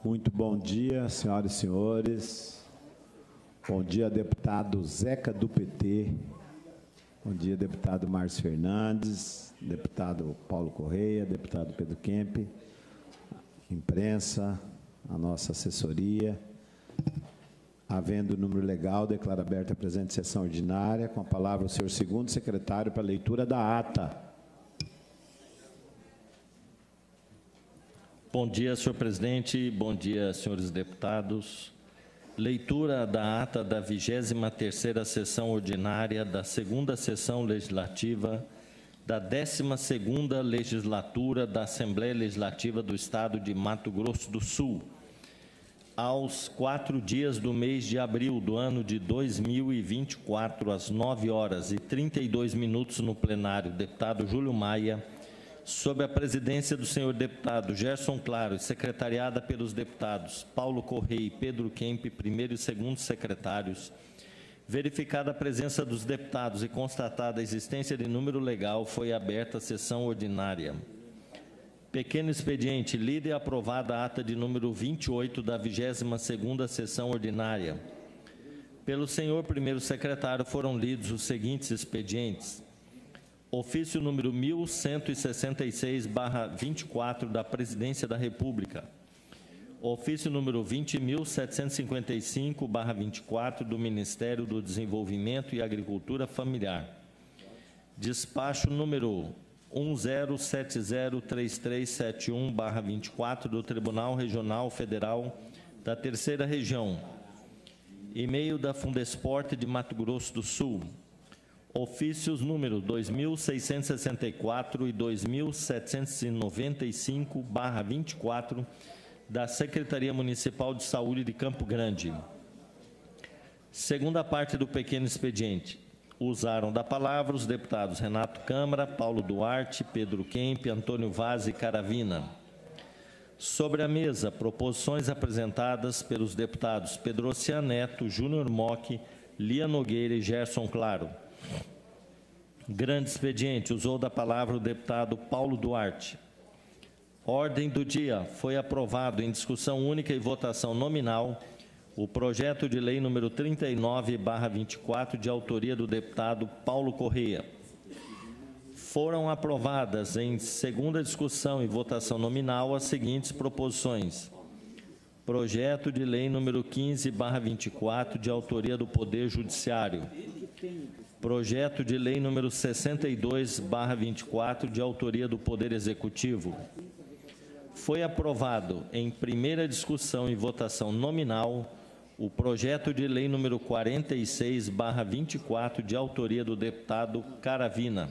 Muito bom dia, senhoras e senhores. Bom dia, deputado Zeca do PT. Bom dia, deputado Márcio Fernandes, deputado Paulo Correia, deputado Pedro Kemp, imprensa, a nossa assessoria. Havendo o número legal, declaro aberta a presente sessão ordinária. Com a palavra o senhor segundo secretário para a leitura da ata. Bom dia, senhor presidente. Bom dia, senhores deputados. Leitura da ata da 23ª sessão ordinária da 2ª sessão legislativa da 12ª legislatura da Assembleia Legislativa do Estado de Mato Grosso do Sul. Aos 4 dias do mês de abril do ano de 2024, às 9h32 no plenário, deputado Júlio Maia, sob a presidência do senhor deputado Gerson Claro, secretariada pelos deputados Paulo Correia e Pedro Kemp, primeiro e segundo secretários, verificada a presença dos deputados e constatada a existência de número legal, foi aberta a sessão ordinária. Pequeno expediente, lida e aprovada a ata de número 28 da 22ª sessão ordinária. Pelo senhor primeiro secretário foram lidos os seguintes expedientes. Ofício número 1166/24 da Presidência da República. Ofício número 20.755/24 do Ministério do Desenvolvimento e Agricultura Familiar. Despacho número 10703371/24 do Tribunal Regional Federal da Terceira Região. E-mail da Fundesporte de Mato Grosso do Sul. Ofícios número 2664 e 2795/24 da Secretaria Municipal de Saúde de Campo Grande. Segunda parte do pequeno expediente. Usaram da palavra os deputados Renato Câmara, Paulo Duarte, Pedro Kemp, Antônio Vaz e Caravina. Sobre a mesa, proposições apresentadas pelos deputados Pedro Ocean Neto, Júnior Mock, Lia Nogueira e Gerson Claro. Grande expediente, usou da palavra o deputado Paulo Duarte. Ordem do dia, foi aprovado em discussão única e votação nominal o projeto de lei número 39/24, de autoria do deputado Paulo Correia. Foram aprovadas em segunda discussão e votação nominal as seguintes proposições. Projeto de lei número 15/24, de autoria do Poder Judiciário. Projeto de lei número 62/24, de autoria do Poder Executivo. Foi aprovado em primeira discussão e votação nominal o projeto de lei número 46/24, de autoria do deputado Caravina.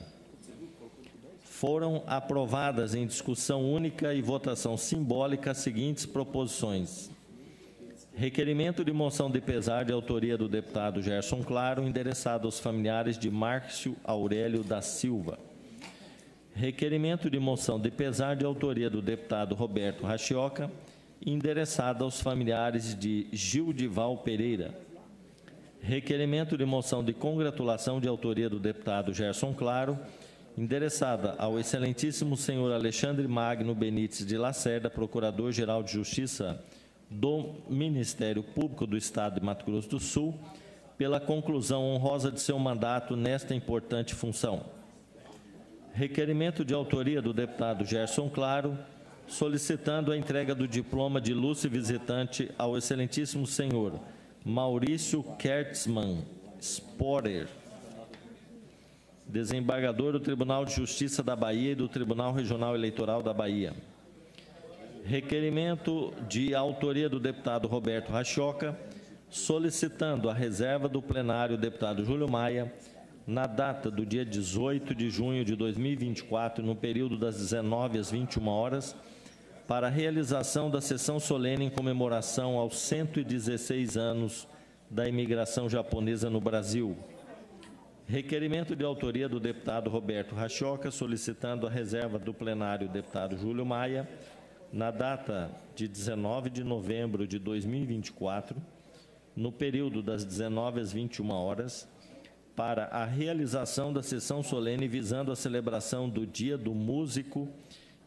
Foram aprovadas em discussão única e votação simbólica as seguintes proposições. Requerimento de moção de pesar de autoria do deputado Gerson Claro, endereçado aos familiares de Márcio Aurélio da Silva. Requerimento de moção de pesar de autoria do deputado Roberto Rachioca, endereçado aos familiares de Gildival Pereira. Requerimento de moção de congratulação de autoria do deputado Gerson Claro, endereçada ao excelentíssimo senhor Alexandre Magno Benites de Lacerda, Procurador-Geral de Justiça do Ministério Público do Estado de Mato Grosso do Sul, pela conclusão honrosa de seu mandato nesta importante função. Requerimento de autoria do deputado Gerson Claro, solicitando a entrega do diploma de Lúcio Visitante ao excelentíssimo senhor Maurício Kertzmann Sporer, desembargador do Tribunal de Justiça da Bahia e do Tribunal Regional Eleitoral da Bahia. Requerimento de autoria do deputado Roberto Rachioca, solicitando a reserva do plenário deputado Júlio Maia, na data do dia 18 de junho de 2024, no período das 19 às 21 horas, para a realização da sessão solene em comemoração aos 116 anos da imigração japonesa no Brasil. Requerimento de autoria do deputado Roberto Rachioca, solicitando a reserva do plenário deputado Júlio Maia, na data de 19 de novembro de 2024, no período das 19 às 21 horas, para a realização da sessão solene visando a celebração do Dia do Músico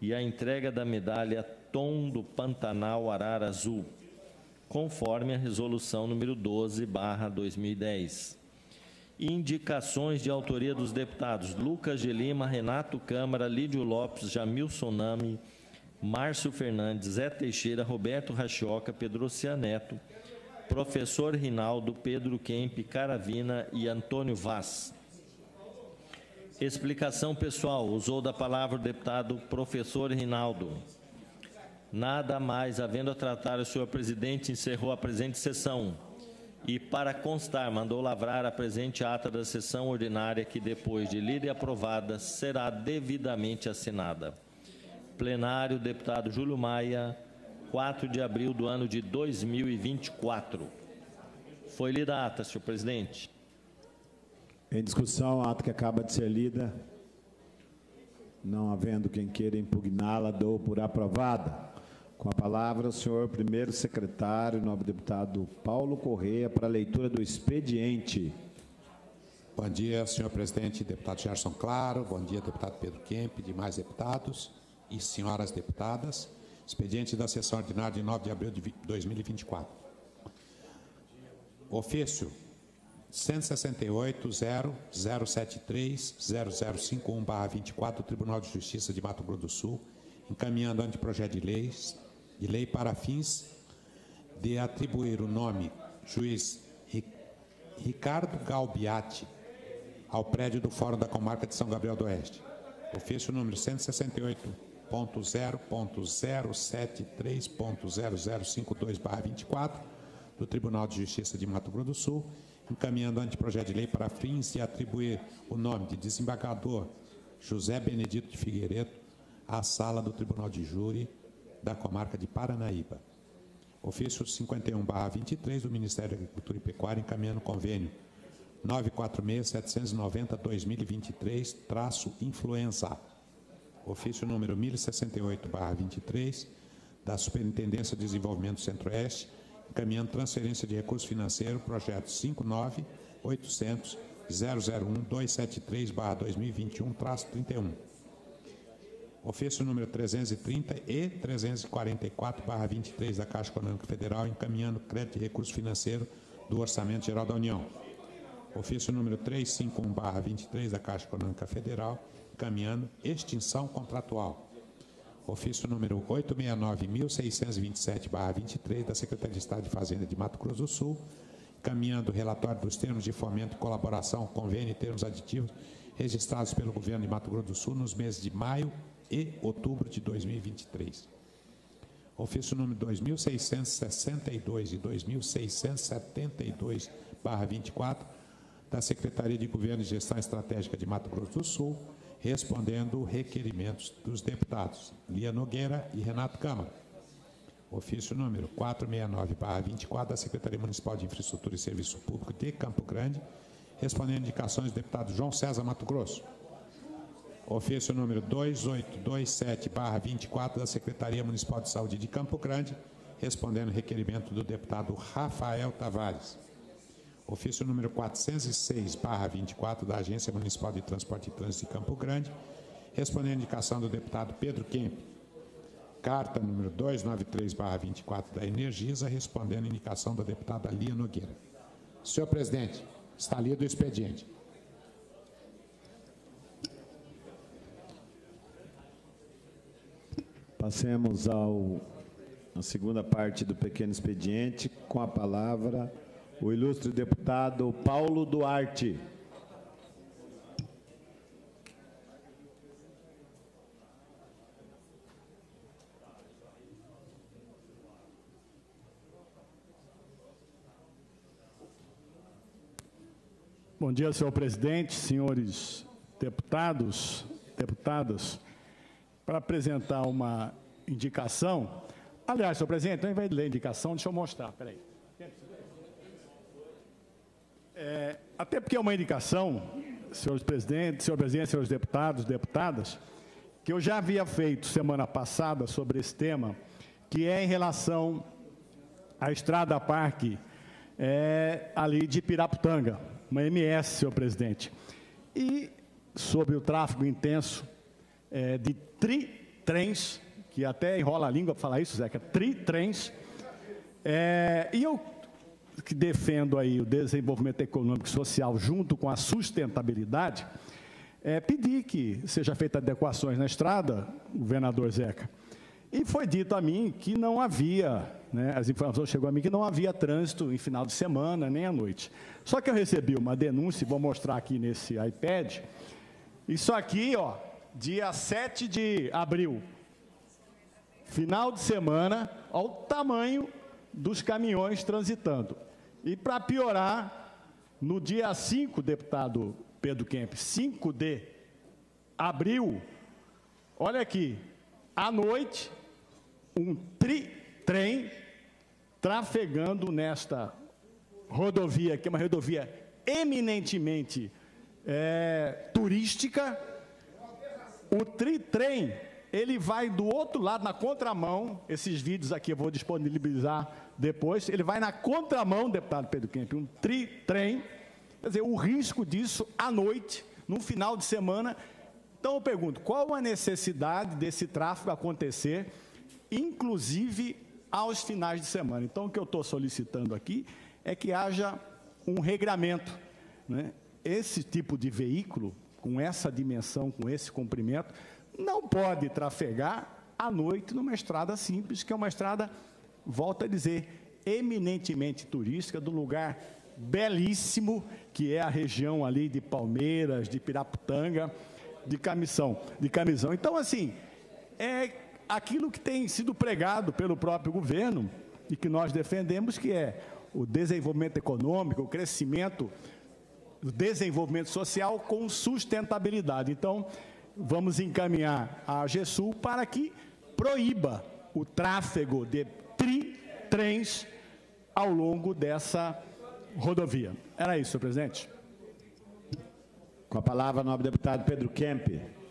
e a entrega da medalha Tom do Pantanal Arara Azul, conforme a resolução número 12/2010. Indicações de autoria dos deputados Lucas de Lima, Renato Câmara, Lídio Lopes, Jamilson Nami, Márcio Fernandes, Zé Teixeira, Roberto Rachioca, Pedrocian Neto, Professor Rinaldo, Pedro Kemp, Caravina e Antônio Vaz. Explicação pessoal. Usou da palavra o deputado Professor Rinaldo. Nada mais havendo a tratar, o senhor presidente encerrou a presente sessão. E, para constar, mandou lavrar a presente ata da sessão ordinária que, depois de lida e aprovada, será devidamente assinada. Plenário, deputado Júlio Maia, 4 de abril do ano de 2024. Foi lida a ata, senhor presidente. Em discussão, a ata que acaba de ser lida. Não havendo quem queira impugná-la, dou por aprovada. Com a palavra, o senhor primeiro secretário, nobre deputado Paulo Correia, para a leitura do expediente. Bom dia, senhor presidente, deputado Gerson Claro. Bom dia, deputado Pedro Kemp, demais deputados e senhoras deputadas. Expediente da sessão ordinária de 9 de abril de 2024. Ofício 168.073.0051/24 do Tribunal de Justiça de Mato Grosso do Sul, encaminhando anteprojeto de lei para fins de atribuir o nome juiz Ricardo Galbiati ao prédio do Fórum da Comarca de São Gabriel do Oeste. Ofício número 168.0.073.0052/24 do Tribunal de Justiça de Mato Grosso do Sul, encaminhando anteprojeto de lei para fins de atribuir o nome de desembargador José Benedito de Figueiredo à sala do Tribunal de Júri da Comarca de Paranaíba. Ofício 51/23 do Ministério da Agricultura e Pecuária, encaminhando convênio 946-790-2023-influenza. Ofício número 1068/23 da Superintendência de Desenvolvimento Centro-Oeste, encaminhando transferência de recurso financeiro, projeto 59.800.001.273/2021-31. Ofício número 330 e 344/23 da Caixa Econômica Federal, encaminhando crédito de recurso financeiro do Orçamento Geral da União. Ofício número 351/23 da Caixa Econômica Federal, encaminhando extinção contratual. Ofício número 869.627/23 da Secretaria de Estado de Fazenda de Mato Grosso do Sul, encaminhando o relatório dos termos de fomento e colaboração, convênio e termos aditivos registrados pelo Governo de Mato Grosso do Sul nos meses de maio e outubro de 2023. Ofício número 2.662 e 2.672/24 da Secretaria de Governo e Gestão Estratégica de Mato Grosso do Sul, respondendo requerimentos dos deputados Lia Nogueira e Renato Câmara. Ofício número 469/24 da Secretaria Municipal de Infraestrutura e Serviço Público de Campo Grande, respondendo indicações do deputado João César Mato Grosso. Ofício número 2827/24 da Secretaria Municipal de Saúde de Campo Grande, respondendo requerimento do deputado Rafael Tavares. Ofício número 406/24 da Agência Municipal de Transporte e Trânsito de Campo Grande, respondendo indicação do deputado Pedro Kemp. Carta número 293/24 da Energisa, respondendo indicação da deputada Lia Nogueira. Senhor presidente, está lido o expediente. Passemos à segunda parte do pequeno expediente, com a palavra o ilustre deputado Paulo Duarte. Bom dia, senhor presidente, senhores deputados, deputadas. Para apresentar uma indicação. Aliás, senhor presidente, ao invés de ler a indicação, deixa eu mostrar, peraí. Até porque é uma indicação, senhores presidentes, senhores deputados, deputadas, que eu já havia feito semana passada sobre esse tema, que é em relação à Estrada Parque, ali de Piraputanga, uma MS, senhor presidente. E sobre o tráfego intenso de tritrens, que até enrola a língua para falar isso, Zeca, tritrens. E eu que defendo aí o desenvolvimento econômico e social junto com a sustentabilidade, pedi que seja feita adequações na estrada, governador Zeca. E foi dito a mim que não havia, né, as informações chegou a mim que não havia trânsito em final de semana, nem à noite. Só que eu recebi uma denúncia, vou mostrar aqui nesse iPad, isso aqui, ó, dia 7 de abril, final de semana, olha o tamanho dos caminhões transitando. E para piorar, no dia 5, deputado Pedro Kemp, 5 de abril, olha aqui, à noite, um trem trafegando nesta rodovia, que é uma rodovia eminentemente turística. O tritrem, ele vai do outro lado, na contramão, esses vídeos aqui eu vou disponibilizar depois, ele vai na contramão, deputado Pedro Kemp, um tritrem, quer dizer, o risco disso à noite, no final de semana. Então eu pergunto, qual a necessidade desse tráfego acontecer, inclusive aos finais de semana? Então o que eu estou solicitando aqui é que haja um regramento, né? Esse tipo de veículo, com essa dimensão, com esse comprimento, não pode trafegar à noite numa estrada simples, que é uma estrada, volto a dizer, eminentemente turística, de um lugar belíssimo, que é a região ali de Palmeiras, de Piraputanga, de Camisão. Então, assim, é aquilo que tem sido pregado pelo próprio governo e que nós defendemos, que é o desenvolvimento econômico, o crescimento, o desenvolvimento social com sustentabilidade. Então, vamos encaminhar a AGESUL para que proíba o tráfego de trens ao longo dessa rodovia. Era isso, senhor presidente. Com a palavra, nobre deputado Pedro Kemp.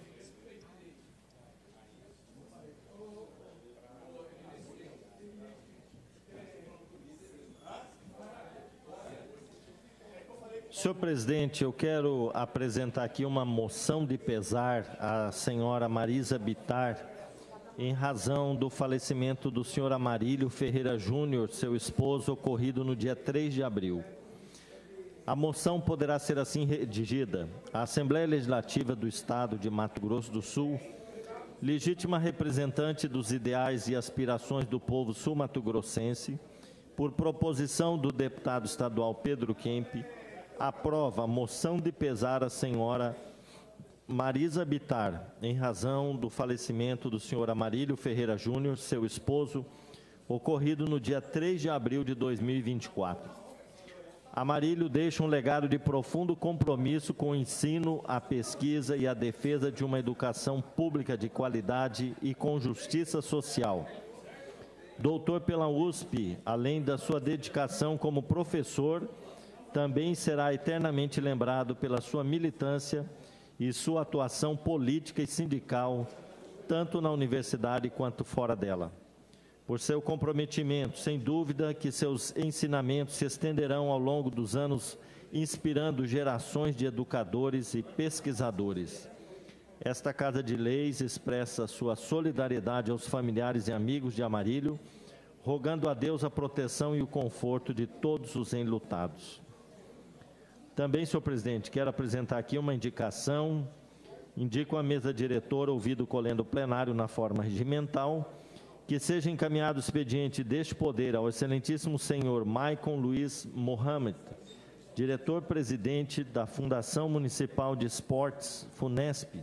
Senhor presidente, eu quero apresentar aqui uma moção de pesar à senhora Marisa Bittar, em razão do falecimento do senhor Amarílio Ferreira Júnior, seu esposo, ocorrido no dia 3 de abril. A moção poderá ser assim redigida: a Assembleia Legislativa do Estado de Mato Grosso do Sul, legítima representante dos ideais e aspirações do povo sul-mato-grossense, por proposição do deputado estadual Pedro Kemp, aprova a moção de pesar à senhora Marisa Bittar, em razão do falecimento do senhor Amarílio Ferreira Júnior, seu esposo, ocorrido no dia 3 de abril de 2024. Amarílio deixa um legado de profundo compromisso com o ensino, a pesquisa e a defesa de uma educação pública de qualidade e com justiça social. Doutor pela USP, além da sua dedicação como professor, também será eternamente lembrado pela sua militância e sua atuação política e sindical, tanto na universidade quanto fora dela. Por seu comprometimento, sem dúvida que seus ensinamentos se estenderão ao longo dos anos, inspirando gerações de educadores e pesquisadores. Esta Casa de Leis expressa sua solidariedade aos familiares e amigos de Amarílio, rogando a Deus a proteção e o conforto de todos os enlutados. Também, senhor presidente, quero apresentar aqui uma indicação. Indico à mesa diretora, ouvido o colendo plenário na forma regimental, que seja encaminhado o expediente deste poder ao excelentíssimo senhor Maicon Luiz Mohamed, diretor-presidente da Fundação Municipal de Esportes, FUNESP,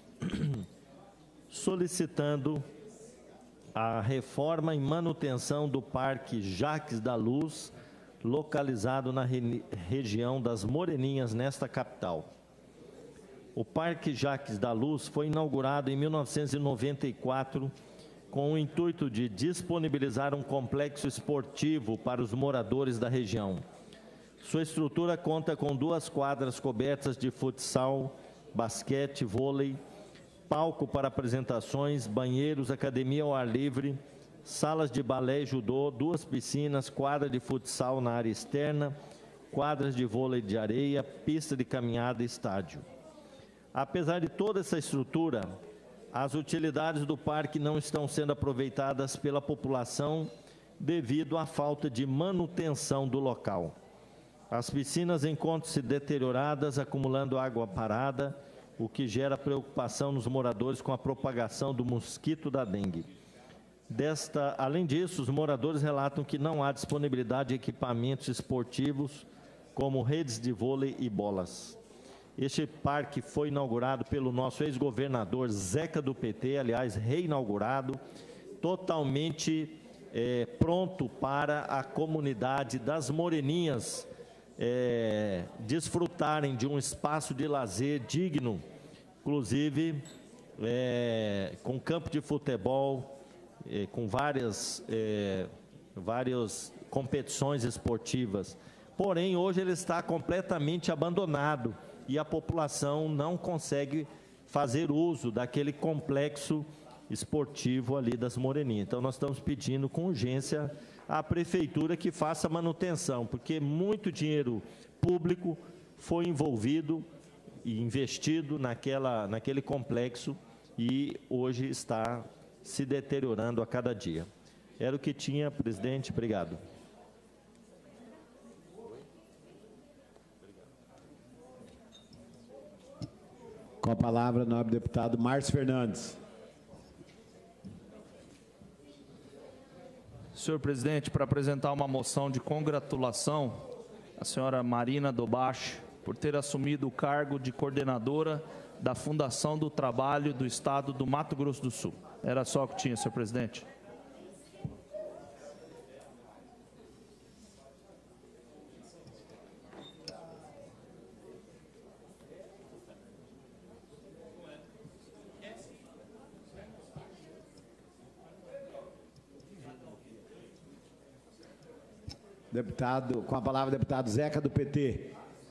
solicitando a reforma e manutenção do Parque Jaques da Luz, localizado na região das Moreninhas, nesta capital. O Parque Jaques da Luz foi inaugurado em 1994 com o intuito de disponibilizar um complexo esportivo para os moradores da região. Sua estrutura conta com 2 quadras cobertas de futsal, basquete, vôlei, palco para apresentações, banheiros, academia ao ar livre, salas de balé e judô, 2 piscinas, quadra de futsal na área externa, quadras de vôlei de areia, pista de caminhada e estádio. Apesar de toda essa estrutura, as utilidades do parque não estão sendo aproveitadas pela população devido à falta de manutenção do local. As piscinas encontram-se deterioradas, acumulando água parada, o que gera preocupação nos moradores com a propagação do mosquito da dengue. Além disso, os moradores relatam que não há disponibilidade de equipamentos esportivos, como redes de vôlei e bolas. Este parque foi inaugurado pelo nosso ex-governador Zeca do PT, aliás, reinaugurado, totalmente pronto para a comunidade das Moreninhas desfrutarem de um espaço de lazer digno, inclusive com campo de futebol, com várias competições esportivas. Porém, hoje ele está completamente abandonado e a população não consegue fazer uso daquele complexo esportivo ali das Moreninhas. Então, nós estamos pedindo com urgência à Prefeitura que faça manutenção, porque muito dinheiro público foi envolvido e investido naquele complexo e hoje está se deteriorando a cada dia. Era o que tinha, presidente. Obrigado. Com a palavra, o nobre deputado Márcio Fernandes. Senhor presidente, para apresentar uma moção de congratulação à senhora Marina Dobache por ter assumido o cargo de coordenadora da Fundação do Trabalho do Estado do Mato Grosso do Sul. Era só o que tinha, senhor presidente. Deputado, com a palavra, deputado Zeca do PT.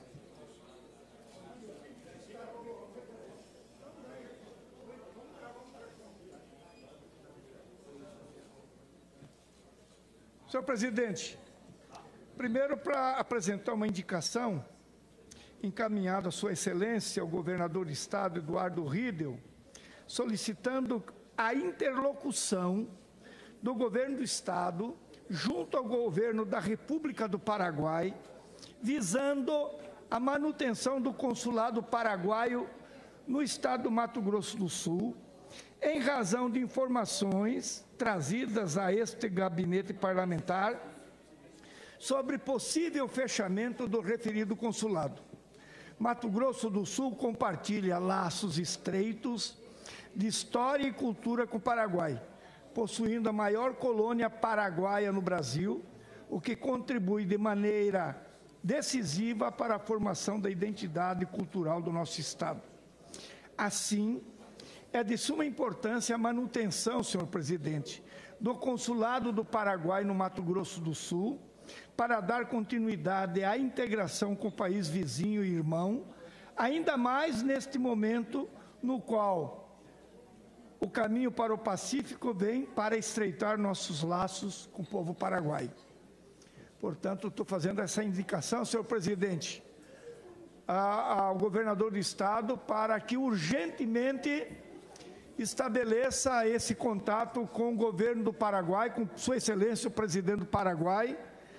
Senhor presidente, primeiro para apresentar uma indicação encaminhada à sua excelência, o governador do estado, Eduardo Riedel, solicitando a interlocução do governo do estado junto ao governo da República do Paraguai, visando a manutenção do consulado paraguaio no estado do Mato Grosso do Sul, em razão de informações trazidas a este gabinete parlamentar sobre possível fechamento do referido consulado. Mato Grosso do Sul compartilha laços estreitos de história e cultura com o Paraguai, possuindo a maior colônia paraguaia no Brasil, o que contribui de maneira decisiva para a formação da identidade cultural do nosso estado. Assim, é de suma importância a manutenção, senhor presidente, do consulado do Paraguai no Mato Grosso do Sul, para dar continuidade à integração com o país vizinho e irmão, ainda mais neste momento no qual o caminho para o Pacífico vem para estreitar nossos laços com o povo paraguaio. Portanto, estou fazendo essa indicação, senhor presidente, ao governador do estado para que urgentemente estabeleça esse contato com o governo do Paraguai, com sua excelência o presidente do Paraguai,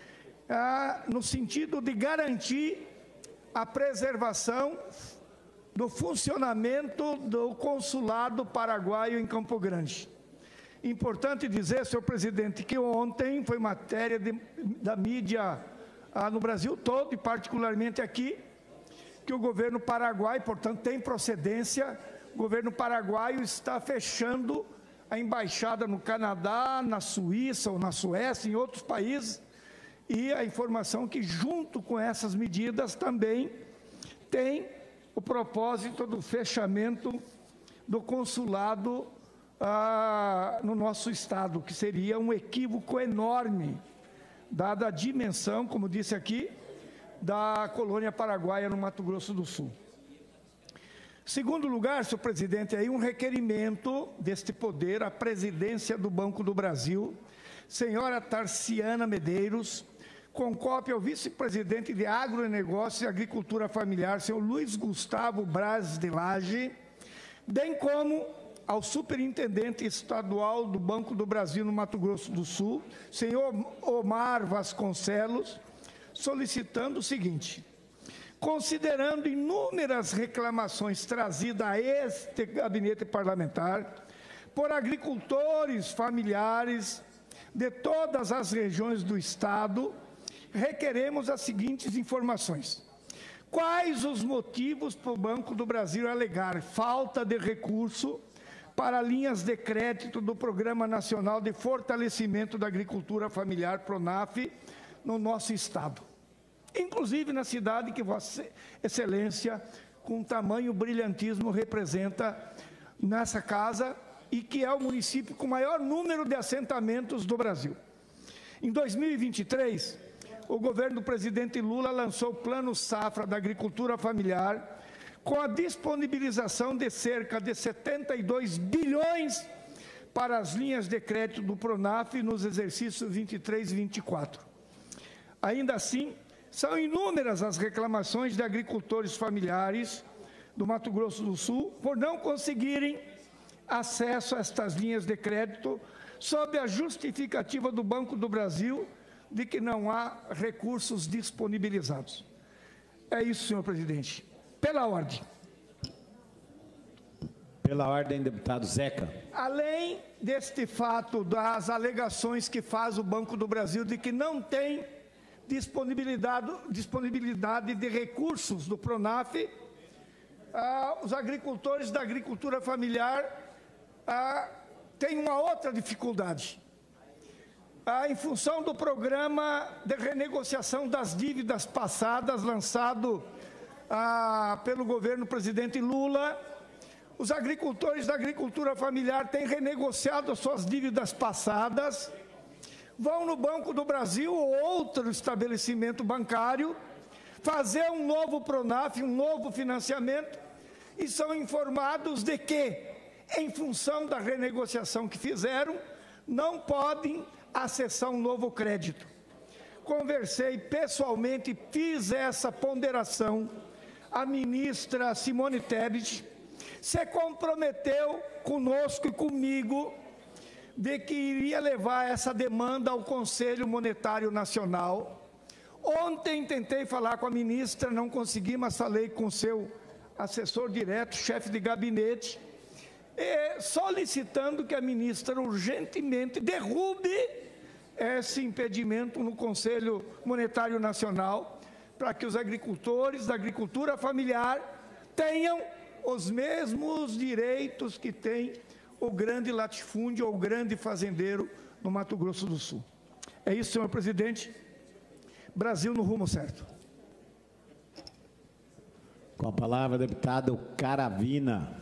no sentido de garantir a preservação do funcionamento do consulado paraguaio em Campo Grande. Importante dizer, senhor presidente, que ontem foi matéria da mídia no Brasil todo, e particularmente aqui, que o governo paraguaio, portanto, tem procedência, o governo paraguaio está fechando a embaixada no Canadá, na Suíça ou na Suécia, em outros países, e a informação que, junto com essas medidas, também tem o propósito do fechamento do consulado no nosso estado, que seria um equívoco enorme, dada a dimensão, como disse aqui, da colônia paraguaia no Mato Grosso do Sul. Segundo lugar, senhor presidente, aí um requerimento deste poder à presidência do Banco do Brasil, senhora Tarciana Medeiros, com cópia ao vice-presidente de Agronegócio e Agricultura Familiar, senhor Luiz Gustavo Braz de Lage, bem como ao superintendente estadual do Banco do Brasil no Mato Grosso do Sul, senhor Omar Vasconcelos, solicitando o seguinte: considerando inúmeras reclamações trazidas a este gabinete parlamentar por agricultores familiares de todas as regiões do Estado, requeremos as seguintes informações. Quais os motivos para o Banco do Brasil alegar falta de recurso para linhas de crédito do Programa Nacional de Fortalecimento da Agricultura Familiar, PRONAF, no nosso Estado? Inclusive na cidade que Vossa Excelência, com tamanho brilhantismo, representa nessa casa e que é o município com o maior número de assentamentos do Brasil. Em 2023, o governo do presidente Lula lançou o Plano Safra da Agricultura Familiar, com a disponibilização de cerca de 72 bilhões para as linhas de crédito do PRONAF nos exercícios 23 e 24. Ainda assim, são inúmeras as reclamações de agricultores familiares do Mato Grosso do Sul por não conseguirem acesso a estas linhas de crédito sob a justificativa do Banco do Brasil de que não há recursos disponibilizados. É isso, senhor presidente. Pela ordem. Pela ordem, deputado Zeca. Além deste fato das alegações que faz o Banco do Brasil de que não tem disponibilidade de recursos do PRONAF, os agricultores da agricultura familiar têm uma outra dificuldade. Em função do programa de renegociação das dívidas passadas, lançado pelo governo do presidente Lula, os agricultores da agricultura familiar têm renegociado as suas dívidas passadas, vão no Banco do Brasil ou outro estabelecimento bancário, fazer um novo PRONAF, um novo financiamento, e são informados de que, em função da renegociação que fizeram, não podem acessar um novo crédito. Conversei pessoalmente, fiz essa ponderação. A ministra Simone Tebet se comprometeu conosco e comigo de que iria levar essa demanda ao Conselho Monetário Nacional. Ontem tentei falar com a ministra, não consegui, mas falei com seu assessor direto, chefe de gabinete, solicitando que a ministra urgentemente derrube esse impedimento no Conselho Monetário Nacional, para que os agricultores da agricultura familiar tenham os mesmos direitos que tem o grande latifúndio ou o grande fazendeiro no Mato Grosso do Sul. É isso, senhor presidente. Brasil no rumo certo. Com a palavra, deputado Caravina.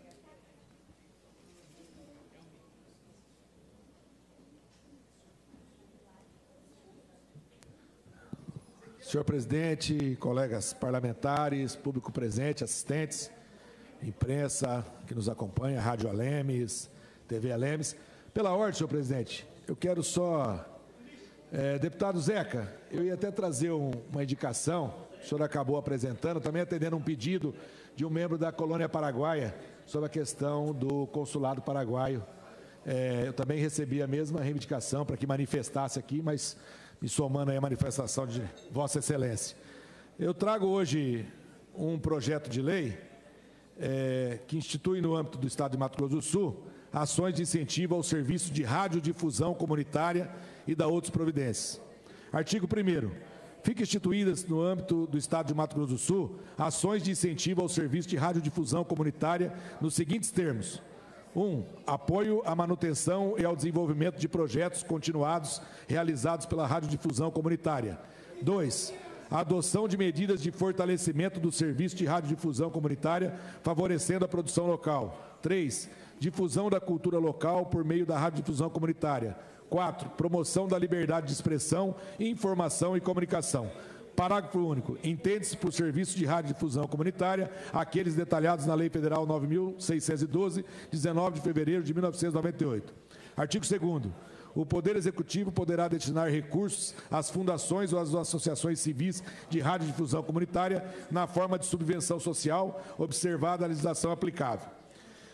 Senhor presidente, colegas parlamentares, público presente, assistentes, imprensa que nos acompanha, Rádio Alemes, TV Alemes. Pela ordem, senhor presidente, eu quero só... deputado Zeca, eu ia até trazer uma indicação, o senhor acabou apresentando, também atendendo um pedido de um membro da colônia paraguaia sobre a questão do consulado paraguaio. Eu também recebi a mesma reivindicação para que manifestasse aqui, mas me somando aí a manifestação de Vossa Excelência. Eu trago hoje um projeto de lei que institui no âmbito do Estado de Mato Grosso do Sul ações de incentivo ao serviço de radiodifusão comunitária e da outras providências. Artigo 1º. Fica instituídas no âmbito do Estado de Mato Grosso do Sul ações de incentivo ao serviço de radiodifusão comunitária nos seguintes termos. 1. Apoio à manutenção e ao desenvolvimento de projetos continuados realizados pela radiodifusão comunitária. 2. A adoção de medidas de fortalecimento do serviço de radiodifusão comunitária, favorecendo a produção local. 3. Difusão da cultura local por meio da radiodifusão comunitária. 4. Promoção da liberdade de expressão, informação e comunicação. Parágrafo único. Entende-se por serviço de radiodifusão comunitária aqueles detalhados na Lei Federal 9.612, 19 de fevereiro de 1998. Artigo 2º. O Poder Executivo poderá destinar recursos às fundações ou às associações civis de radiodifusão comunitária na forma de subvenção social, observada a legislação aplicável.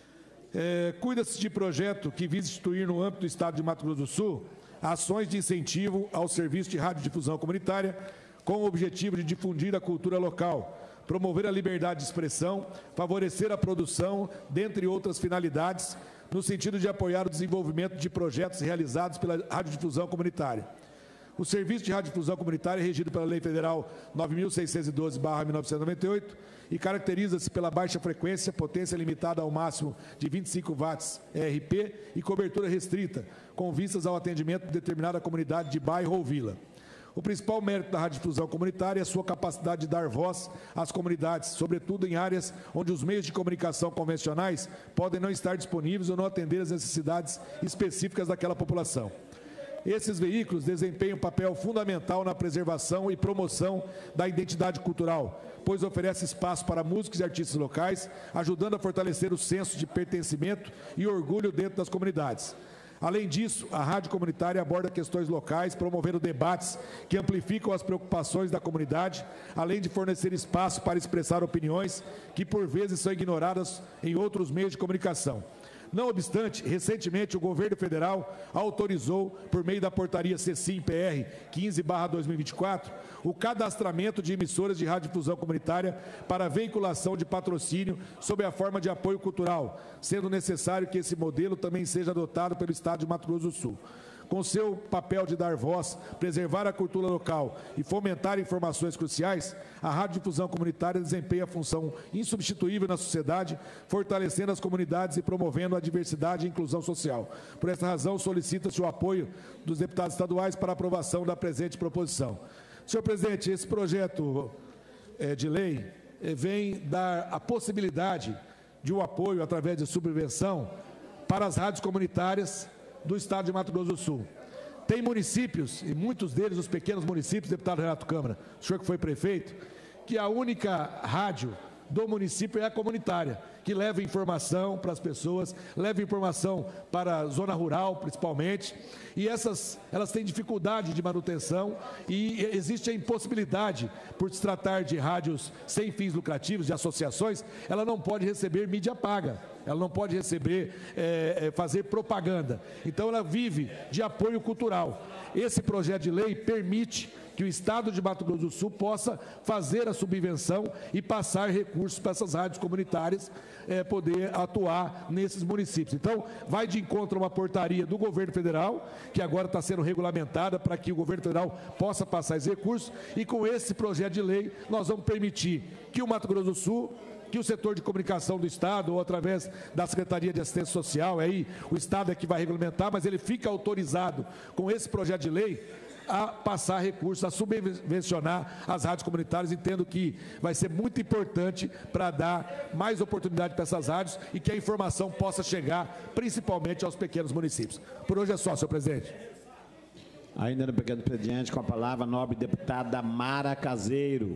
Cuida-se de projeto que visa instituir no âmbito do Estado de Mato Grosso do Sul ações de incentivo ao serviço de radiodifusão comunitária com o objetivo de difundir a cultura local, promover a liberdade de expressão, favorecer a produção, dentre outras finalidades, no sentido de apoiar o desenvolvimento de projetos realizados pela radiodifusão comunitária. O serviço de radiodifusão comunitária é regido pela Lei Federal 9.612/1998 e caracteriza-se pela baixa frequência, potência limitada ao máximo de 25 watts ERP e cobertura restrita, com vistas ao atendimento de determinada comunidade de bairro ou vila. O principal mérito da radiodifusão comunitária é a sua capacidade de dar voz às comunidades, sobretudo em áreas onde os meios de comunicação convencionais podem não estar disponíveis ou não atender às necessidades específicas daquela população. Esses veículos desempenham um papel fundamental na preservação e promoção da identidade cultural, pois oferece espaço para músicos e artistas locais, ajudando a fortalecer o senso de pertencimento e orgulho dentro das comunidades. Além disso, a rádio comunitária aborda questões locais, promovendo debates que amplificam as preocupações da comunidade, além de fornecer espaço para expressar opiniões que, por vezes, são ignoradas em outros meios de comunicação. Não obstante, recentemente o governo federal autorizou, por meio da portaria CECIM-PR 15/2024, o cadastramento de emissoras de radiodifusão comunitária para veiculação de patrocínio sob a forma de apoio cultural, sendo necessário que esse modelo também seja adotado pelo Estado de Mato Grosso do Sul. Com seu papel de dar voz, preservar a cultura local e fomentar informações cruciais, a radiodifusão comunitária desempenha a função insubstituível na sociedade, fortalecendo as comunidades e promovendo a diversidade e inclusão social. Por esta razão, solicita-se o apoio dos deputados estaduais para a aprovação da presente proposição. Senhor presidente, esse projeto de lei vem dar a possibilidade de um apoio através de subvenção para as rádios comunitárias do Estado de Mato Grosso do Sul. Tem municípios, e muitos deles os pequenos municípios, deputado Renato Câmara, o senhor que foi prefeito, que a única rádio do município é a comunitária, que leva informação para as pessoas, leva informação para a zona rural, principalmente, e elas têm dificuldade de manutenção e existe a impossibilidade, por se tratar de rádios sem fins lucrativos, de associações, ela não pode receber mídia paga, ela não pode receber, fazer propaganda. Então, ela vive de apoio cultural. Esse projeto de lei permite que o Estado de Mato Grosso do Sul possa fazer a subvenção e passar recursos para essas rádios comunitárias poder atuar nesses municípios. Então, vai de encontro a uma portaria do governo federal, que agora está sendo regulamentada para que o governo federal possa passar esses recursos, e com esse projeto de lei nós vamos permitir que o Mato Grosso do Sul, que o setor de comunicação do Estado, ou através da Secretaria de Assistência Social, aí o Estado é que vai regulamentar, mas ele fica autorizado com esse projeto de lei a passar recursos, a subvencionar as rádios comunitárias. Entendo que vai ser muito importante para dar mais oportunidade para essas rádios e que a informação possa chegar principalmente aos pequenos municípios. Por hoje é só, senhor presidente. Ainda no pequeno expediente, com a palavra a nobre deputada Mara Caseiro.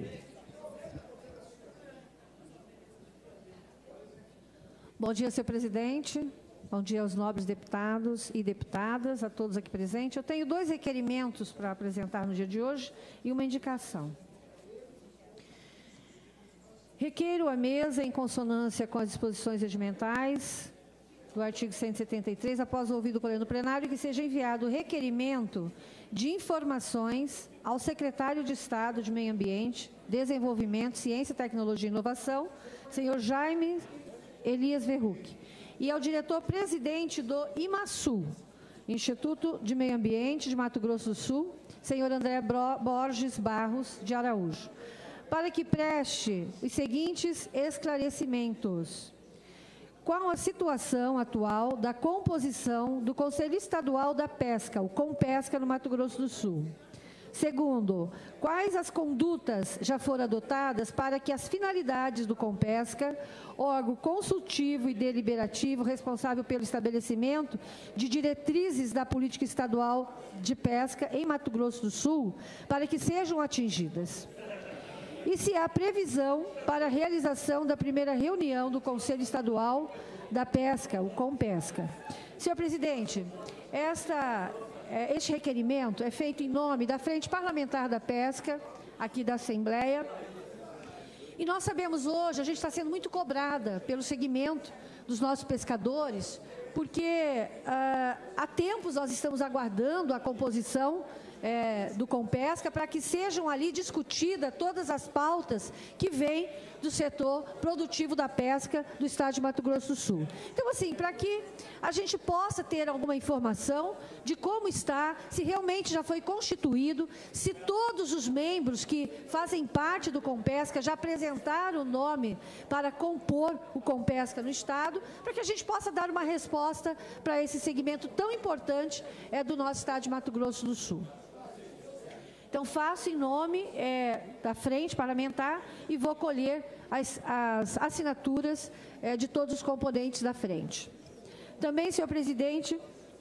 Bom dia, senhor presidente. Bom dia aos nobres deputados e deputadas, a todos aqui presentes. Eu tenho 2 requerimentos para apresentar no dia de hoje e uma indicação. Requeiro à mesa, em consonância com as disposições regimentais do artigo 173, após o ouvido colher no plenário, que seja enviado o requerimento de informações ao secretário de Estado de Meio Ambiente, Desenvolvimento, Ciência, Tecnologia e Inovação, senhor Jaime Elias Verruc, e ao diretor-presidente do IMASU, Instituto de Meio Ambiente de Mato Grosso do Sul, senhor André Borges Barros de Araújo, para que preste os seguintes esclarecimentos. Qual a situação atual da composição do Conselho Estadual da Pesca, o COMPESCA, no Mato Grosso do Sul? Segundo, quais as condutas já foram adotadas para que as finalidades do COMPESCA, órgão consultivo e deliberativo responsável pelo estabelecimento de diretrizes da política estadual de pesca em Mato Grosso do Sul, para que sejam atingidas? E se há previsão para a realização da primeira reunião do Conselho Estadual da Pesca, o COMPESCA? Senhor presidente, este requerimento é feito em nome da Frente Parlamentar da Pesca, aqui da Assembleia. E nós sabemos hoje, a gente está sendo muito cobrada pelo segmento, dos nossos pescadores, porque há tempos nós estamos aguardando a composição do Compesca para que sejam ali discutidas todas as pautas que vêm do setor produtivo da pesca do Estado de Mato Grosso do Sul. Então, assim, para que a gente possa ter alguma informação de como está, se realmente já foi constituído, se todos os membros que fazem parte do Compesca já apresentaram o nome para compor o Compesca no Estado, para que a gente possa dar uma resposta para esse segmento tão importante do nosso Estado de Mato Grosso do Sul. Então, faço em nome da Frente Parlamentar e vou colher as assinaturas de todos os componentes da Frente. Também, senhor presidente,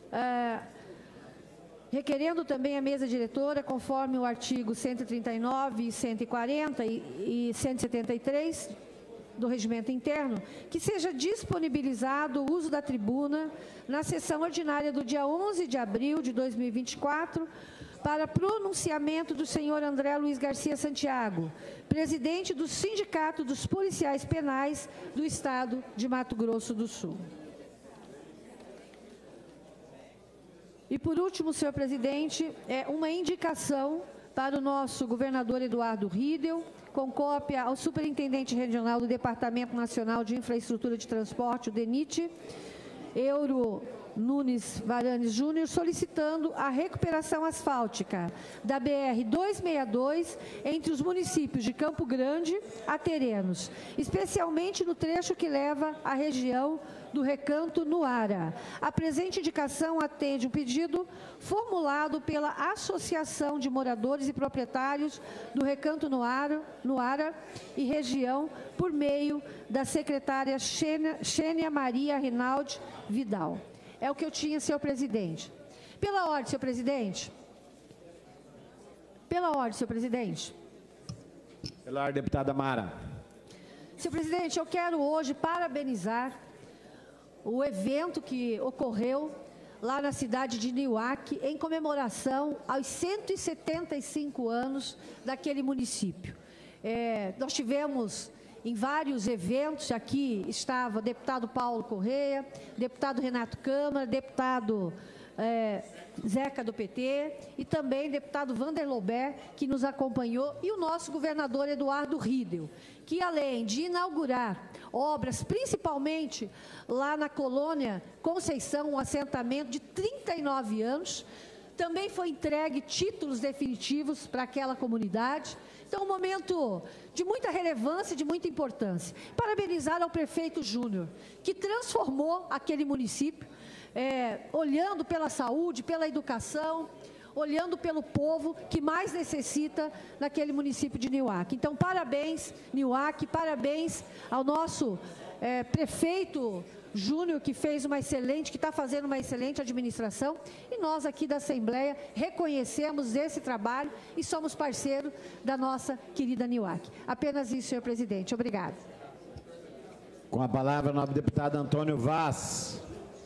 requerendo também a mesa diretora, conforme o artigo 139, 140 e 173 do regimento interno, que seja disponibilizado o uso da tribuna na sessão ordinária do dia 11 de abril de 2024, para pronunciamento do senhor André Luiz Garcia Santiago, presidente do Sindicato dos Policiais Penais do Estado de Mato Grosso do Sul. E, por último, senhor presidente, uma indicação para o nosso governador Eduardo Riedel, com cópia ao superintendente regional do Departamento Nacional de Infraestrutura de Transporte, o DENIT, Euro Nunes Varanes Júnior, solicitando a recuperação asfáltica da BR-262 entre os municípios de Campo Grande a Terenos, especialmente no trecho que leva à região do Recanto Nuara. A presente indicação atende um pedido formulado pela Associação de Moradores e Proprietários do Recanto Nuara e região, por meio da secretária Xênia Maria Rinaldi Vidal. É o que eu tinha, senhor presidente. Pela ordem, senhor presidente. Pela ordem, senhor presidente. Pela ordem, deputada Mara. Senhor presidente, eu quero hoje parabenizar o evento que ocorreu lá na cidade de Niuaque, em comemoração aos 175 anos daquele município. Nós tivemos em vários eventos, aqui estava o deputado Paulo Correia, deputado Renato Câmara, deputado Zeca do PT e também deputado Vander Lobé, que nos acompanhou, e o nosso governador Eduardo Riedel, que além de inaugurar obras, principalmente lá na colônia Conceição, um assentamento de 39 anos, também foi entregue títulos definitivos para aquela comunidade. Então, um momento de muita relevância e de muita importância. Parabenizar ao prefeito Júnior, que transformou aquele município, olhando pela saúde, pela educação, olhando pelo povo que mais necessita naquele município de Niuaque. Então, parabéns, Niuaque, parabéns ao nosso prefeito Júnior, que está fazendo uma excelente administração, e nós aqui da Assembleia reconhecemos esse trabalho e somos parceiros da nossa querida Niuaque. Apenas isso, senhor presidente. Obrigada. Com a palavra, o nobre deputado Antônio Vaz.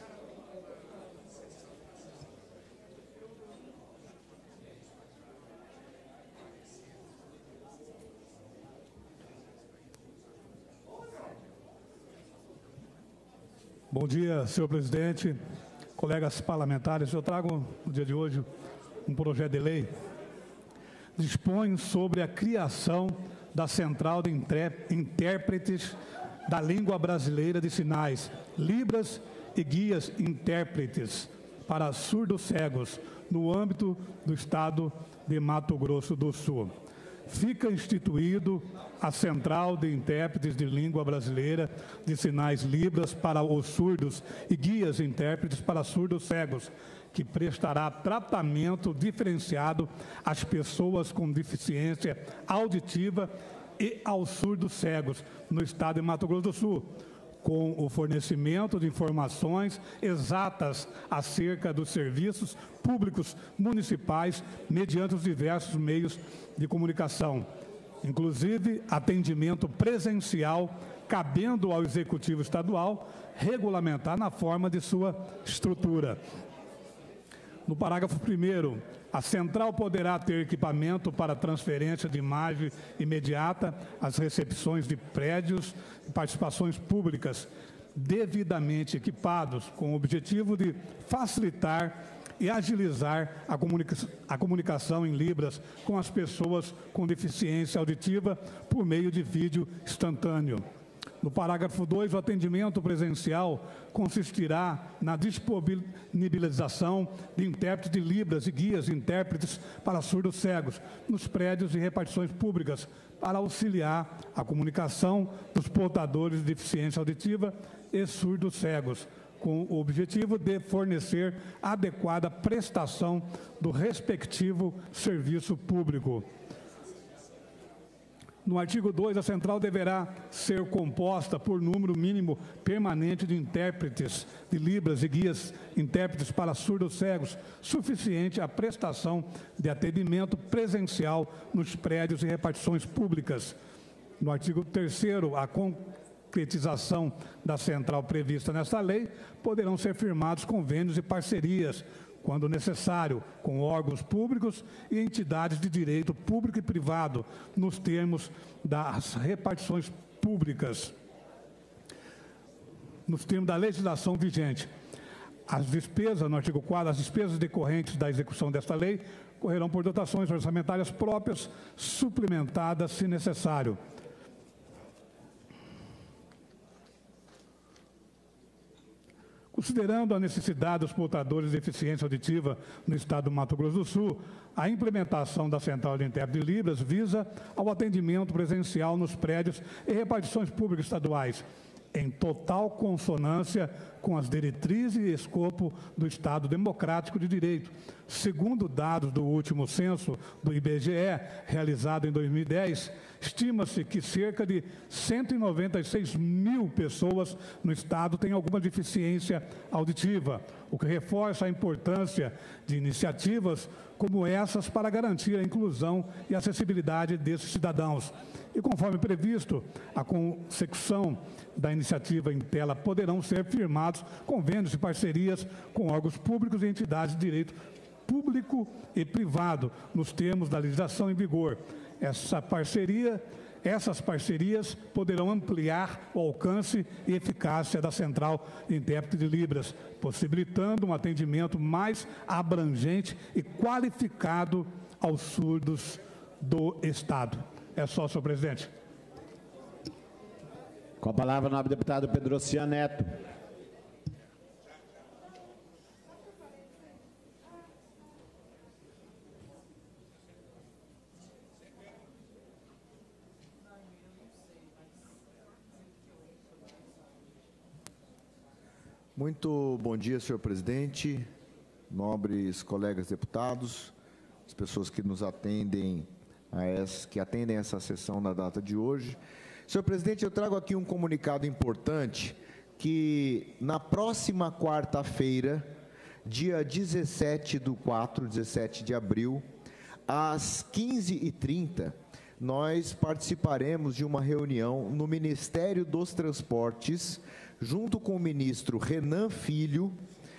Bom dia, senhor presidente, colegas parlamentares. Eu trago no dia de hoje um projeto de lei que dispõe sobre a criação da Central de Intérpretes da Língua Brasileira de Sinais, Libras e Guias Intérpretes para surdos cegos no âmbito do Estado de Mato Grosso do Sul. Fica instituído a Central de Intérpretes de Língua Brasileira de Sinais Libras para os surdos e guias intérpretes para surdos cegos, que prestará tratamento diferenciado às pessoas com deficiência auditiva e aos surdos cegos no Estado de Mato Grosso do Sul, com o fornecimento de informações exatas acerca dos serviços públicos municipais mediante os diversos meios de comunicação, inclusive atendimento presencial, cabendo ao Executivo Estadual regulamentar na forma de sua estrutura. No parágrafo 1º, a central poderá ter equipamento para transferência de imagem imediata às recepções de prédios e participações públicas, devidamente equipados, com o objetivo de facilitar e agilizar a comunicação em Libras com as pessoas com deficiência auditiva por meio de vídeo instantâneo. No parágrafo 2, o atendimento presencial consistirá na disponibilização de intérpretes de Libras e guias de intérpretes para surdos cegos nos prédios e repartições públicas para auxiliar a comunicação dos portadores de deficiência auditiva e surdos cegos, com o objetivo de fornecer adequada prestação do respectivo serviço público. No artigo 2, a central deverá ser composta por número mínimo permanente de intérpretes de Libras e guias intérpretes para surdos cegos, suficiente à prestação de atendimento presencial nos prédios e repartições públicas. No artigo 3º, a concretização da central prevista nesta lei, poderão ser firmados convênios e parcerias, quando necessário, com órgãos públicos e entidades de direito público e privado, nos termos das repartições públicas, nos termos da legislação vigente. As despesas, no artigo 4º, as despesas decorrentes da execução desta lei correrão por dotações orçamentárias próprias, suplementadas, se necessário. Considerando a necessidade dos portadores de deficiência auditiva no estado do Mato Grosso do Sul, a implementação da Central de Intérprete de Libras visa ao atendimento presencial nos prédios e repartições públicas estaduais, em total consonância com as diretrizes e escopo do Estado Democrático de Direito. Segundo dados do último censo do IBGE, realizado em 2010, estima-se que cerca de 196 mil pessoas no Estado têm alguma deficiência auditiva, o que reforça a importância de iniciativas como essas para garantir a inclusão e acessibilidade desses cidadãos. E conforme previsto, a consecução da iniciativa em tela poderão ser firmados convênios e parcerias com órgãos públicos e entidades de direito público e privado, nos termos da legislação em vigor. Essas parcerias poderão ampliar o alcance e eficácia da Central de Intérprete de Libras, possibilitando um atendimento mais abrangente e qualificado aos surdos do Estado. É só, senhor presidente. Com a palavra, o nobre deputado Pedrocian Neto. Muito bom dia, senhor presidente, nobres colegas deputados, as pessoas que nos atendem, que atendem essa sessão na data de hoje. Senhor presidente, eu trago aqui um comunicado importante que na próxima quarta-feira, dia 17 de abril, às 15h30, nós participaremos de uma reunião no Ministério dos Transportes, junto com o ministro Renan Filho,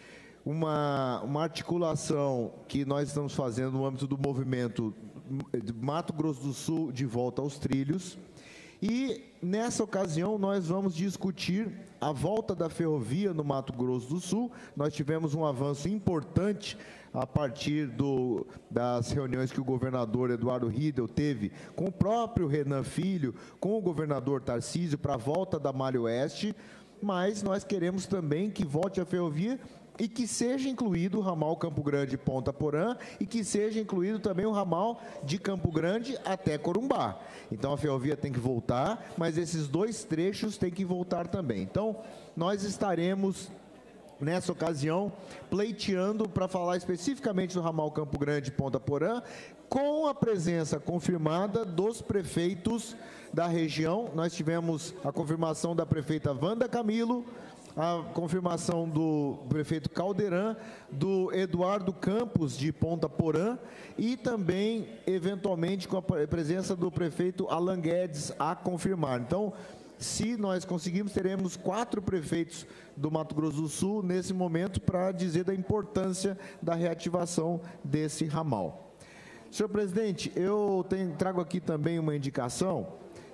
uma articulação que nós estamos fazendo no âmbito do movimento Mato Grosso do Sul de volta aos trilhos. E, nessa ocasião, nós vamos discutir a volta da ferrovia no Mato Grosso do Sul. Nós tivemos um avanço importante a partir das reuniões que o governador Eduardo Riedel teve com o próprio Renan Filho, com o governador Tarcísio, para a volta da Malha Oeste, mas nós queremos também que volte a ferrovia e que seja incluído o ramal Campo Grande Ponta Porã e que seja incluído também o ramal de Campo Grande até Corumbá. Então a ferrovia tem que voltar, mas esses dois trechos têm que voltar também. Então nós estaremos nessa ocasião pleiteando para falar especificamente do ramal Campo Grande Ponta Porã, com a presença confirmada dos prefeitos da região. Nós tivemos a confirmação da prefeita Wanda Camilo, a confirmação do prefeito Caldeirão, do Eduardo Campos de Ponta Porã e também, eventualmente, com a presença do prefeito Alan Guedes a confirmar. Então, se nós conseguirmos, teremos 4 prefeitos do Mato Grosso do Sul nesse momento para dizer da importância da reativação desse ramal. Senhor presidente, eu trago aqui também uma indicação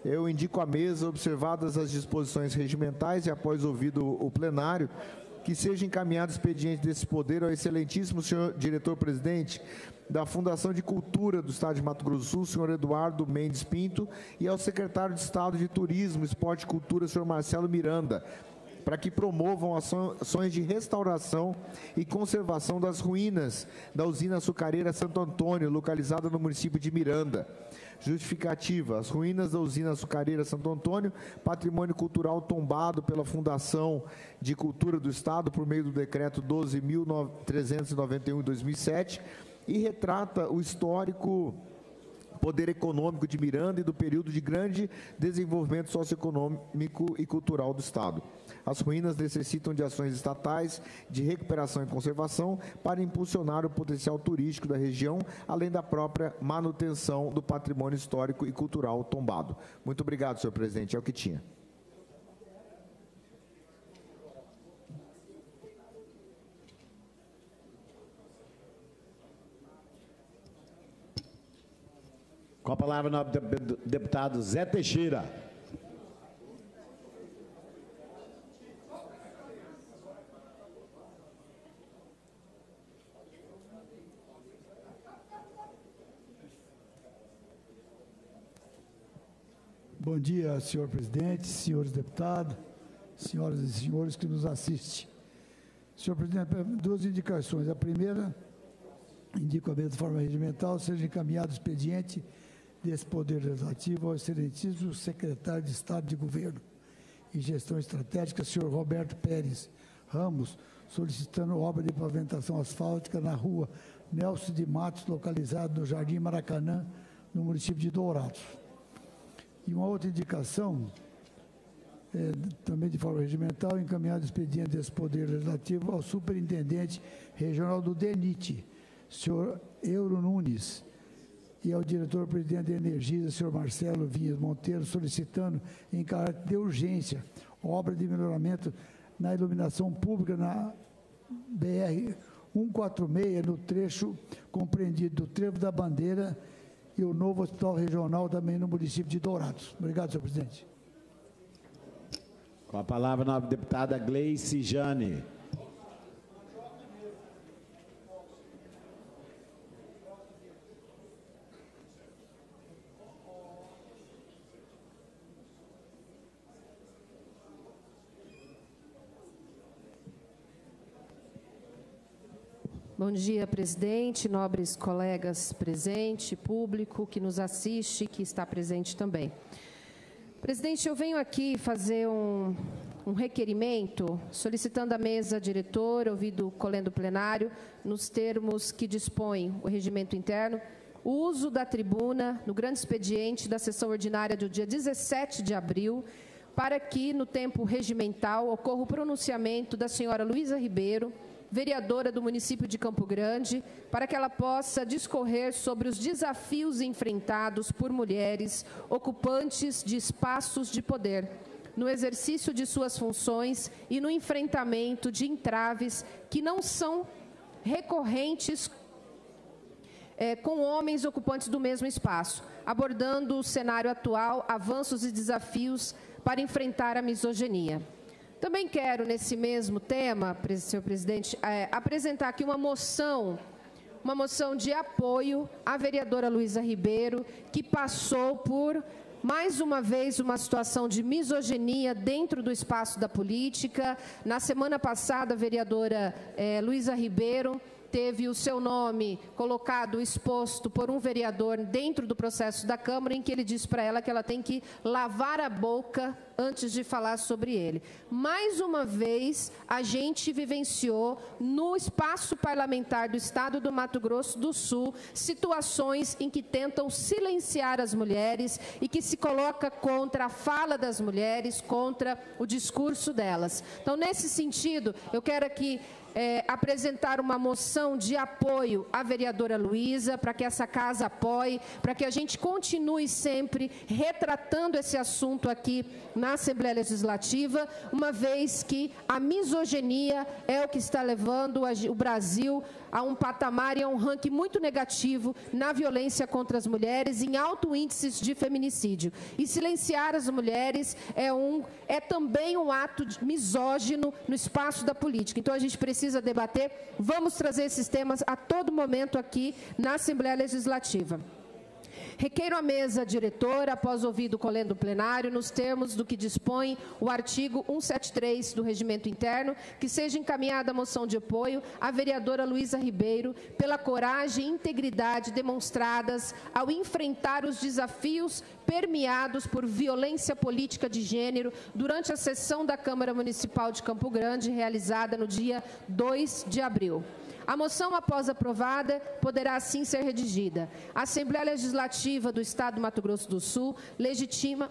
eu indico à mesa, observadas as disposições regimentais e após ouvido o plenário, que seja encaminhado expediente desse poder ao excelentíssimo senhor diretor-presidente da Fundação de Cultura do Estado de Mato Grosso do Sul, senhor Eduardo Mendes Pinto, e ao secretário de Estado de Turismo, Esporte e Cultura, senhor Marcelo Miranda, para que promovam ações de restauração e conservação das ruínas da usina açucareira Santo Antônio, localizada no município de Miranda. Justificativa: as ruínas da usina açucareira Santo Antônio, patrimônio cultural tombado pela Fundação de Cultura do Estado por meio do decreto 12.391 de 2007, e retrata o histórico poder econômico de Miranda e do período de grande desenvolvimento socioeconômico e cultural do Estado. As ruínas necessitam de ações estatais de recuperação e conservação para impulsionar o potencial turístico da região, além da própria manutenção do patrimônio histórico e cultural tombado. Muito obrigado, senhor presidente. É o que tinha. Com a palavra, o nobre deputado Zé Teixeira. Bom dia, senhor presidente, senhores deputados, senhoras e senhores que nos assistem. Senhor presidente, duas indicações. A primeira, indico a mesa de forma regimental, seja encaminhado o expediente desse Poder Legislativo ao excelentíssimo secretário de Estado de Governo e Gestão Estratégica, senhor Roberto Pérez Ramos, solicitando obra de pavimentação asfáltica na rua Nelson de Matos, localizado no Jardim Maracanã, no município de Dourados. E uma outra indicação, também de forma regimental, encaminhado o expediente desse Poder Legislativo ao superintendente regional do DENIT, senhor Euro Nunes, e ao diretor-presidente de Energisa, senhor Marcelo Vinhas Monteiro, solicitando em caráter de urgência obra de melhoramento na iluminação pública na BR-146, no trecho compreendido do Trevo da Bandeira e o novo Hospital Regional também no município de Dourados. Obrigado, senhor presidente. Com a palavra, a nova deputada Gleice Jane. Bom dia, presidente, nobres colegas presentes, público que nos assiste, que está presente também. Presidente, eu venho aqui fazer um requerimento solicitando à mesa diretora, ouvido o colendo plenário, nos termos que dispõe o regimento interno, o uso da tribuna no grande expediente da sessão ordinária do dia 17 de abril, para que, no tempo regimental, ocorra o pronunciamento da senhora Luísa Ribeiro, vereadora do município de Campo Grande, para que ela possa discorrer sobre os desafios enfrentados por mulheres ocupantes de espaços de poder, no exercício de suas funções e no enfrentamento de entraves que não são recorrentes com homens ocupantes do mesmo espaço, abordando o cenário atual, avanços e desafios para enfrentar a misoginia. Também quero, nesse mesmo tema, senhor presidente, apresentar aqui uma moção de apoio à vereadora Luísa Ribeiro, que passou por, mais uma vez, uma situação de misoginia dentro do espaço da política. Na semana passada, a vereadora Luísa Ribeiro teve o seu nome colocado, exposto por um vereador dentro do processo da Câmara, em que ele disse para ela que ela tem que lavar a boca antes de falar sobre ele. Mais uma vez, a gente vivenciou no espaço parlamentar do Estado do Mato Grosso do Sul situações em que tentam silenciar as mulheres e que se coloca contra a fala das mulheres, contra o discurso delas. Então, nesse sentido, eu quero aqui apresentar uma moção de apoio à vereadora Luísa, para que essa casa apoie, para que a gente continue sempre retratando esse assunto aqui na Assembleia Legislativa, uma vez que a misoginia é o que está levando o Brasil a um patamar e a um ranking muito negativo na violência contra as mulheres, em alto índice de feminicídio. E silenciar as mulheres é também um ato misógino no espaço da política. Então, a gente precisa debater, vamos trazer esses temas a todo momento aqui na Assembleia Legislativa. Requeiro à mesa diretora, após ouvido o coleno do plenário, nos termos do que dispõe o artigo 173 do Regimento Interno, que seja encaminhada a moção de apoio à vereadora Luísa Ribeiro pela coragem e integridade demonstradas ao enfrentar os desafios permeados por violência política de gênero durante a sessão da Câmara Municipal de Campo Grande, realizada no dia 2 de abril. A moção, após aprovada, poderá assim ser redigida. A Assembleia Legislativa do Estado do Mato Grosso do Sul, legítima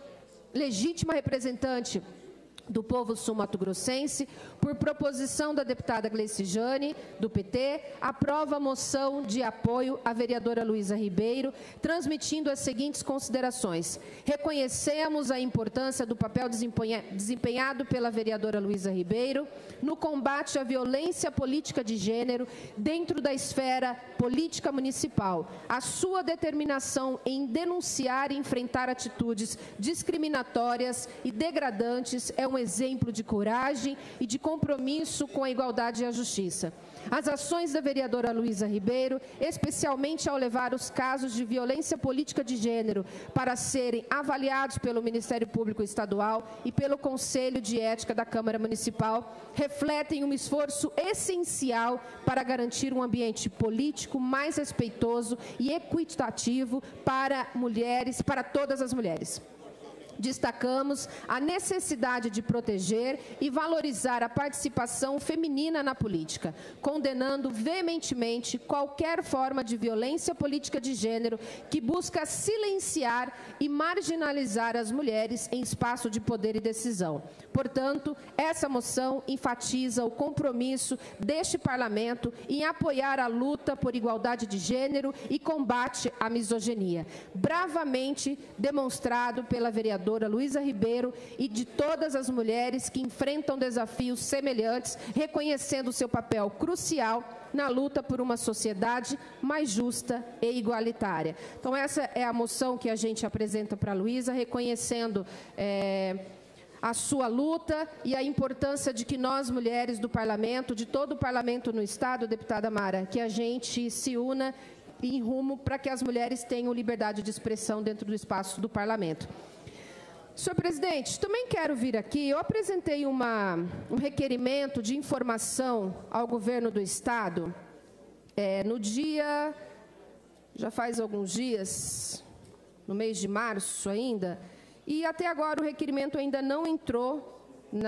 representante do povo sul-mato-grossense, por proposição da deputada Gleice Jane, do PT, aprova a moção de apoio à vereadora Luísa Ribeiro, transmitindo as seguintes considerações. Reconhecemos a importância do papel desempenhado pela vereadora Luísa Ribeiro no combate à violência política de gênero dentro da esfera política municipal. A sua determinação em denunciar e enfrentar atitudes discriminatórias e degradantes é um exemplo de coragem e de compromisso com a igualdade e a justiça. As ações da vereadora Luísa Ribeiro, especialmente ao levar os casos de violência política de gênero para serem avaliados pelo Ministério Público Estadual e pelo Conselho de Ética da Câmara Municipal, refletem um esforço essencial para garantir um ambiente político mais respeitoso e equitativo para mulheres, para todas as mulheres. Destacamos a necessidade de proteger e valorizar a participação feminina na política, condenando veementemente qualquer forma de violência política de gênero que busca silenciar e marginalizar as mulheres em espaço de poder e decisão. Portanto, essa moção enfatiza o compromisso deste Parlamento em apoiar a luta por igualdade de gênero e combate à misoginia, bravamente demonstrado pela vereadora Luísa Ribeiro e de todas as mulheres que enfrentam desafios semelhantes, reconhecendo seu papel crucial na luta por uma sociedade mais justa e igualitária. Então, essa é a moção que a gente apresenta para a Luísa, reconhecendo a sua luta e a importância de que nós, mulheres do Parlamento, de todo o Parlamento no Estado, deputada Mara, que a gente se una em rumo para que as mulheres tenham liberdade de expressão dentro do espaço do Parlamento. Senhor presidente, também quero vir aqui, eu apresentei um requerimento de informação ao governo do Estado, no dia, já faz alguns dias, no mês de março ainda, e até agora o requerimento ainda não entrou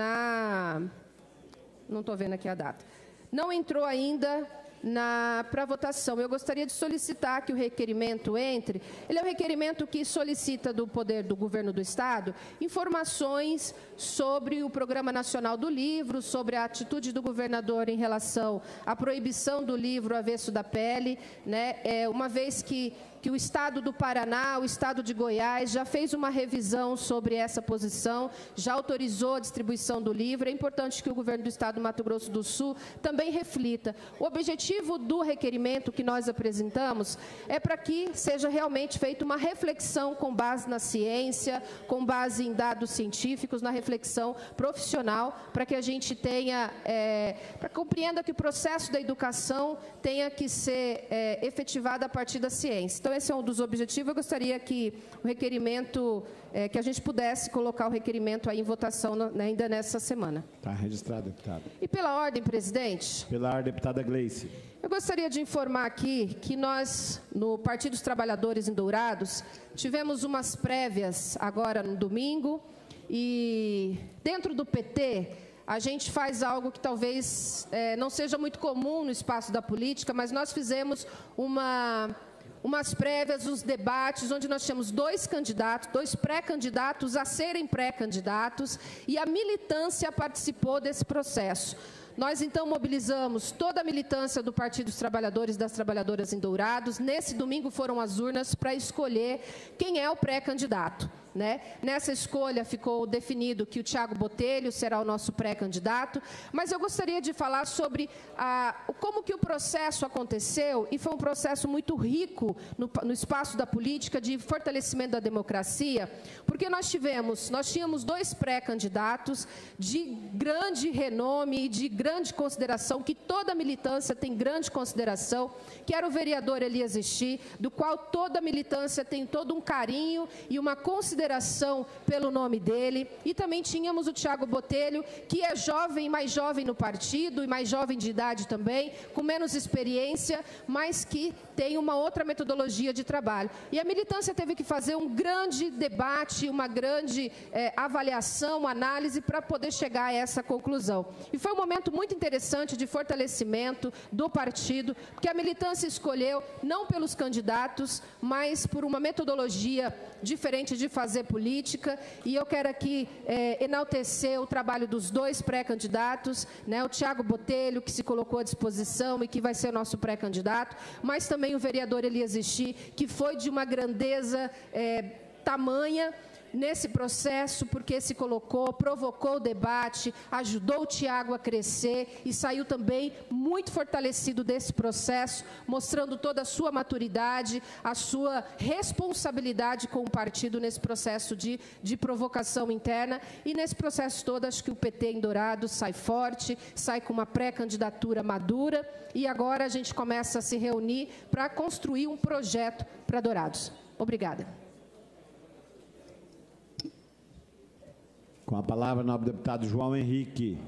não estou vendo aqui a data, não entrou ainda para votação. Eu gostaria de solicitar que o requerimento entre. Ele é um requerimento que solicita do poder do governo do Estado informações sobre o Programa Nacional do Livro, sobre a atitude do governador em relação à proibição do livro Avesso da Pele, né? Uma vez que o Estado do Paraná, o Estado de Goiás, já fez uma revisão sobre essa posição, já autorizou a distribuição do livro. É importante que o governo do Estado do Mato Grosso do Sul também reflita. O objetivo do requerimento que nós apresentamos é para que seja realmente feita uma reflexão com base na ciência, com base em dados científicos, na reflexão profissional, para que a gente tenha, para que compreenda que o processo da educação tenha que ser efetivado a partir da ciência. Então, esse é um dos objetivos. Eu gostaria que o requerimento, que a gente pudesse colocar o requerimento aí em votação ainda nessa semana. Está registrado, deputado. E pela ordem, presidente? Pela ordem, deputada Gleice. Eu gostaria de informar aqui que nós, no Partido dos Trabalhadores em Dourados, tivemos umas prévias agora no domingo e dentro do PT a gente faz algo que talvez não seja muito comum no espaço da política, mas nós fizemos umas prévias, uns debates, onde nós tínhamos dois pré-candidatos a serem pré-candidatos, e a militância participou desse processo. Nós, então, mobilizamos toda a militância do Partido dos Trabalhadores e das Trabalhadoras em Dourados. Nesse domingo foram as urnas para escolher quem é o pré-candidato. né? Nessa escolha ficou definido que o Thiago Botelho será o nosso pré-candidato, mas eu gostaria de falar sobre como que o processo aconteceu, e foi um processo muito rico no espaço da política de fortalecimento da democracia, porque nós tínhamos 2 pré-candidatos de grande renome e de grande consideração, que toda a militância tem grande consideração, que era o vereador Elias Esti, do qual toda a militância tem todo um carinho e uma consideração pelo nome dele, e também tínhamos o Thiago Botelho, que é jovem, mais jovem no partido e mais jovem de idade também, com menos experiência, mas que tem uma outra metodologia de trabalho. E a militância teve que fazer um grande debate, uma grande avaliação, análise, para poder chegar a essa conclusão. E foi um momento muito interessante de fortalecimento do partido, porque a militância escolheu, não pelos candidatos, mas por uma metodologia diferente de fazer política, e eu quero aqui enaltecer o trabalho dos 2 pré-candidatos, né, o Thiago Botelho, que se colocou à disposição e que vai ser nosso pré-candidato, mas também o vereador Elias Esti, que foi de uma grandeza tamanha nesse processo, porque se colocou, provocou o debate, ajudou o Thiago a crescer e saiu também muito fortalecido desse processo, mostrando toda a sua maturidade, a sua responsabilidade com o partido nesse processo de provocação interna, e nesse processo todo acho que o PT em Dourados sai forte, sai com uma pré-candidatura madura, e agora a gente começa a se reunir para construir um projeto para Dourados. Obrigada. Com a palavra, o nobre deputado João Henrique.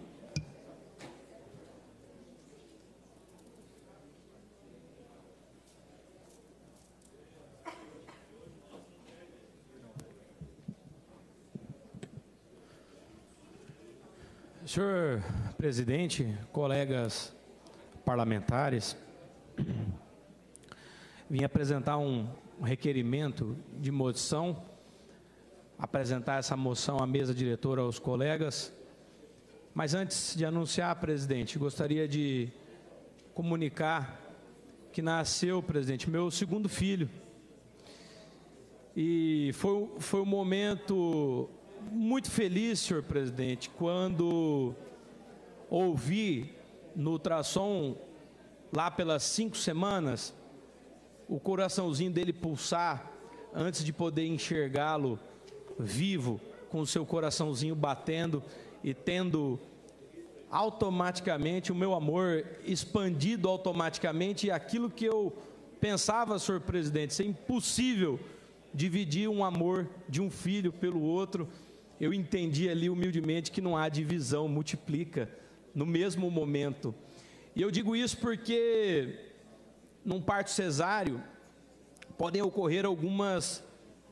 Senhor presidente, colegas parlamentares, vim apresentar um requerimento de moção, apresentar essa moção à mesa diretora aos colegas. Mas antes de anunciar, presidente, gostaria de comunicar que nasceu, presidente, meu segundo filho. E foi um momento muito feliz, senhor presidente, quando ouvi no ultrassom, lá pelas 5 semanas, o coraçãozinho dele pulsar antes de poder enxergá-lo vivo, com o seu coraçãozinho batendo e tendo automaticamente o meu amor expandido automaticamente, e aquilo que eu pensava, senhor presidente, ser impossível dividir um amor de um filho pelo outro, eu entendi ali humildemente que não há divisão, multiplica no mesmo momento. E eu digo isso porque num parto cesáreo podem ocorrer alguns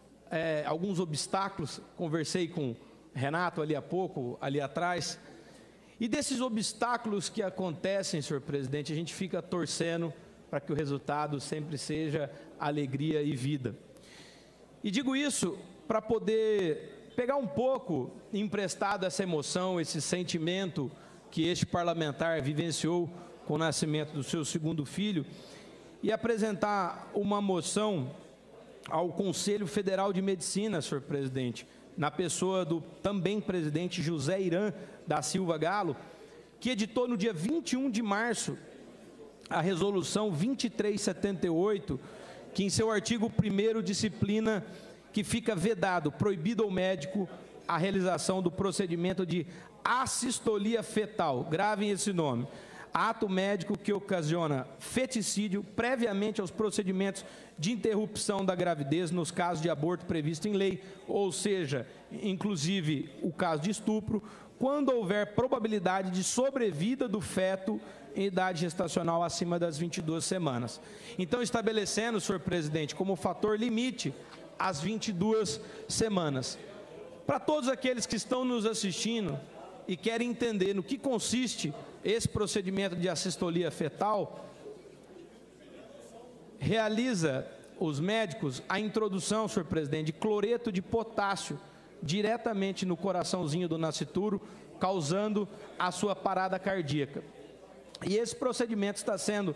obstáculos. Conversei com Renato ali há pouco, ali atrás, e desses obstáculos que acontecem, senhor presidente, a gente fica torcendo para que o resultado sempre seja alegria e vida. E digo isso para poder pegar um pouco emprestado essa emoção, esse sentimento que este parlamentar vivenciou com o nascimento do seu segundo filho, e apresentar uma moção ao Conselho Federal de Medicina, senhor presidente, na pessoa do também presidente José Irã da Silva Galo, que editou no dia 21 de março a resolução 2378, que em seu artigo 1º disciplina que fica vedado, proibido ao médico a realização do procedimento de assistolia fetal, gravem esse nome, ato médico que ocasiona feticídio previamente aos procedimentos de interrupção da gravidez nos casos de aborto previsto em lei, ou seja, inclusive o caso de estupro, quando houver probabilidade de sobrevida do feto em idade gestacional acima das 22 semanas. Então, estabelecendo, senhor presidente, como fator limite as 22 semanas. Para todos aqueles que estão nos assistindo e querem entender no que consiste esse procedimento de assistolia fetal, realiza os médicos a introdução, senhor presidente, de cloreto de potássio diretamente no coraçãozinho do nascituro, causando a sua parada cardíaca. E esse procedimento está sendo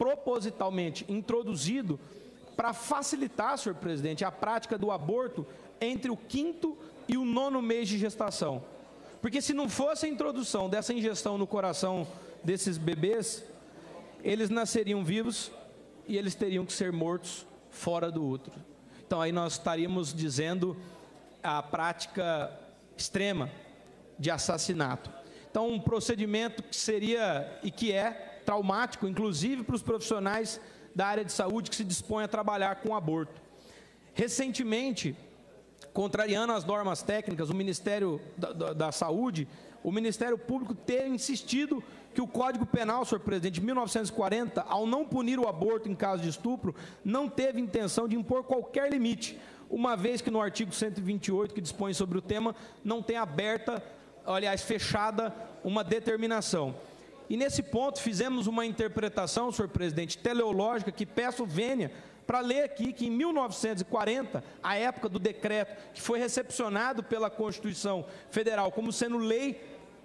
propositalmente introduzido para facilitar, senhor presidente, a prática do aborto entre o 5º e o 9º mês de gestação. Porque se não fosse a introdução dessa injeção no coração desses bebês, eles nasceriam vivos e eles teriam que ser mortos fora do útero. Então aí nós estaríamos dizendo a prática extrema de assassinato. Então um procedimento que seria e que é traumático, inclusive para os profissionais da área de saúde que se dispõem a trabalhar com aborto. Recentemente, contrariando as normas técnicas, o Ministério da Saúde, o Ministério Público ter insistido que o Código Penal, senhor presidente, de 1940, ao não punir o aborto em caso de estupro, não teve intenção de impor qualquer limite, uma vez que no artigo 128, que dispõe sobre o tema, não tem aberta, aliás, fechada, uma determinação. E nesse ponto fizemos uma interpretação, senhor presidente, teleológica, que peço vênia para ler aqui que em 1940, a época do decreto, que foi recepcionado pela Constituição Federal como sendo lei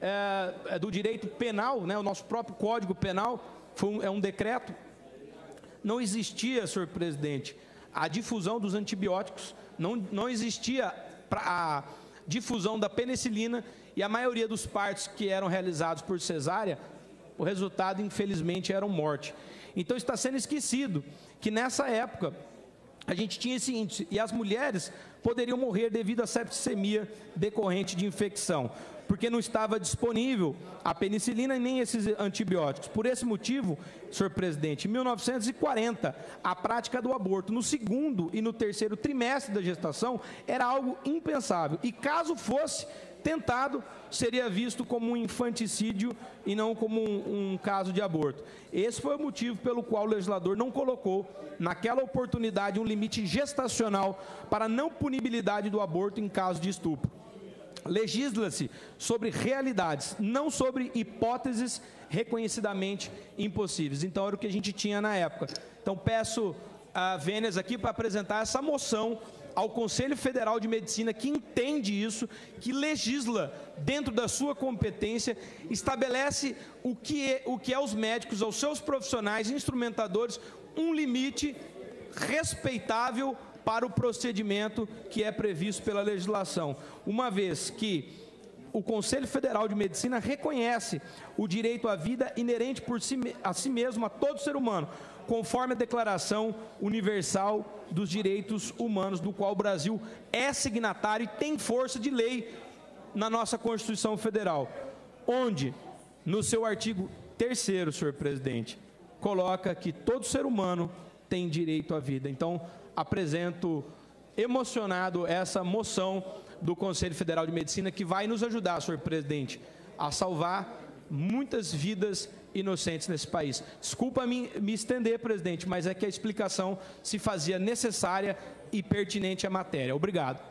do direito penal, né, o nosso próprio Código Penal, é um decreto, não existia, senhor presidente, a difusão dos antibióticos, não existia a difusão da penicilina, e a maioria dos partos que eram realizados por cesárea, o resultado, infelizmente, era morte. Então está sendo esquecido que nessa época a gente tinha esse índice e as mulheres poderiam morrer devido à septicemia decorrente de infecção, porque não estava disponível a penicilina e nem esses antibióticos. Por esse motivo, senhor presidente, em 1940, a prática do aborto no 2º e no 3º trimestre da gestação era algo impensável, e caso fosse tentado, seria visto como um infanticídio e não como um caso de aborto. Esse foi o motivo pelo qual o legislador não colocou, naquela oportunidade, um limite gestacional para a não punibilidade do aborto em caso de estupro. Legisla-se sobre realidades, não sobre hipóteses reconhecidamente impossíveis. Então, era o que a gente tinha na época. Então, peço a vênias aqui para apresentar essa moção ao Conselho Federal de Medicina, que entende isso, que legisla dentro da sua competência, estabelece o que é aos médicos, aos seus profissionais, instrumentadores, um limite respeitável para o procedimento que é previsto pela legislação, uma vez que o Conselho Federal de Medicina reconhece o direito à vida inerente a si mesmo, a todo ser humano, conforme a Declaração Universal dos Direitos Humanos, do qual o Brasil é signatário e tem força de lei na nossa Constituição Federal, onde, no seu artigo 3º, senhor presidente, coloca que todo ser humano tem direito à vida. Então, apresento emocionado essa moção do Conselho Federal de Medicina, que vai nos ajudar, senhor presidente, a salvar muitas vidas inocentes nesse país. Desculpa me estender, presidente, mas é que a explicação se fazia necessária e pertinente à matéria. Obrigado.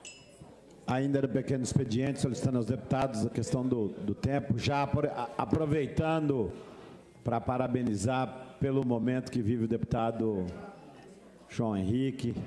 Ainda no pequeno expediente, solicitando aos deputados a questão do tempo, já aproveitando para parabenizar pelo momento que vive o deputado João Henrique.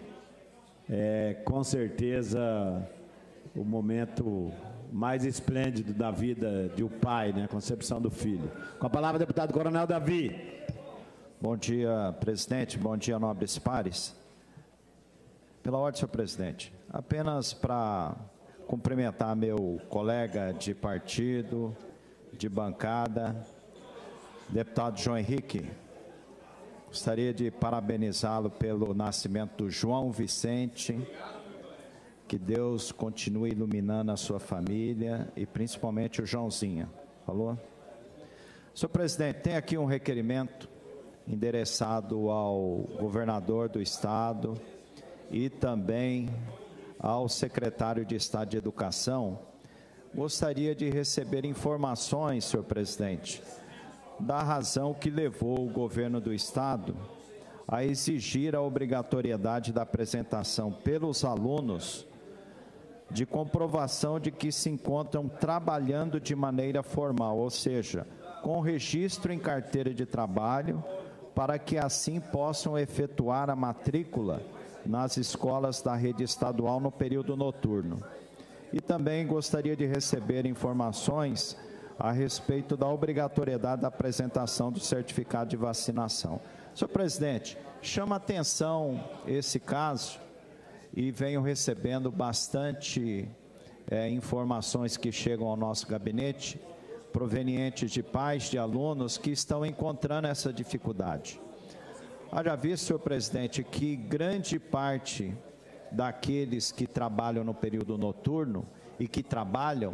Com certeza, o momento mais esplêndido da vida de um pai, né? A concepção do filho. Com a palavra, deputado Coronel Davi. Bom dia, presidente. Bom dia, nobres pares. Pela ordem, senhor presidente, apenas para cumprimentar meu colega de partido, de bancada, deputado João Henrique. Gostaria de parabenizá-lo pelo nascimento do João Vicente. Que Deus continue iluminando a sua família e principalmente o Joãozinho. Falou? Senhor presidente, tem aqui um requerimento endereçado ao governador do estado e também ao secretário de Estado de Educação. Gostaria de receber informações, senhor presidente, da razão que levou o governo do estado a exigir a obrigatoriedade da apresentação pelos alunos de comprovação de que se encontram trabalhando de maneira formal, ou seja, com registro em carteira de trabalho, para que assim possam efetuar a matrícula nas escolas da rede estadual no período noturno. E também gostaria de receber informações a respeito da obrigatoriedade da apresentação do certificado de vacinação. Senhor presidente, chama atenção esse caso e venho recebendo bastante informações que chegam ao nosso gabinete, provenientes de pais de alunos que estão encontrando essa dificuldade. Haja visto, senhor presidente, que grande parte daqueles que trabalham no período noturno e que trabalham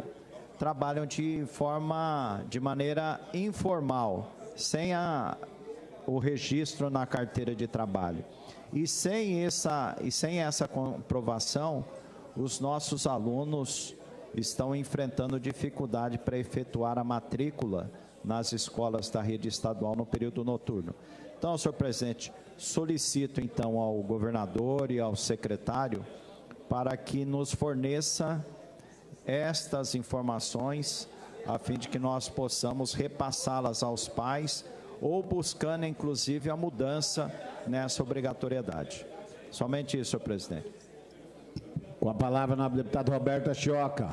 de maneira informal, sem o registro na carteira de trabalho. E sem essa comprovação, os nossos alunos estão enfrentando dificuldade para efetuar a matrícula nas escolas da rede estadual no período noturno. Então, senhor presidente, solicito então ao governador e ao secretário para que nos forneça estas informações, a fim de que nós possamos repassá-las aos pais, ou buscando, inclusive, a mudança nessa obrigatoriedade. Somente isso, senhor presidente. Com a palavra, nobre deputado Roberto Achioca.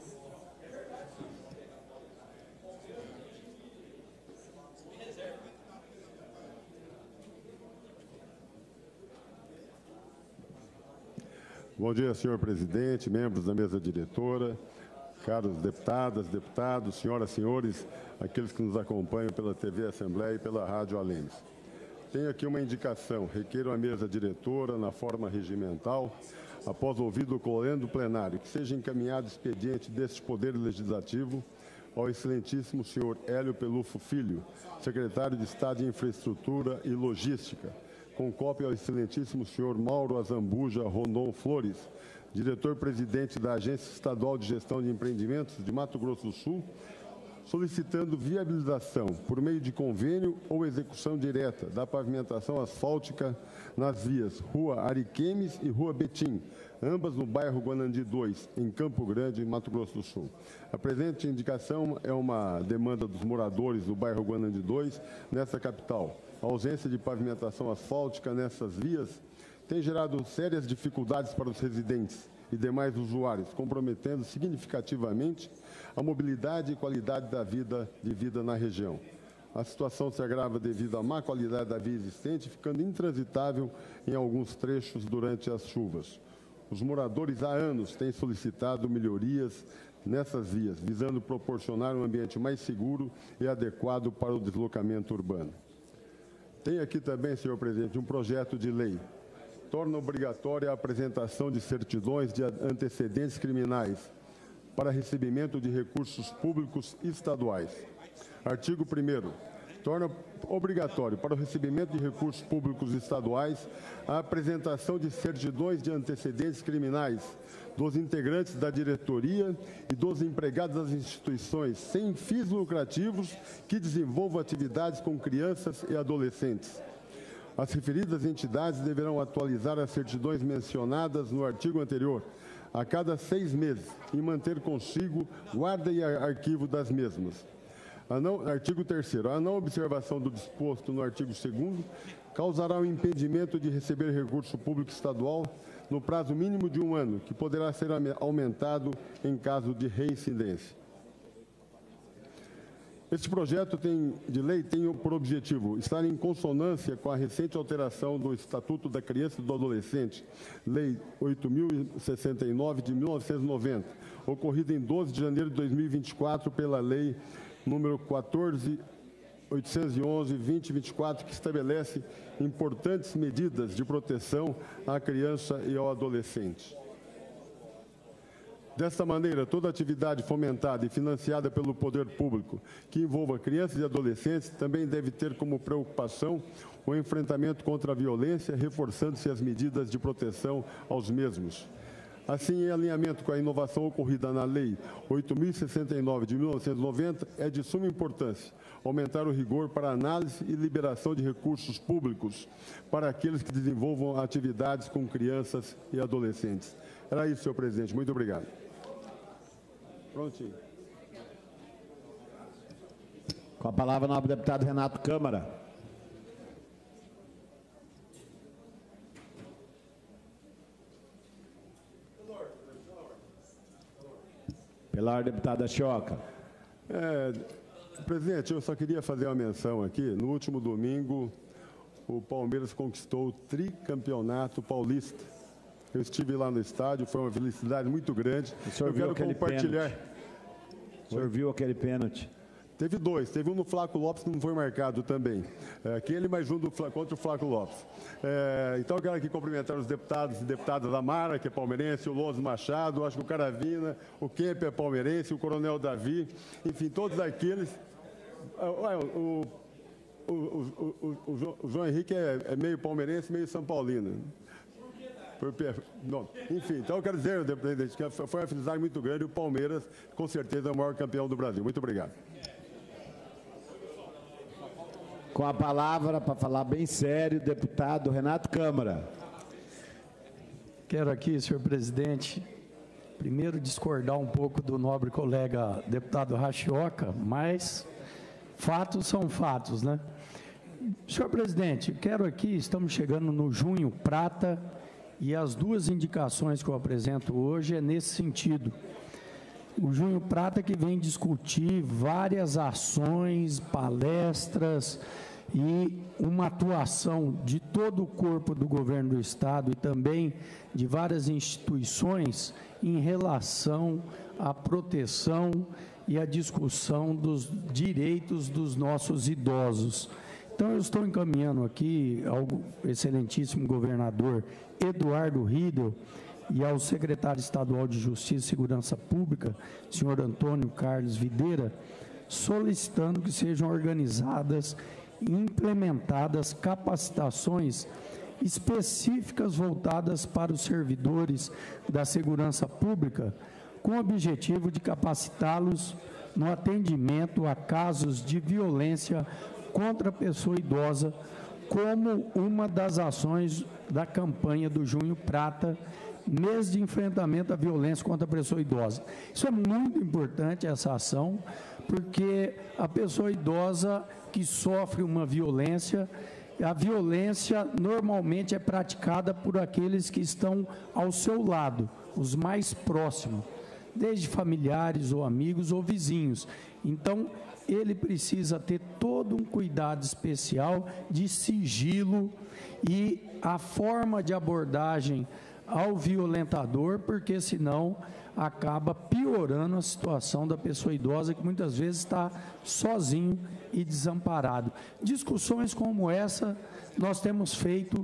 Bom dia, senhor presidente, membros da mesa diretora, caros deputadas, deputados, senhoras e senhores, aqueles que nos acompanham pela TV Assembleia e pela Rádio Alemes. Tenho aqui uma indicação. Requeiro à mesa diretora, na forma regimental, após ouvido o colendo plenário, que seja encaminhado expediente deste Poder Legislativo ao excelentíssimo senhor Hélio Pelufo Filho, secretário de Estado de Infraestrutura e Logística, com cópia ao excelentíssimo senhor Mauro Azambuja Rondon Flores, diretor-presidente da Agência Estadual de Gestão de Empreendimentos de Mato Grosso do Sul, solicitando viabilização, por meio de convênio ou execução direta, da pavimentação asfáltica nas vias Rua Ariquemes e Rua Betim, ambas no bairro Guanandi 2, em Campo Grande, Mato Grosso do Sul. A presente indicação é uma demanda dos moradores do bairro Guanandi 2, nessa capital. A ausência de pavimentação asfáltica nessas vias tem gerado sérias dificuldades para os residentes e demais usuários, comprometendo significativamente a mobilidade e qualidade da vida na região. A situação se agrava devido à má qualidade da via existente, ficando intransitável em alguns trechos durante as chuvas. Os moradores há anos têm solicitado melhorias nessas vias, visando proporcionar um ambiente mais seguro e adequado para o deslocamento urbano. Tem aqui também, senhor presidente, um projeto de lei. Torna obrigatória a apresentação de certidões de antecedentes criminais para recebimento de recursos públicos estaduais. Artigo 1º. Torna obrigatório para o recebimento de recursos públicos estaduais a apresentação de certidões de antecedentes criminais dos integrantes da diretoria e dos empregados das instituições sem fins lucrativos que desenvolvam atividades com crianças e adolescentes. As referidas entidades deverão atualizar as certidões mencionadas no artigo anterior a cada 6 meses e manter consigo guarda e arquivo das mesmas. Artigo 3º. A não observação do disposto no artigo 2º causará o impedimento de receber recurso público estadual no prazo mínimo de 1 ano, que poderá ser aumentado em caso de reincidência. Este projeto de lei tem por objetivo estar em consonância com a recente alteração do Estatuto da Criança e do Adolescente, Lei 8.069 de 1990, ocorrida em 12 de janeiro de 2024 pela Lei número 14.811/2024, que estabelece importantes medidas de proteção à criança e ao adolescente. Desta maneira, toda atividade fomentada e financiada pelo poder público que envolva crianças e adolescentes também deve ter como preocupação o enfrentamento contra a violência, reforçando-se as medidas de proteção aos mesmos. Assim, em alinhamento com a inovação ocorrida na Lei 8.069 de 1990, é de suma importância aumentar o rigor para análise e liberação de recursos públicos para aqueles que desenvolvam atividades com crianças e adolescentes. Era isso, senhor presidente. Muito obrigado. Prontinho. Com a palavra, o nobre deputado Renato Câmara. Pela ordem, deputada Achioca. Presidente, eu só queria fazer uma menção aqui. No último domingo, o Palmeiras conquistou o tricampeonato paulista. Eu estive lá no estádio, foi uma felicidade muito grande. O senhor viu aquele pênalti? O senhor viu aquele pênalti? Teve dois, teve um no Flávio Lopes que não foi marcado também. Aquele mais um contra o Flávio Lopes. Então eu quero aqui cumprimentar os deputados e deputadas da Mara, que é palmeirense, o Loso Machado, acho que o Caravina, o Kemp é palmeirense, o Coronel Davi, enfim, todos aqueles. O João Henrique é meio palmeirense, meio São Paulino. Não. Enfim, então eu quero dizer, presidente, que foi uma felicidade muito grande e o Palmeiras, com certeza, é o maior campeão do Brasil. Muito obrigado. Com a palavra, para falar bem sério, deputado Renato Câmara. Quero aqui, senhor presidente, primeiro discordar um pouco do nobre colega deputado Rachioca, mas fatos são fatos, né? Senhor presidente, quero aqui, estamos chegando no Junho Prata, e as duas indicações que eu apresento hoje é nesse sentido. O Junho Prata que vem discutir várias ações, palestras e uma atuação de todo o corpo do governo do Estado e também de várias instituições em relação à proteção e à discussão dos direitos dos nossos idosos. Então, eu estou encaminhando aqui ao excelentíssimo governador Eduardo Riedel e ao secretário estadual de Justiça e Segurança Pública, senhor Antônio Carlos Videira, solicitando que sejam organizadas e implementadas capacitações específicas voltadas para os servidores da segurança pública, com o objetivo de capacitá-los no atendimento a casos de violência contra a pessoa idosa, como uma das ações da campanha do Junho Prata, mês de enfrentamento à violência contra a pessoa idosa. Isso é muito importante, essa ação, porque a pessoa idosa que sofre uma violência, a violência normalmente é praticada por aqueles que estão ao seu lado, os mais próximos, desde familiares ou amigos ou vizinhos. Então, ele precisa ter todo um cuidado especial de sigilo e a forma de abordagem ao violentador, porque senão acaba piorando a situação da pessoa idosa, que muitas vezes está sozinho e desamparado. Discussões como essa nós temos feito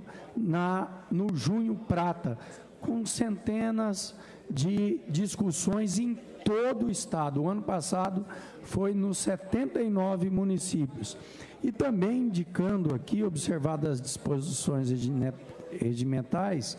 no Junho Prata, com centenas de discussões em todo o Estado. O ano passado foi nos 79 municípios. E também indicando aqui, observadas as disposições regimentais,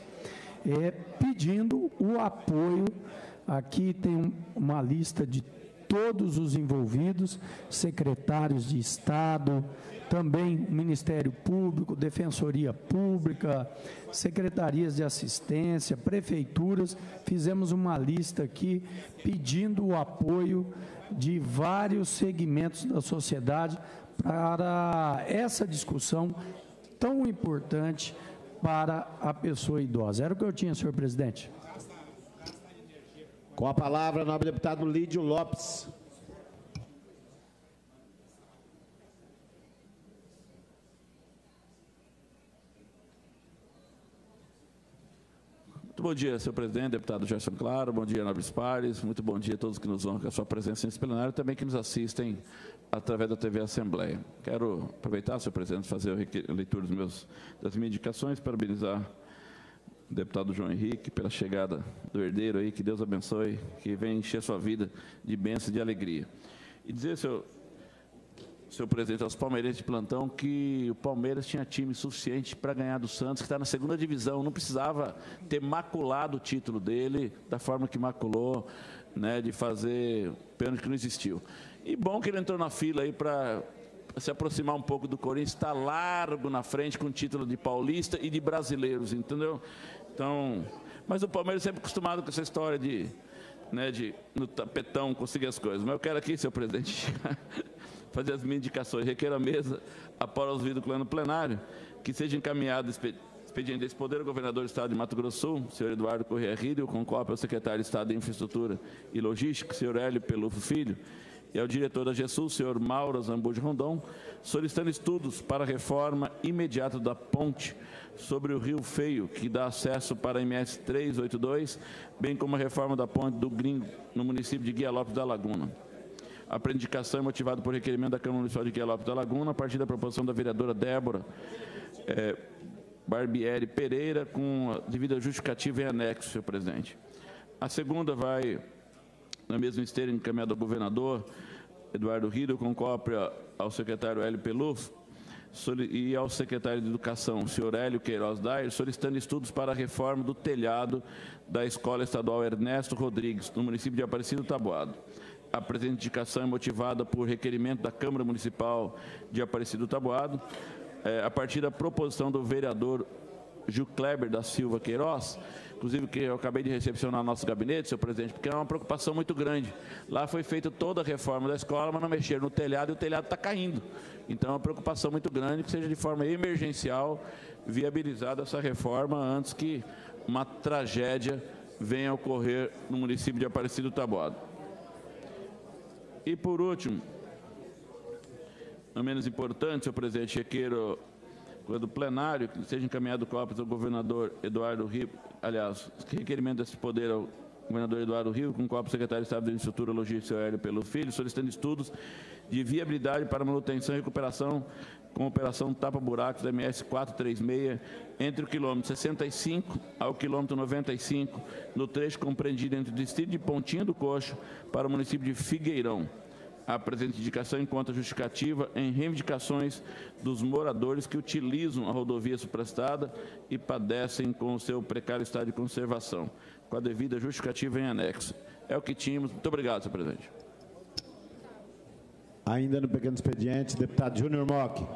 pedindo o apoio. Aqui tem uma lista de todos os envolvidos, secretários de Estado, também Ministério Público, Defensoria Pública, secretarias de assistência, prefeituras. Fizemos uma lista aqui pedindo o apoio de vários segmentos da sociedade para essa discussão tão importante para a pessoa idosa. Era o que eu tinha, senhor presidente. Com a palavra, nobre deputado Lídio Lopes. Muito bom dia, senhor presidente, deputado Gerson Claro, bom dia, nobres pares, muito bom dia a todos que nos honram com a sua presença nesse plenário e também que nos assistem através da TV Assembleia. Quero aproveitar, senhor presidente, fazer a leitura das minhas indicações, parabenizar o deputado João Henrique pela chegada do herdeiro aí, que Deus abençoe, que venha encher sua vida de bênção e de alegria. E dizer, senhor presidente, aos palmeirenses de plantão, que o Palmeiras tinha time suficiente para ganhar do Santos, que está na segunda divisão, não precisava ter maculado o título dele da forma que maculou, né, de fazer pênalti que não existiu. E bom que ele entrou na fila aí para se aproximar um pouco do Corinthians, está largo na frente com o título de paulista e de brasileiros, entendeu? Então, mas o Palmeiras sempre acostumado com essa história de no tapetão conseguir as coisas. Mas eu quero aqui, senhor presidente, fazer as minhas indicações. Requeiro a mesa, após o ouvido do plenário, que seja encaminhado expediente desse poder ao governador do Estado de Mato Grosso do Sul, senhor Eduardo Corrêa Riedel, com cópia ao secretário de Estado de Infraestrutura e Logística, senhor Hélio Pelufo Filho, e ao diretor da GESUL, senhor Mauro Zambujo Rondon, solicitando estudos para a reforma imediata da ponte sobre o Rio Feio, que dá acesso para a MS 382, bem como a reforma da ponte do Gringo, no município de Guia Lopes da Laguna. A indicação é motivada por requerimento da Câmara Municipal de Guia Lopes da Laguna, a partir da proposição da vereadora Débora Barbieri Pereira, com a devida justificativa em anexo, senhor presidente. A segunda vai, na mesma esteira, encaminhada ao governador Eduardo Riedel, com cópia ao secretário Hélio Peluf e ao secretário de Educação, senhor Hélio Queiroz Dair, solicitando estudos para a reforma do telhado da Escola Estadual Ernesto Rodrigues, no município de Aparecido Taboado. A presente indicação é motivada por requerimento da Câmara Municipal de Aparecido Taboado, a partir da proposição do vereador Gil Kleber da Silva Queiroz, inclusive que eu acabei de recepcionar no nosso gabinete, senhor presidente, porque é uma preocupação muito grande. Lá foi feita toda a reforma da escola, mas não mexeram no telhado e o telhado está caindo. Então é uma preocupação muito grande que seja de forma emergencial viabilizada essa reforma antes que uma tragédia venha a ocorrer no município de Aparecido Taboado. E por último, não menos importante, senhor presidente, requeiro do plenário que seja encaminhado cópias ao governador Eduardo Rio, aliás, requerimento desse poder ao governador Eduardo Rio, com cópia do secretário de Estado de Infraestrutura e Logística, Hélio Pelo Filho, solicitando estudos de viabilidade para manutenção e recuperação com a operação tapa-buracos da MS 436, entre o quilômetro 65 ao quilômetro 95, no trecho compreendido entre o distrito de Pontinha do Coxo para o município de Figueirão. A presente indicação encontra justificativa em reivindicações dos moradores que utilizam a rodovia supraestada e padecem com o seu precário estado de conservação, com a devida justificativa em anexo. É o que tínhamos. Muito obrigado, senhor presidente. Ainda no pequeno expediente, deputado Júnior Mock.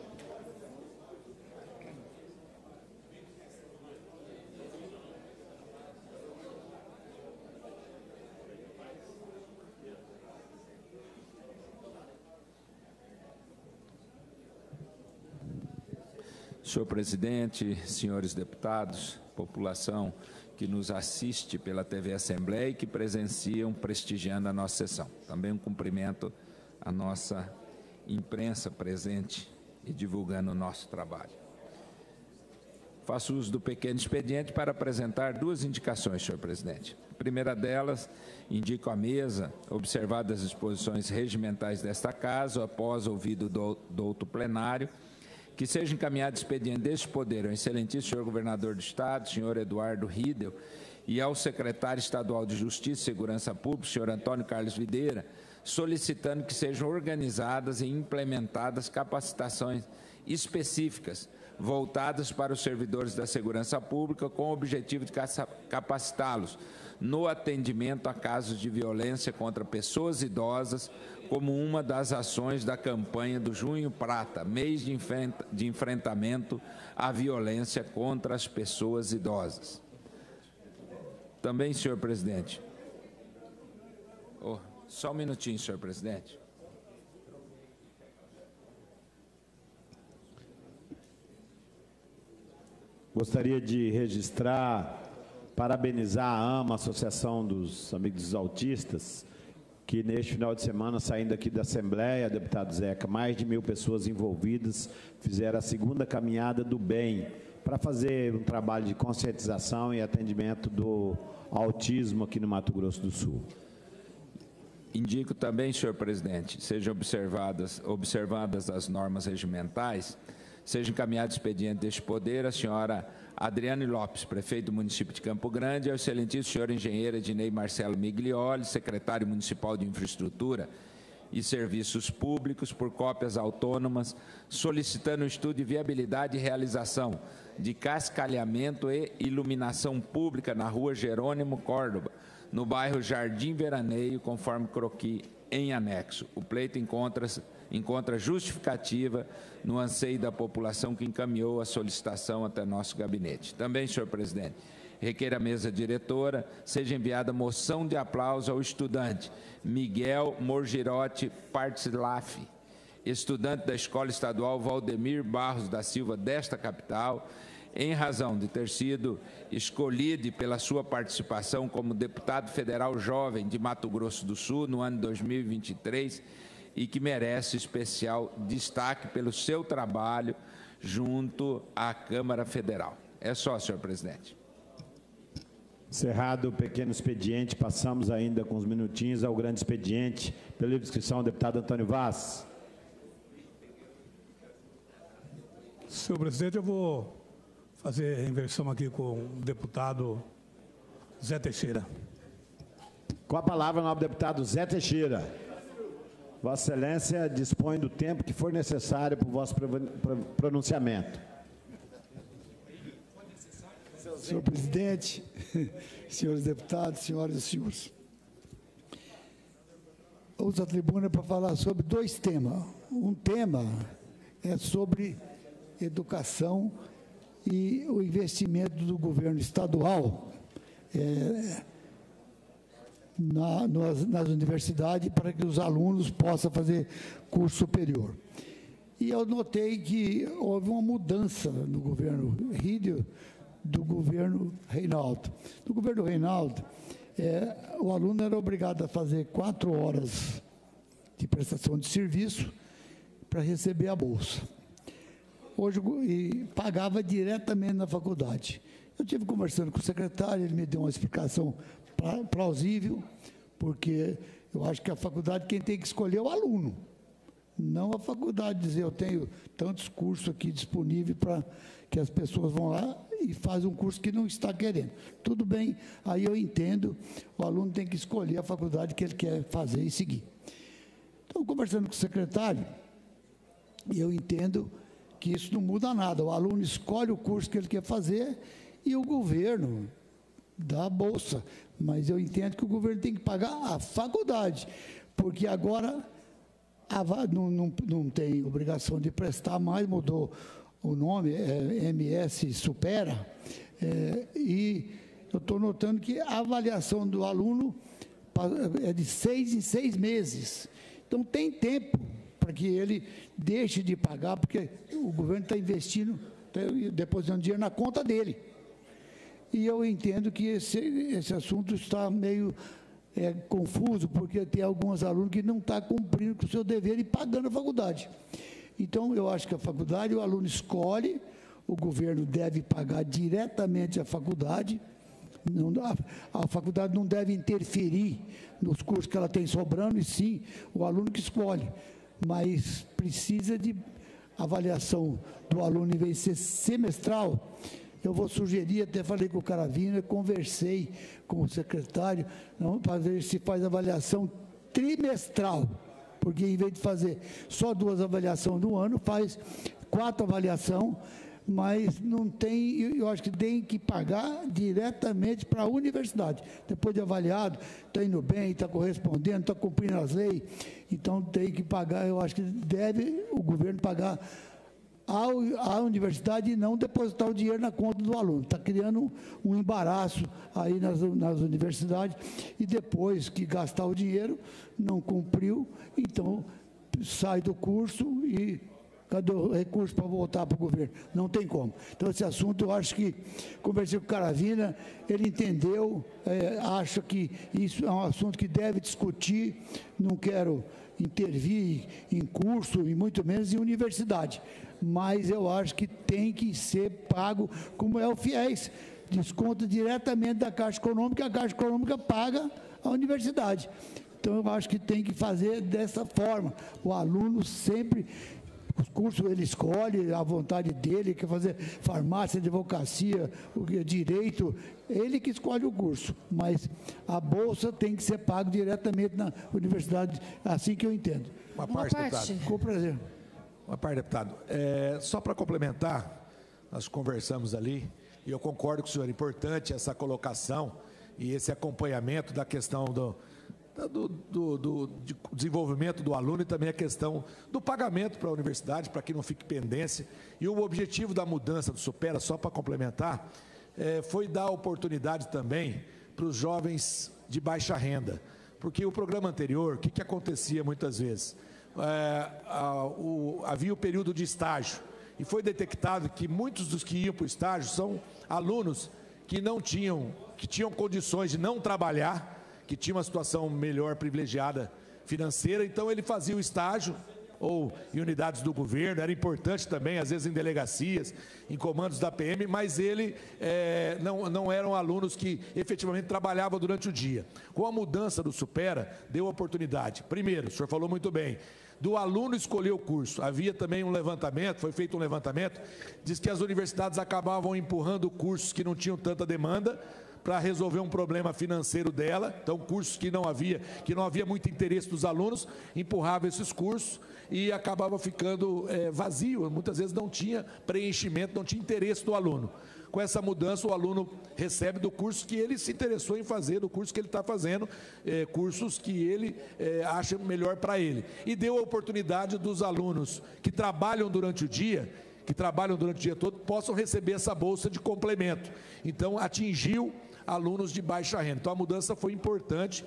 Senhor presidente, senhores deputados, população que nos assiste pela TV Assembleia e que presenciam prestigiando a nossa sessão. Também um cumprimento à nossa imprensa presente e divulgando o nosso trabalho. Faço uso do pequeno expediente para apresentar duas indicações, senhor presidente. A primeira delas, indico à mesa, observadas as disposições regimentais desta casa, após ouvido do douto plenário, que seja encaminhado expediente deste poder ao excelentíssimo senhor governador do Estado, senhor Eduardo Riedel, e ao secretário estadual de Justiça e Segurança Pública, senhor Antônio Carlos Videira, solicitando que sejam organizadas e implementadas capacitações específicas voltadas para os servidores da segurança pública com o objetivo de capacitá-los no atendimento a casos de violência contra pessoas idosas, como uma das ações da campanha do Junho Prata, mês de enfrentamento à violência contra as pessoas idosas. Também, senhor presidente. Só um minutinho, senhor presidente. Gostaria de registrar, parabenizar a AMA, Associação dos Amigos dos Autistas, que neste final de semana, saindo aqui da Assembleia, deputado Zeca, mais de 1.000 pessoas envolvidas fizeram a segunda caminhada do bem para fazer um trabalho de conscientização e atendimento do autismo aqui no Mato Grosso do Sul. Indico também, senhor presidente, sejam observadas as normas regimentais, seja encaminhado expediente deste poder a senhora Adriane Lopes, prefeito do município de Campo Grande, ao excelentíssimo senhor engenheiro Ednei Marcelo Miglioli, secretário municipal de Infraestrutura e Serviços Públicos, por cópias autônomas, solicitando o estudo de viabilidade e realização de cascalhamento e iluminação pública na rua Jerônimo Córdoba, no bairro Jardim Veraneio, conforme croquis em anexo. O pleito encontra justificativa no anseio da população que encaminhou a solicitação até nosso gabinete. Também, senhor presidente, requer à mesa diretora seja enviada moção de aplauso ao estudante Miguel Morgirotti Partzlaff, estudante da Escola Estadual Valdemir Barros da Silva desta capital, em razão de ter sido escolhido e pela sua participação como deputado federal jovem de Mato Grosso do Sul no ano 2023 e que merece especial destaque pelo seu trabalho junto à Câmara Federal. É só, senhor presidente. Encerrado o pequeno expediente, passamos ainda com uns minutinhos ao grande expediente. Pela livre inscrição, deputado Antônio Vaz. Senhor presidente, eu vou fazer a inversão aqui com o deputado Zé Teixeira. Com a palavra, o nobre deputado Zé Teixeira. Vossa Excelência dispõe do tempo que for necessário para o vosso pronunciamento. Senhor presidente, senhores deputados, senhoras e senhores. Uso a tribuna para falar sobre dois temas. Um tema é sobre educação e o investimento do governo estadual nas universidades para que os alunos possam fazer curso superior. E eu notei que houve uma mudança no governo Rídio do governo Reinaldo. No governo Reinaldo, o aluno era obrigado a fazer 4 horas de prestação de serviço para receber a bolsa. Hoje, e pagava diretamente na faculdade. Eu estive conversando com o secretário, ele me deu uma explicação plausível, porque eu acho que a faculdade, quem tem que escolher é o aluno, não a faculdade dizer, eu tenho tantos cursos aqui disponíveis para que as pessoas vão lá e fazem um curso que não está querendo. Tudo bem, aí eu entendo, o aluno tem que escolher a faculdade que ele quer fazer e seguir. Então, conversando com o secretário, eu entendo que isso não muda nada. O aluno escolhe o curso que ele quer fazer e o governo dá a bolsa. Mas eu entendo que o governo tem que pagar a faculdade, porque agora não tem obrigação de prestar mais, mudou o nome, MS Supera, e eu estou notando que a avaliação do aluno é de 6 em 6 meses. Então, tem tempo para que ele deixe de pagar, porque o governo está investindo, depositando dinheiro na conta dele. E eu entendo que esse assunto está meio confuso, porque tem alguns alunos que não estão cumprindo com o seu dever e pagando a faculdade. Então, eu acho que a faculdade, o aluno escolhe, o governo deve pagar diretamente a faculdade, a faculdade não deve interferir nos cursos que ela tem sobrando, e sim o aluno que escolhe. Mas precisa de avaliação do aluno, em vez de ser semestral. Eu vou sugerir, até falei com o Caravina, conversei com o secretário, para ver se faz avaliação trimestral, porque em vez de fazer só 2 avaliações no ano, faz 4 avaliações, mas não tem, eu acho que tem que pagar diretamente para a universidade. Depois de avaliado, está indo bem, está correspondendo, está cumprindo as leis, então tem que pagar, eu acho que deve o governo pagar à universidade e não depositar o dinheiro na conta do aluno. Está criando um embaraço aí nas universidades, e depois que gastar o dinheiro, não cumpriu, então sai do curso e cadê o recurso para voltar para o governo? Não tem como. Então, esse assunto, eu acho que, conversei com o Caravina, ele entendeu, acha que isso é um assunto que deve discutir, não quero intervir em curso, e muito menos em universidade, mas eu acho que tem que ser pago, como é o FIES, desconta diretamente da Caixa Econômica, a Caixa Econômica paga a universidade. Então, eu acho que tem que fazer dessa forma. O aluno sempre, os cursos ele escolhe, a vontade dele, quer fazer farmácia, advocacia, direito, ele que escolhe o curso, mas a bolsa tem que ser paga diretamente na universidade, assim que eu entendo. Uma parte, deputado. Com prazer. Uma parte, deputado. Só para complementar, nós conversamos ali, e eu concordo com o senhor, é importante essa colocação e esse acompanhamento da questão do desenvolvimento do aluno, e também a questão do pagamento para a universidade, para que não fique pendência. E o objetivo da mudança do Supera, só para complementar, foi dar oportunidade também para os jovens de baixa renda, porque o programa anterior, o que acontecia muitas vezes? Havia o período de estágio, e foi detectado que muitos dos que iam para o estágio são alunos que tinham condições de não trabalhar, que tinham uma situação melhor privilegiada financeira, então ele fazia o estágio ou em unidades do governo, era importante também, às vezes em delegacias, em comandos da PM, mas ele não eram alunos que efetivamente trabalhavam durante o dia. Com a mudança do Supera, deu oportunidade. Primeiro, o senhor falou muito bem, do aluno escolher o curso. Havia também um levantamento, foi feito um levantamento, diz que as universidades acabavam empurrando cursos que não tinham tanta demanda, para resolver um problema financeiro dela, então cursos que não havia muito interesse dos alunos, empurrava esses cursos e acabava ficando vazio, muitas vezes não tinha preenchimento, não tinha interesse do aluno. Com essa mudança, o aluno recebe do curso que ele se interessou em fazer, do curso que ele está fazendo, cursos que ele acha melhor para ele. E deu a oportunidade dos alunos que trabalham durante o dia todo, possam receber essa bolsa de complemento. Então, atingiu alunos de baixa renda. Então, a mudança foi importante,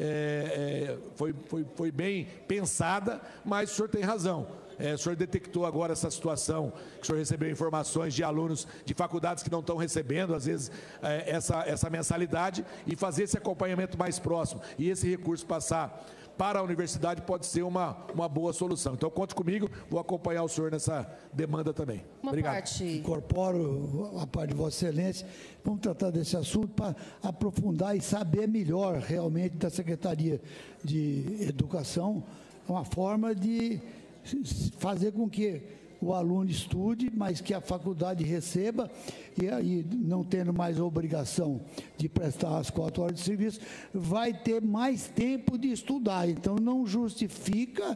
foi bem pensada, mas o senhor tem razão. O senhor detectou agora essa situação, que o senhor recebeu informações de alunos de faculdades que não estão recebendo, às vezes, essa mensalidade, e fazer esse acompanhamento mais próximo. E esse recurso passar para a universidade pode ser uma boa solução. Então, conte comigo, vou acompanhar o senhor nessa demanda também. Obrigado. Incorporo a parte de Vossa Excelência. Vamos tratar desse assunto para aprofundar e saber melhor realmente da Secretaria de Educação uma forma de fazer com que o aluno estude, mas que a faculdade receba, e aí, não tendo mais a obrigação de prestar as 4 horas de serviço, vai ter mais tempo de estudar. Então, não justifica,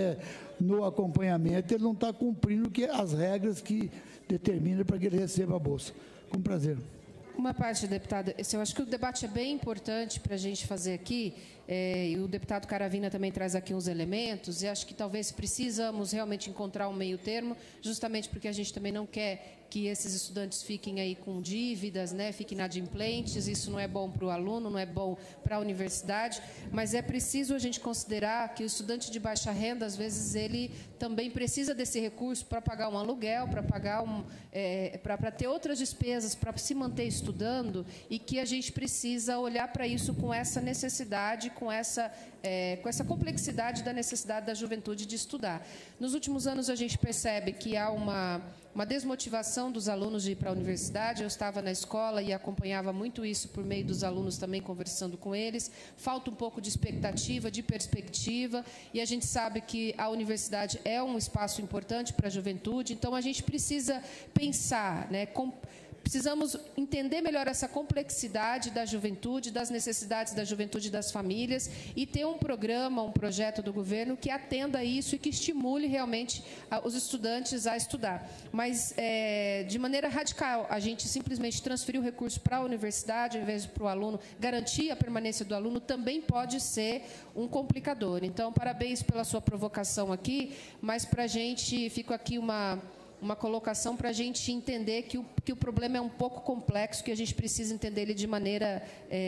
no acompanhamento, ele não está cumprindo as regras que determinam para que ele receba a bolsa. Com prazer. Uma parte, deputada, eu acho que o debate é bem importante para a gente fazer aqui, e o deputado Caravina também traz aqui uns elementos, e acho que talvez precisamos realmente encontrar um meio termo, justamente porque a gente também não quer que esses estudantes fiquem aí com dívidas, né, fiquem inadimplentes, isso não é bom para o aluno, não é bom para a universidade, mas é preciso a gente considerar que o estudante de baixa renda, às vezes, ele também precisa desse recurso para pagar um aluguel, para pagar para ter outras despesas, para se manter estudando, e que a gente precisa olhar para isso com essa necessidade, com essa complexidade da necessidade da juventude de estudar. Nos últimos anos, a gente percebe que há uma desmotivação dos alunos de ir para a universidade. Eu estava na escola e acompanhava muito isso por meio dos alunos também, conversando com eles. Falta um pouco de expectativa, de perspectiva, e a gente sabe que a universidade é um espaço importante para a juventude, então a gente precisa pensar, né, precisamos entender melhor essa complexidade da juventude, das necessidades da juventude e das famílias, e ter um programa, um projeto do governo que atenda a isso e que estimule realmente os estudantes a estudar. Mas, de maneira radical, a gente simplesmente transferir o recurso para a universidade, ao invés de para o aluno, garantir a permanência do aluno, também pode ser um complicador. Então, parabéns pela sua provocação aqui, mas para a gente, fica aqui uma colocação para a gente entender que o problema é um pouco complexo, que a gente precisa entender ele de maneira,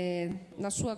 na sua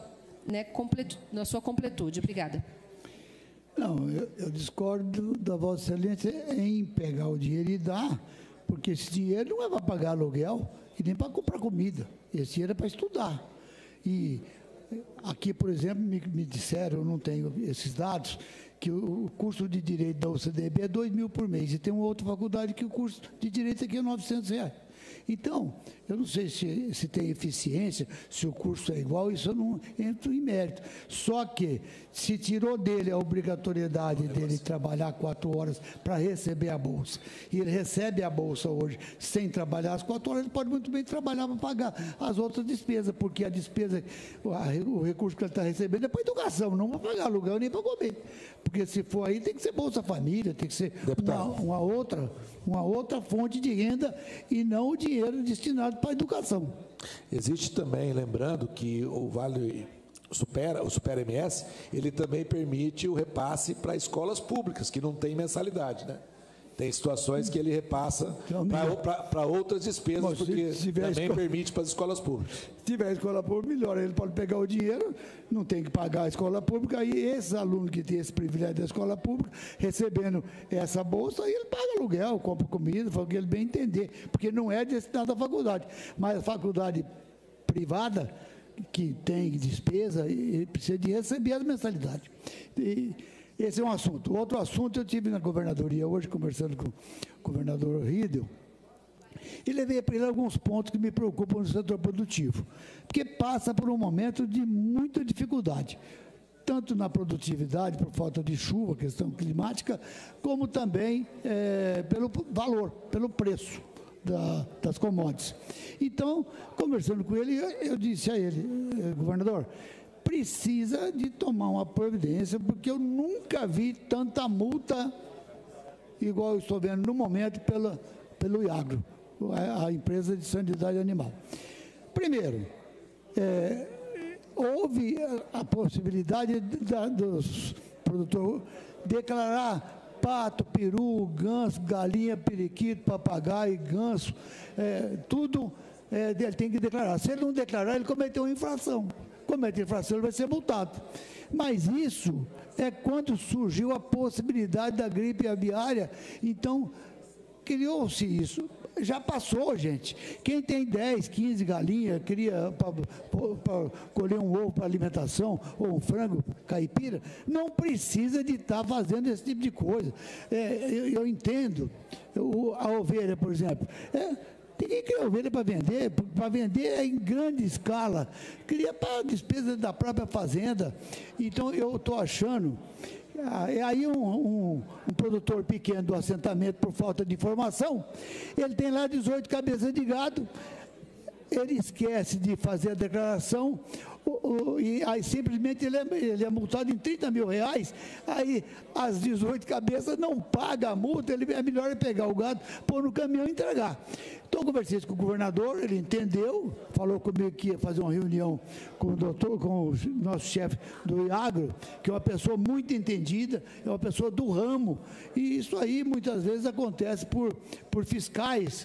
completude. Obrigada. Não, eu discordo da Vossa Excelência em pegar o dinheiro e dar, porque esse dinheiro não é para pagar aluguel e nem para comprar comida. Esse dinheiro é para estudar. E aqui, por exemplo, me disseram, eu não tenho esses dados, que o curso de Direito da UCDB é R$2.000 por mês, e tem uma outra faculdade que o curso de Direito aqui é R$900. Então, eu não sei se tem eficiência, se o curso é igual, isso eu não entro em mérito. Só que, se tirou dele a obrigatoriedade dele trabalhar 4 horas para receber a bolsa, e ele recebe a bolsa hoje sem trabalhar as 4 horas, ele pode muito bem trabalhar para pagar as outras despesas, porque a despesa, o recurso que ele está recebendo é para educação, não para pagar aluguel nem para comer. Porque se for aí, tem que ser Bolsa Família, tem que ser uma outra fonte de renda e não o dinheiro destinado para a educação. Existe também, lembrando que o o Supera MS, ele também permite o repasse para escolas públicas, que não tem mensalidade, né? Tem situações que ele repassa para outras despesas, porque também permite para as escolas públicas. Se tiver escola pública, melhor. Ele pode pegar o dinheiro, não tem que pagar a escola pública, aí esses alunos que têm esse privilégio da escola pública, recebendo essa bolsa, aí ele paga aluguel, compra comida, faz o que ele bem entender, porque não é destinado à faculdade. Mas a faculdade privada, que tem despesa, e precisa de receber as mensalidades. E esse é um assunto. Outro assunto, eu tive na governadoria hoje, conversando com o governador Riedel, e levei para ele alguns pontos que me preocupam no setor produtivo, porque passa por um momento de muita dificuldade, tanto na produtividade, por falta de chuva, questão climática, como também pelo valor, pelo preço das commodities. Então, conversando com ele, eu disse a ele, governador, precisa de tomar uma providência, porque eu nunca vi tanta multa igual eu estou vendo no momento pelo IAGRO, a empresa de sanidade animal. Primeiro, houve a possibilidade dos produtores declarar pato, peru, ganso, galinha, periquito, papagaio, ganso, tudo ele tem que declarar. Se ele não declarar, ele cometeu uma infração. Comete infração, ele vai ser multado. Mas isso é quando surgiu a possibilidade da gripe aviária, então criou-se isso. Já passou, gente. Quem tem 10, 15 galinhas, cria para colher um ovo para alimentação, ou um frango caipira, não precisa de estar fazendo esse tipo de coisa. Eu entendo. A ovelha, por exemplo, ninguém cria ovelha para vender em grande escala, cria para despesa da própria fazenda. Então, eu estou achando, aí um produtor pequeno do assentamento, por falta de informação, ele tem lá 18 cabeças de gado, ele esquece de fazer a declaração, e aí simplesmente ele é multado em R$30 mil, aí as 18 cabeças não pagam a multa, é melhor ele pegar o gado, pôr no caminhão e entregar. Então, eu conversei com o governador, ele entendeu, falou comigo que ia fazer uma reunião com o nosso chefe do IAGRO, que é uma pessoa muito entendida, é uma pessoa do ramo, e isso aí muitas vezes acontece por fiscais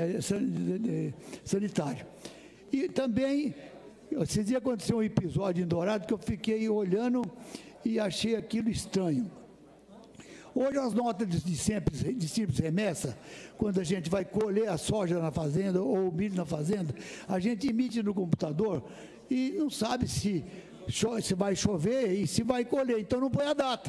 sanitários. E também, esses dias aconteceu um episódio em Dourado que eu fiquei olhando e achei aquilo estranho. Hoje as notas de simples remessa, quando a gente vai colher a soja na fazenda ou o milho na fazenda, a gente emite no computador e não sabe se vai chover e se vai colher, então não põe a data.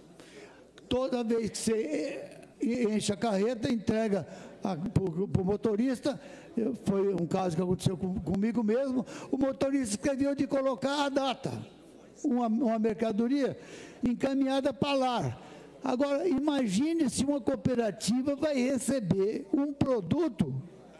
Toda vez que você enche a carreta, entrega para o motorista, foi um caso que aconteceu comigo mesmo, o motorista escreveu de colocar a data, uma mercadoria encaminhada para lá. Agora, imagine se uma cooperativa vai receber um produto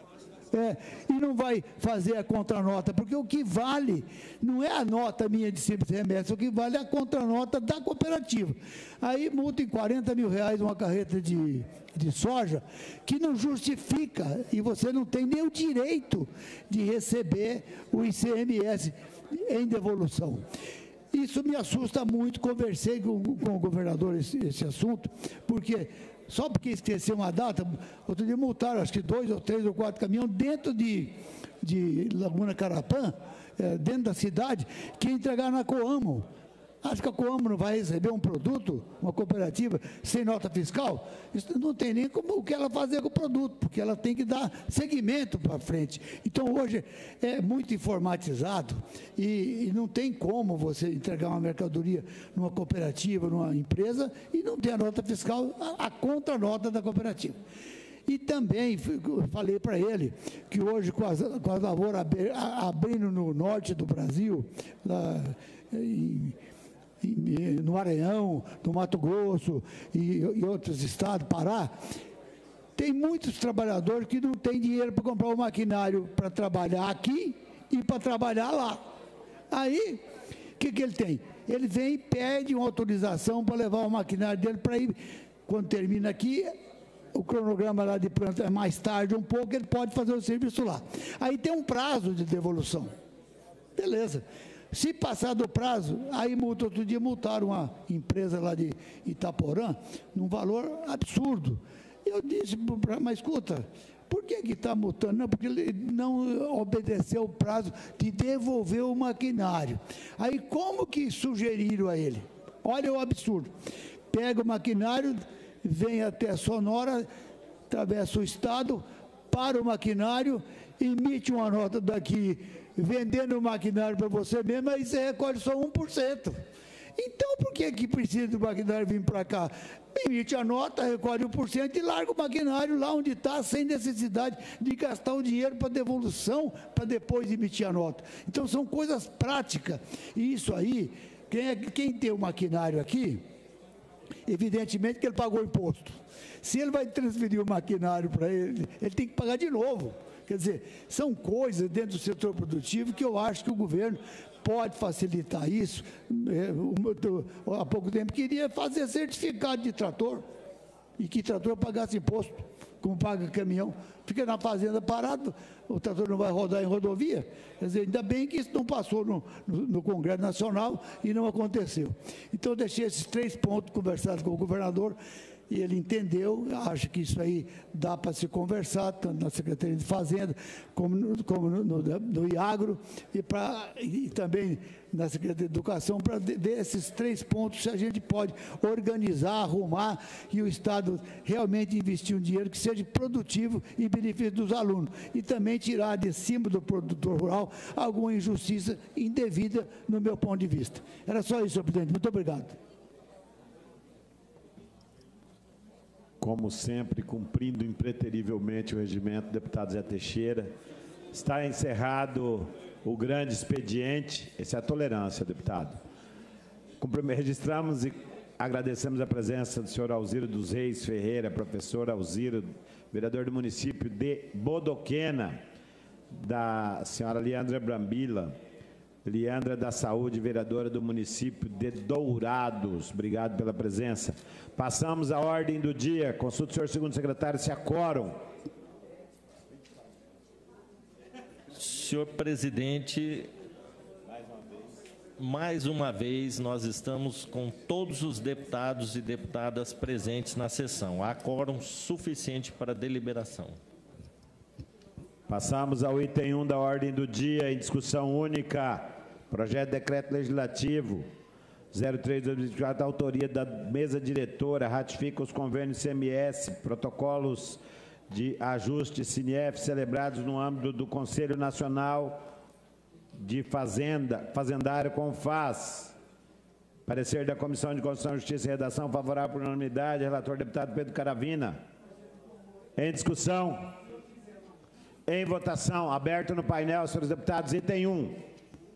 e não vai fazer a contranota, porque o que vale não é a nota minha de simples remessa, o que vale é a contranota da cooperativa. Aí multa em R$40 mil uma carreta de soja, que não justifica, e você não tem nem o direito de receber o ICMS em devolução. Isso me assusta muito, conversei com o governador esse assunto, porque só porque esqueceu uma data, outro dia multaram, acho que 2 ou 3 ou 4 caminhões dentro de Laguna Carapã, dentro da cidade, que entregaram na Coamo. Acho que a Coamo não vai receber um produto, uma cooperativa, sem nota fiscal? Isso não tem nem o que ela fazer com o produto, porque ela tem que dar seguimento para frente. Então, hoje, é muito informatizado e não tem como você entregar uma mercadoria numa cooperativa, numa empresa, e não ter a nota fiscal, a contranota da cooperativa. E também falei para ele que hoje, com as lavouras abrindo no norte do Brasil, lá no Maranhão, no Mato Grosso e outros estados, Pará, tem muitos trabalhadores que não têm dinheiro para comprar um maquinário para trabalhar aqui e para trabalhar lá. Aí, o que ele tem? Ele vem e pede uma autorização para levar o maquinário dele para ir, quando termina aqui, o cronograma lá de planta é mais tarde um pouco, ele pode fazer o serviço lá. Aí tem um prazo de devolução. Beleza. Se passar do prazo, aí outro dia multaram uma empresa lá de Itaporã, num valor absurdo. Eu disse, mas escuta, por que está multando? Não, porque ele não obedeceu o prazo de devolver o maquinário. Aí como que sugeriram a ele? Olha o absurdo. Pega o maquinário, vem até a Sonora, atravessa o estado, para o maquinário, emite uma nota daqui, vendendo o maquinário para você mesmo, aí você recolhe só 1%. Então, por que precisa do maquinário vir para cá? Emite a nota, recolhe 1% e larga o maquinário lá onde está, sem necessidade de gastar o dinheiro para devolução, para depois emitir a nota. Então, são coisas práticas. E isso aí, quem tem o maquinário aqui, evidentemente que ele pagou imposto. Se ele vai transferir o maquinário para ele, ele tem que pagar de novo. Quer dizer, são coisas dentro do setor produtivo que eu acho que o governo pode facilitar isso. Há pouco tempo queria fazer certificado de trator e que trator pagasse imposto, como paga caminhão. Fica na fazenda parado, o trator não vai rodar em rodovia. Quer dizer, ainda bem que isso não passou no Congresso Nacional e não aconteceu. Então, eu deixei esses 3 pontos conversados com o governador e ele entendeu, acho que isso aí dá para se conversar, tanto na Secretaria de Fazenda, como no IAGRO, e também na Secretaria de Educação, para ver esses 3 pontos, se a gente pode organizar, arrumar, e o Estado realmente investir um dinheiro que seja produtivo em benefício dos alunos, e também tirar de cima do produtor rural alguma injustiça indevida, no meu ponto de vista. Era só isso, senhor presidente. Muito obrigado. Como sempre, cumprindo impreterivelmente o regimento, deputado Zé Teixeira. Está encerrado o grande expediente. Essa é a tolerância, deputado. Registramos e agradecemos a presença do senhor Alziro dos Reis Ferreira, professor Alziro, vereador do município de Bodoquena, da senhora Leandra Brambila, Leandra da Saúde, vereadora do município de Dourados. Obrigado pela presença. Passamos à ordem do dia. Consulta o senhor segundo secretário se há quórum. Senhor presidente, mais uma vez nós estamos com todos os deputados e deputadas presentes na sessão. Há quórum suficiente para deliberação. Passamos ao item 1 da ordem do dia, em discussão única, projeto de decreto legislativo 03/2024, autoria da mesa diretora, ratifica os convênios CMS, protocolos de ajuste CINEF celebrados no âmbito do Conselho Nacional de Fazendário CONFAS. Parecer da Comissão de Constituição, Justiça e Redação, favorável por unanimidade, relator deputado Pedro Caravina. Em discussão. Em votação, aberto no painel, senhores deputados, item 1.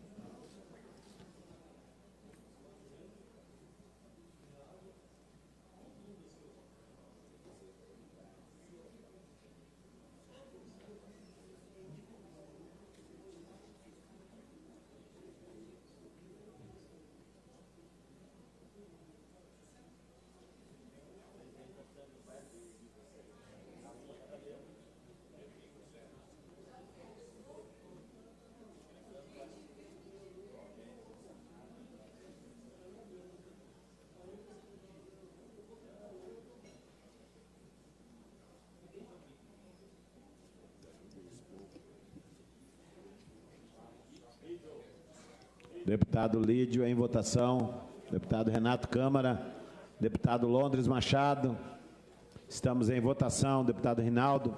Deputado Lídio em votação, deputado Renato Câmara, deputado Londres Machado, estamos em votação, deputado Rinaldo.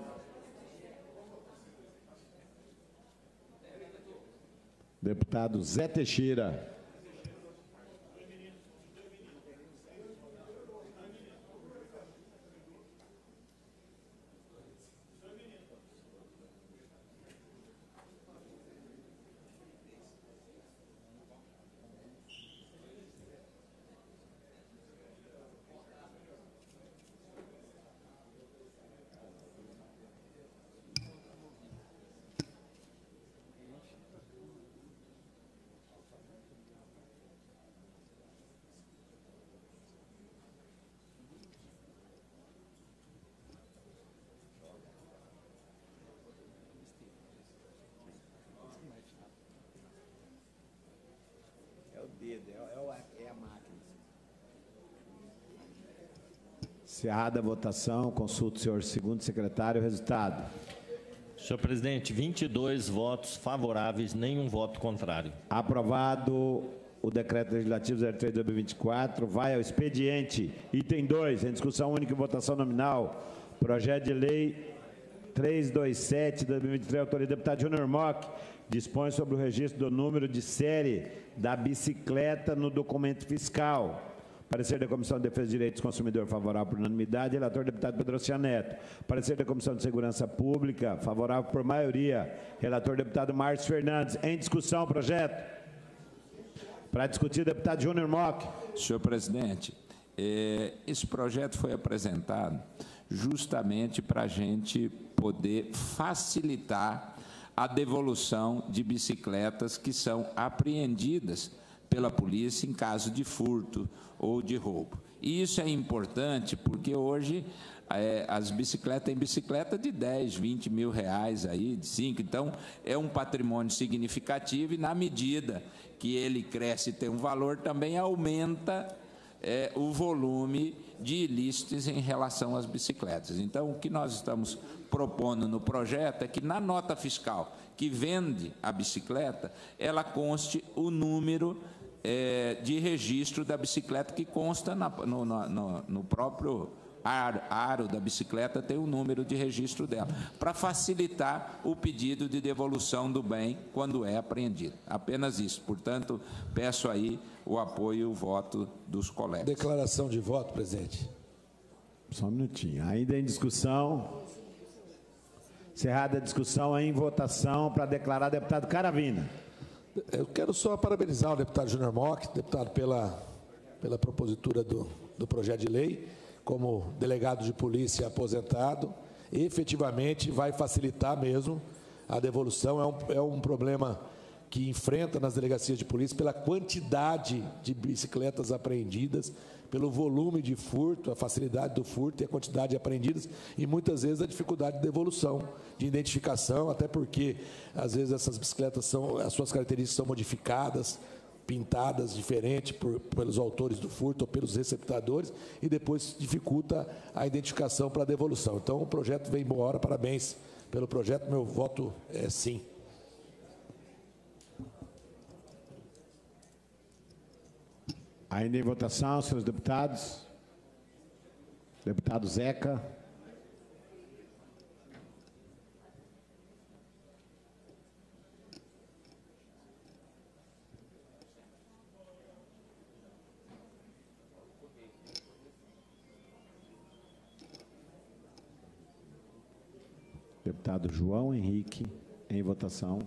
Deputado Zé Teixeira. Encerrada a votação, consulto o senhor segundo secretário. Resultado. Senhor presidente, 22 votos favoráveis, nenhum voto contrário. Aprovado o decreto legislativo 03/2024. Vai ao expediente. Item 2, em discussão única e votação nominal. Projeto de lei 327/2023, autoria do deputado Júnior Mock, dispõe sobre o registro do número de série da bicicleta no documento fiscal. Parecer da Comissão de Defesa dos Direitos do Consumidor favorável por unanimidade. Relator, deputado Pedro Cianeto. Parecer da Comissão de Segurança Pública, favorável por maioria. Relator, deputado Márcio Fernandes. Em discussão, projeto. Para discutir, deputado Júnior Mock. Senhor presidente, esse projeto foi apresentado justamente para a gente poder facilitar a devolução de bicicletas que são apreendidas pela polícia em caso de furto ou de roubo. E isso é importante porque hoje as bicicletas, tem bicicleta de 10, 20 mil reais aí, de 5, então é um patrimônio significativo e na medida que ele cresce e tem um valor, também aumenta o volume de ilícitos em relação às bicicletas. Então, o que nós estamos propondo no projeto é que na nota fiscal que vende a bicicleta, ela conste o número de registro da bicicleta que consta no próprio aro da bicicleta, tem o número de registro dela, para facilitar o pedido de devolução do bem quando é apreendido. Apenas isso. Portanto, peço aí o apoio e o voto dos colegas. Declaração de voto, presidente. Só um minutinho. Ainda em discussão. Encerrada a discussão, em votação, para declarar deputado Caravina. Eu quero só parabenizar o deputado Júnior Mock, deputado pela propositura do projeto de lei, como delegado de polícia aposentado, efetivamente vai facilitar mesmo a devolução. É um problema que enfrenta nas delegacias de polícia pela quantidade de bicicletas apreendidas, pelo volume de furto, a facilidade do furto e a quantidade de apreendidas, e muitas vezes a dificuldade de devolução, de identificação, até porque, às vezes, essas bicicletas as suas características são modificadas, pintadas diferente pelos autores do furto ou pelos receptadores, e depois dificulta a identificação para a devolução. Então, o projeto vem em boa hora, parabéns pelo projeto, meu voto é sim. Ainda em votação, senhores deputados. Deputado Zeca. Deputado João Henrique, em votação.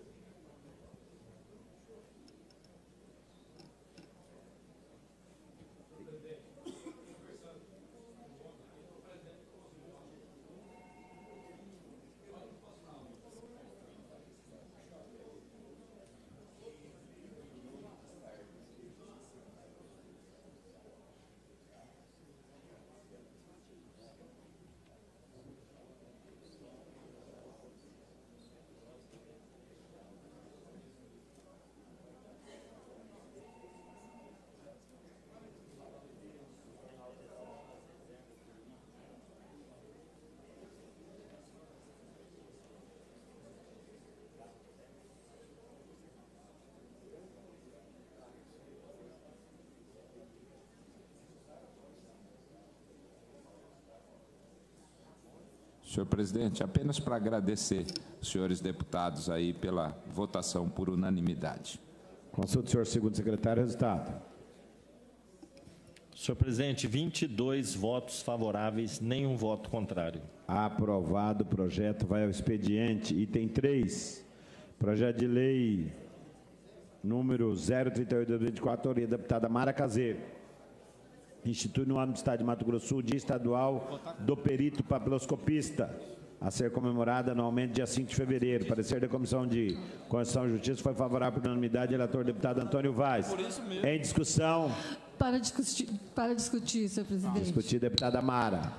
Senhor presidente, apenas para agradecer os senhores deputados aí pela votação por unanimidade. Consulta o senhor segundo secretário, resultado. Senhor presidente, 22 votos favoráveis, nenhum voto contrário. Aprovado o projeto, vai ao expediente. Item 3, projeto de lei número 038/2024, autoria da deputada Mara Caseiro. Institui no âmbito do Estado de Mato Grosso do Sul o Dia Estadual do Perito Papiloscopista, a ser comemorada anualmente dia 5 de fevereiro. Parecer da Comissão de Constituição e Justiça foi favorável por unanimidade. Relator, deputado Antônio Vaz. Em discussão. Para discutir, senhor presidente. Discutir, deputada Mara.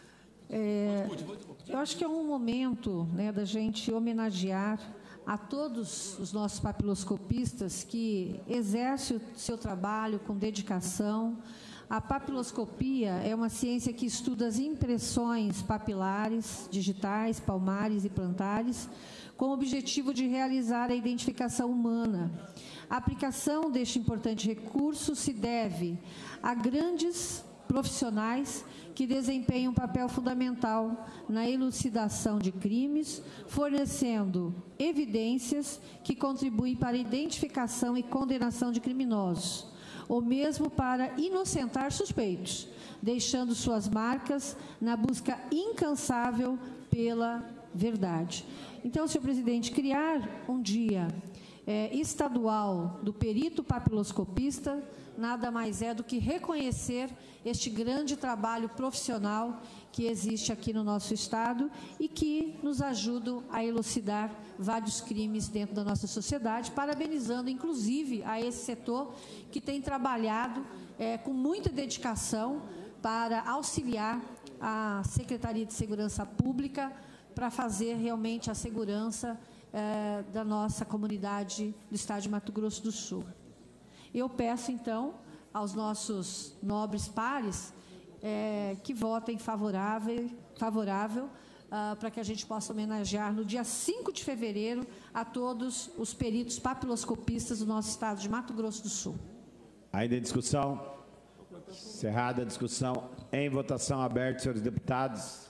Eu acho que é um momento, né, da gente homenagear a todos os nossos papiloscopistas que exercem o seu trabalho com dedicação, A papiloscopia é uma ciência que estuda as impressões papilares, digitais, palmares e plantares, com o objetivo de realizar a identificação humana. A aplicação deste importante recurso se deve a grandes profissionais que desempenham um papel fundamental na elucidação de crimes, fornecendo evidências que contribuem para a identificação e condenação de criminosos, ou mesmo para inocentar suspeitos, deixando suas marcas na busca incansável pela verdade. Então, senhor presidente, criar um dia estadual do perito papiloscopista nada mais é do que reconhecer este grande trabalho profissional que existe aqui no nosso Estado e que nos ajuda a elucidar vários crimes dentro da nossa sociedade, parabenizando, inclusive, a esse setor que tem trabalhado com muita dedicação para auxiliar a Secretaria de Segurança Pública para fazer realmente a segurança da nossa comunidade do Estado de Mato Grosso do Sul. Eu peço, então, aos nossos nobres pares que votem favorável para que a gente possa homenagear no dia 5 de fevereiro a todos os peritos papiloscopistas do nosso Estado de Mato Grosso do Sul. Ainda em discussão? Encerrada a discussão. Em votação aberta, senhores deputados.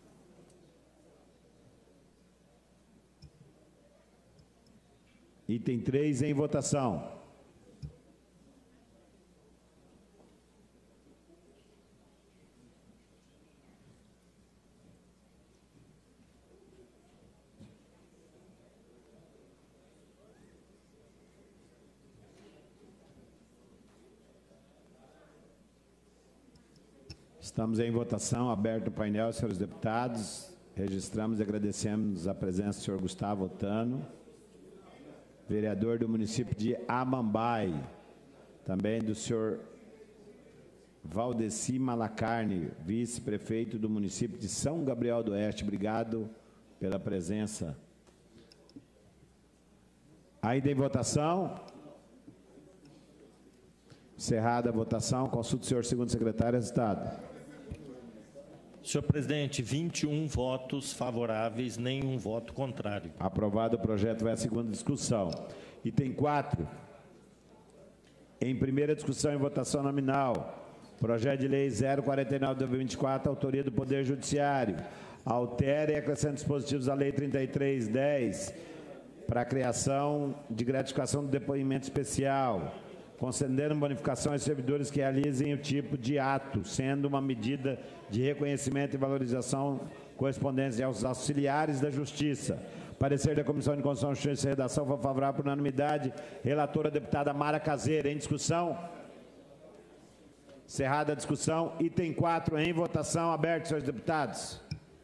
Item 3 em votação. Estamos em votação, aberto o painel, senhores deputados. Registramos e agradecemos a presença do senhor Gustavo Otano, vereador do município de Amambai, também do senhor Valdeci Malacarne, vice-prefeito do município de São Gabriel do Oeste. Obrigado pela presença. Ainda em votação? Encerrada a votação, consulta o senhor segundo secretário, resultado. Senhor presidente, 21 votos favoráveis, nenhum voto contrário. Aprovado, o projeto vai à segunda discussão. Item 4. Em primeira discussão em votação nominal, projeto de lei 049/2024, autoria do Poder Judiciário. Altera e acrescenta dispositivos à lei 3310 para a criação de gratificação do depoimento especial, concedendo bonificação aos servidores que realizem o tipo de ato, sendo uma medida de reconhecimento e valorização correspondente aos auxiliares da Justiça. Parecer da Comissão de Constituição, Justiça e Redação foi favorável por unanimidade. Relatora, deputada Mara Caseira. Em discussão? Encerrada a discussão. Item 4 em votação. Aberto, senhores deputados.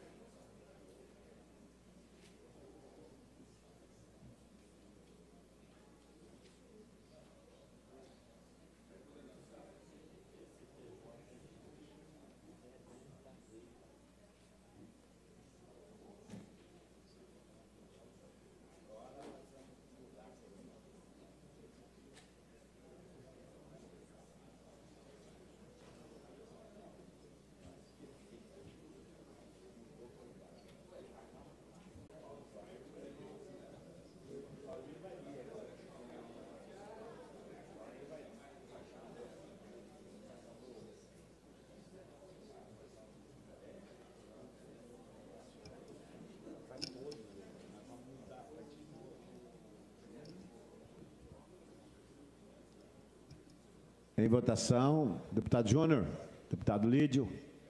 Em votação, deputado Júnior, deputado Lídio.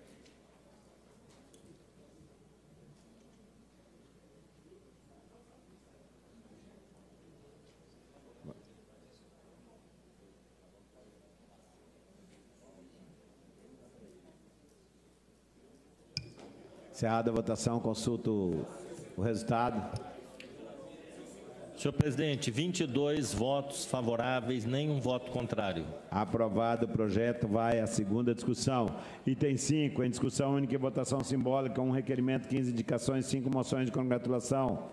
Encerrada a votação, consulto o resultado. Senhor presidente, 22 votos favoráveis, nenhum voto contrário. Aprovado, o projeto vai à segunda discussão. Item 5, em discussão única e votação simbólica, um requerimento, 15 indicações, 5 moções de congratulação.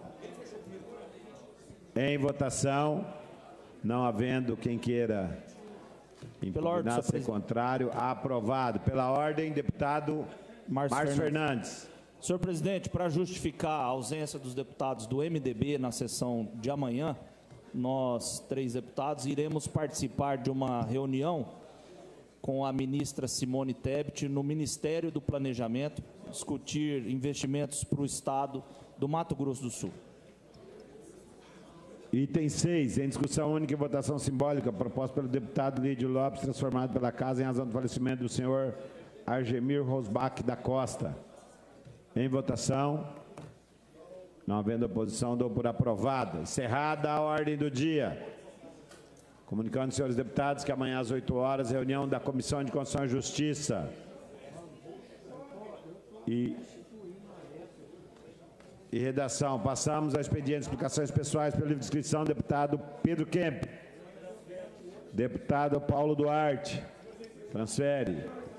Em votação, não havendo quem queira Impugnado, ser contrário. Aprovado. Pela ordem, deputado Márcio Fernandes. Senhor presidente, para justificar a ausência dos deputados do MDB na sessão de amanhã, nós, 3 deputados, iremos participar de uma reunião com a ministra Simone Tebet no Ministério do Planejamento, discutir investimentos para o Estado do Mato Grosso do Sul. Item 6, em discussão única e votação simbólica, proposta pelo deputado Lídio Lopes, transformado pela Casa em razão do falecimento do senhor Argemir Rosbach da Costa. Em votação. Não havendo oposição, dou por aprovada. Encerrada a ordem do dia. Comunicando aos senhores deputados que amanhã às 8 horas, reunião da Comissão de Constituição e Justiça. E redação. Passamos ao expediente de explicações pessoais pelo livro de inscrição, deputado Pedro Kemp. Deputado Paulo Duarte. Transfere.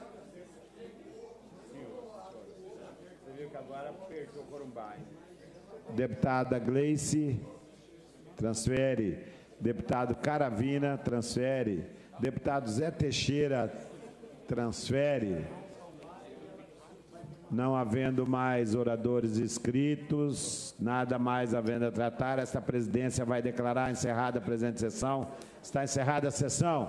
Você viu que agora apertou o Corumbá, hein? Deputada Gleice. Transfere. Deputado Caravina. Transfere. Deputado Zé Teixeira. Transfere. Não havendo mais oradores inscritos, nada mais havendo a tratar, esta presidência vai declarar encerrada a presente sessão. Está encerrada a sessão.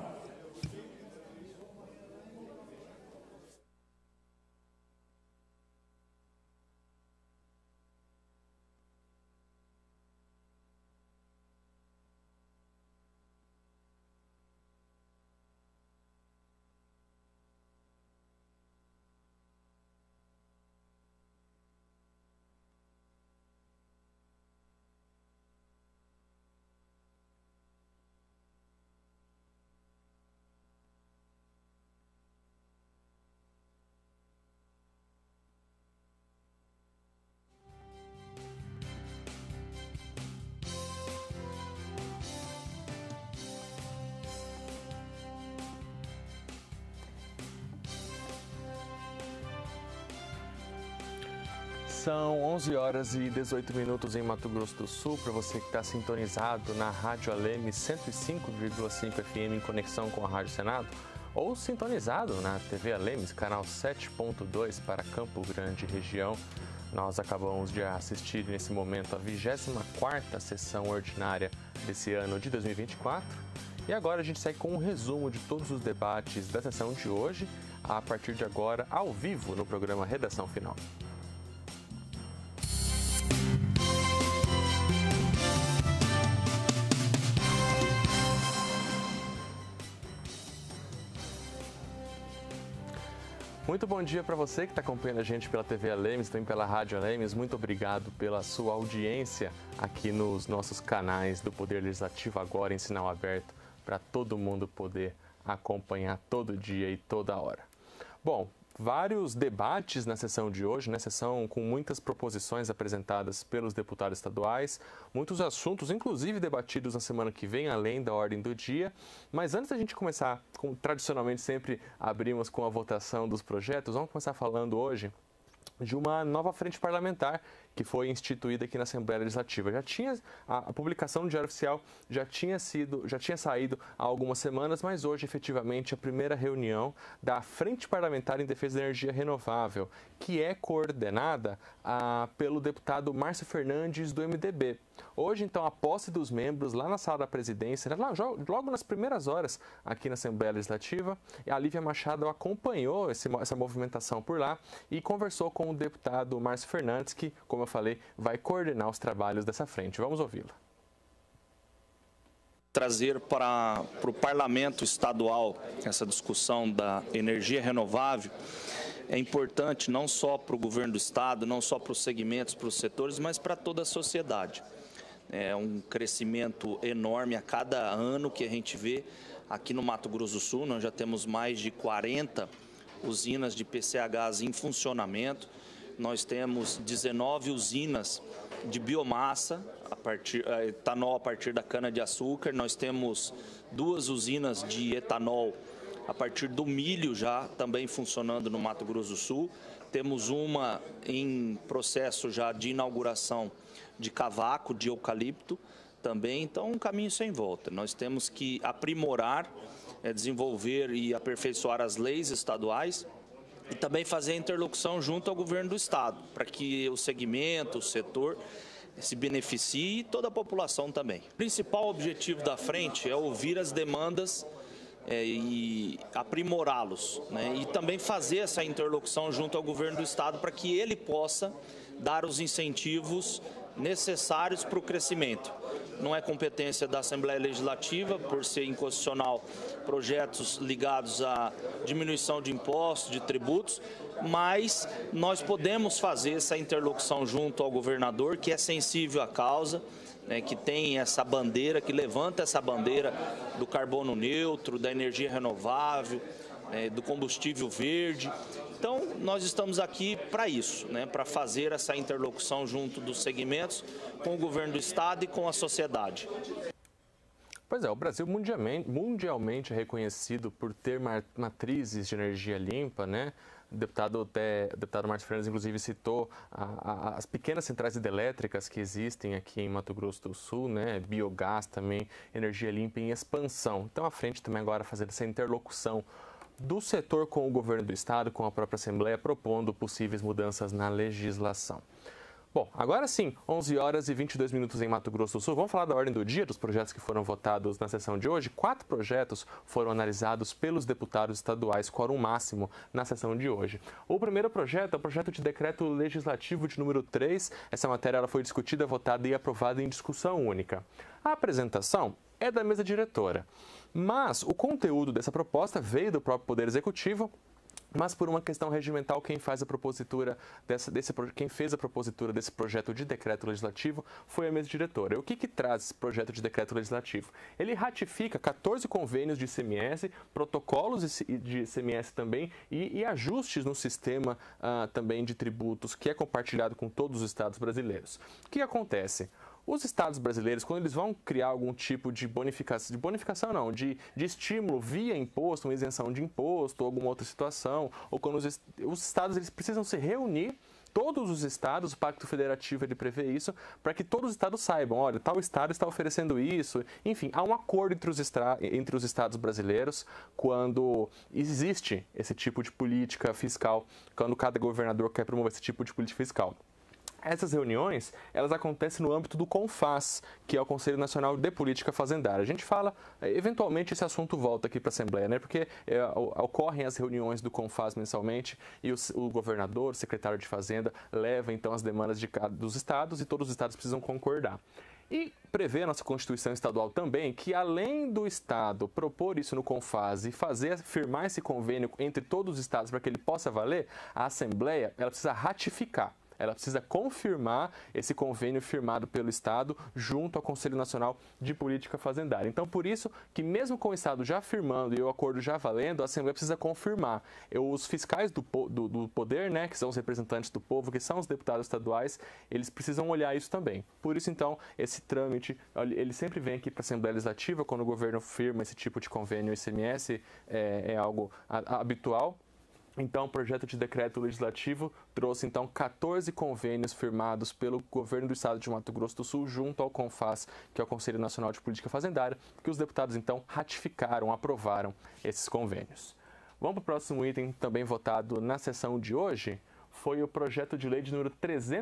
São 11 horas e 18 minutos em Mato Grosso do Sul. Para você que está sintonizado na Rádio Aleme 105,5 FM em conexão com a Rádio Senado, ou sintonizado na TV Alemes, canal 7.2 para Campo Grande região. Nós acabamos de assistir nesse momento a 24ª sessão ordinária desse ano de 2024. E agora a gente segue com um resumo de todos os debates da sessão de hoje, a partir de agora, ao vivo, no programa Redação Final. Muito bom dia para você que está acompanhando a gente pela TV Alemes, também pela Rádio Alemes. Muito obrigado pela sua audiência aqui nos nossos canais do Poder Legislativo, agora em sinal aberto, para todo mundo poder acompanhar todo dia e toda hora. Bom, vários debates na sessão de hoje, né? Sessão com muitas proposições apresentadas pelos deputados estaduais, muitos assuntos, inclusive debatidos na semana que vem, além da ordem do dia. Mas antes da gente começar, como tradicionalmente sempre abrimos com a votação dos projetos, vamos começar falando hoje de uma nova frente parlamentar que foi instituída aqui na Assembleia Legislativa. A publicação no Diário Oficial já tinha saído há algumas semanas, mas hoje, efetivamente, a primeira reunião da Frente Parlamentar em Defesa da Energia Renovável, que é coordenada pelo deputado Márcio Fernandes, do MDB. Hoje, então, a posse dos membros lá na sala da presidência, logo nas primeiras horas aqui na Assembleia Legislativa, a Lívia Machado acompanhou essa movimentação por lá e conversou com o deputado Márcio Fernandes, que, como eu falei, vai coordenar os trabalhos dessa frente. Vamos ouvi-la. Trazer para o Parlamento Estadual essa discussão da energia renovável é importante não só para o governo do Estado, não só para os segmentos, para os setores, mas para toda a sociedade. É um crescimento enorme a cada ano que a gente vê aqui no Mato Grosso do Sul. Nós já temos mais de 40 usinas de PCHs em funcionamento. Nós temos 19 usinas de biomassa, etanol a partir da cana-de-açúcar. Nós temos 2 usinas de etanol a partir do milho já também funcionando no Mato Grosso do Sul. Temos uma em processo já de inauguração de cavaco, de eucalipto também. Então, um caminho sem volta. Nós temos que aprimorar desenvolver e aperfeiçoar as leis estaduais e também fazer a interlocução junto ao governo do Estado, para que o segmento, o setor se beneficie e toda a população também. O principal objetivo da frente é ouvir as demandas e aprimorá-los, né? E também fazer essa interlocução junto ao governo do Estado para que ele possa dar os incentivos necessários para o crescimento. Não é competência da Assembleia Legislativa, por ser inconstitucional, projetos ligados à diminuição de impostos, de tributos, mas nós podemos fazer essa interlocução junto ao governador, que é sensível à causa, né, que tem essa bandeira, que levanta essa bandeira do carbono neutro, da energia renovável, do combustível verde. Então, nós estamos aqui para isso, né, para fazer essa interlocução junto dos segmentos com o governo do Estado e com a sociedade. Pois é, o Brasil mundialmente é reconhecido por ter matrizes de energia limpa, né? O deputado Márcio Fernandes, inclusive, citou as pequenas centrais hidrelétricas que existem aqui em Mato Grosso do Sul, né? Biogás também, energia limpa em expansão. Então, a frente também agora fazendo essa interlocução do setor com o governo do Estado, com a própria Assembleia, propondo possíveis mudanças na legislação. Bom, agora sim, 11 horas e 22 minutos em Mato Grosso do Sul. Vamos falar da ordem do dia, dos projetos que foram votados na sessão de hoje. 4 projetos foram analisados pelos deputados estaduais, quórum máximo, na sessão de hoje. O primeiro projeto é o projeto de decreto legislativo de número 3. Essa matéria ela foi discutida, votada e aprovada em discussão única. A apresentação é da mesa diretora, mas o conteúdo dessa proposta veio do próprio Poder Executivo, mas por uma questão regimental, quem fez a propositura desse projeto de decreto legislativo foi a mesa diretora. E o que traz esse projeto de decreto legislativo? Ele ratifica 14 convênios de ICMS, protocolos de ICMS também e ajustes no sistema também de tributos que é compartilhado com todos os estados brasileiros. O que acontece? Os estados brasileiros, quando eles vão criar algum tipo de de estímulo via imposto, uma isenção de imposto, ou alguma outra situação, ou quando os estados eles precisam se reunir, todos os estados, o Pacto Federativo ele prevê isso, para que todos os estados saibam, olha, tal estado está oferecendo isso. Enfim, há um acordo entre os estados brasileiros quando existe esse tipo de política fiscal, quando cada governador quer promover esse tipo de política fiscal. Essas reuniões, elas acontecem no âmbito do CONFAS, que é o Conselho Nacional de Política Fazendária. A gente fala, eventualmente esse assunto volta aqui para a Assembleia, né? Porque ocorrem as reuniões do CONFAS mensalmente e o governador, o secretário de Fazenda, leva então as demandas dos estados e todos os estados precisam concordar. E prevê a nossa Constituição Estadual também que, além do Estado propor isso no CONFAS e firmar esse convênio entre todos os estados para que ele possa valer, a Assembleia ela precisa ratificar. Ela precisa confirmar esse convênio firmado pelo Estado junto ao Conselho Nacional de Política Fazendária. Então, por isso que mesmo com o Estado já firmando e o acordo já valendo, a Assembleia precisa confirmar. Os fiscais do poder, né, que são os representantes do povo, que são os deputados estaduais, eles precisam olhar isso também. Por isso, então, esse trâmite, ele sempre vem aqui para a Assembleia Legislativa, quando o governo firma esse tipo de convênio ICMS, é algo habitual. Então, o projeto de decreto legislativo trouxe, então, 14 convênios firmados pelo governo do estado de Mato Grosso do Sul junto ao CONFAS, que é o Conselho Nacional de Política Fazendária, que os deputados, então, ratificaram, aprovaram esses convênios. Vamos para o próximo item, também votado na sessão de hoje, foi o projeto de lei de número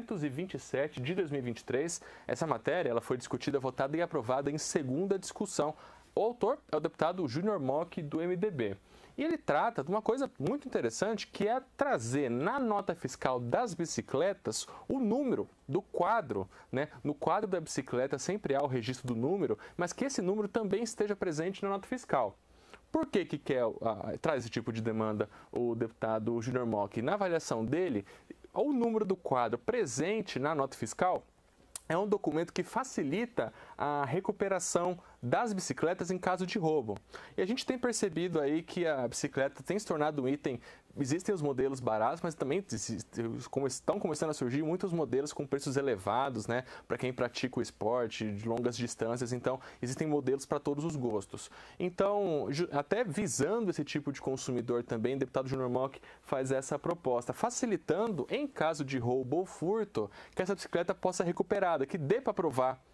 327 de 2023. Essa matéria ela foi discutida, votada e aprovada em segunda discussão. O autor é o deputado Júnior Mock, do MDB. E ele trata de uma coisa muito interessante, que é trazer na nota fiscal das bicicletas o número do quadro, né? No quadro da bicicleta sempre há o registro do número, mas que esse número também esteja presente na nota fiscal. Por que traz esse tipo de demanda o deputado Júnior Mock? Na avaliação dele, o número do quadro presente na nota fiscal é um documento que facilita a recuperação das bicicletas em caso de roubo. E a gente tem percebido aí que a bicicleta tem se tornado um item. Existem os modelos baratos, mas também estão começando a surgir muitos modelos com preços elevados, né, para quem pratica o esporte de longas distâncias. Então, existem modelos para todos os gostos. Então, até visando esse tipo de consumidor também, o deputado Júnior Mock faz essa proposta, facilitando, em caso de roubo ou furto, que essa bicicleta possa ser recuperada, que dê para provar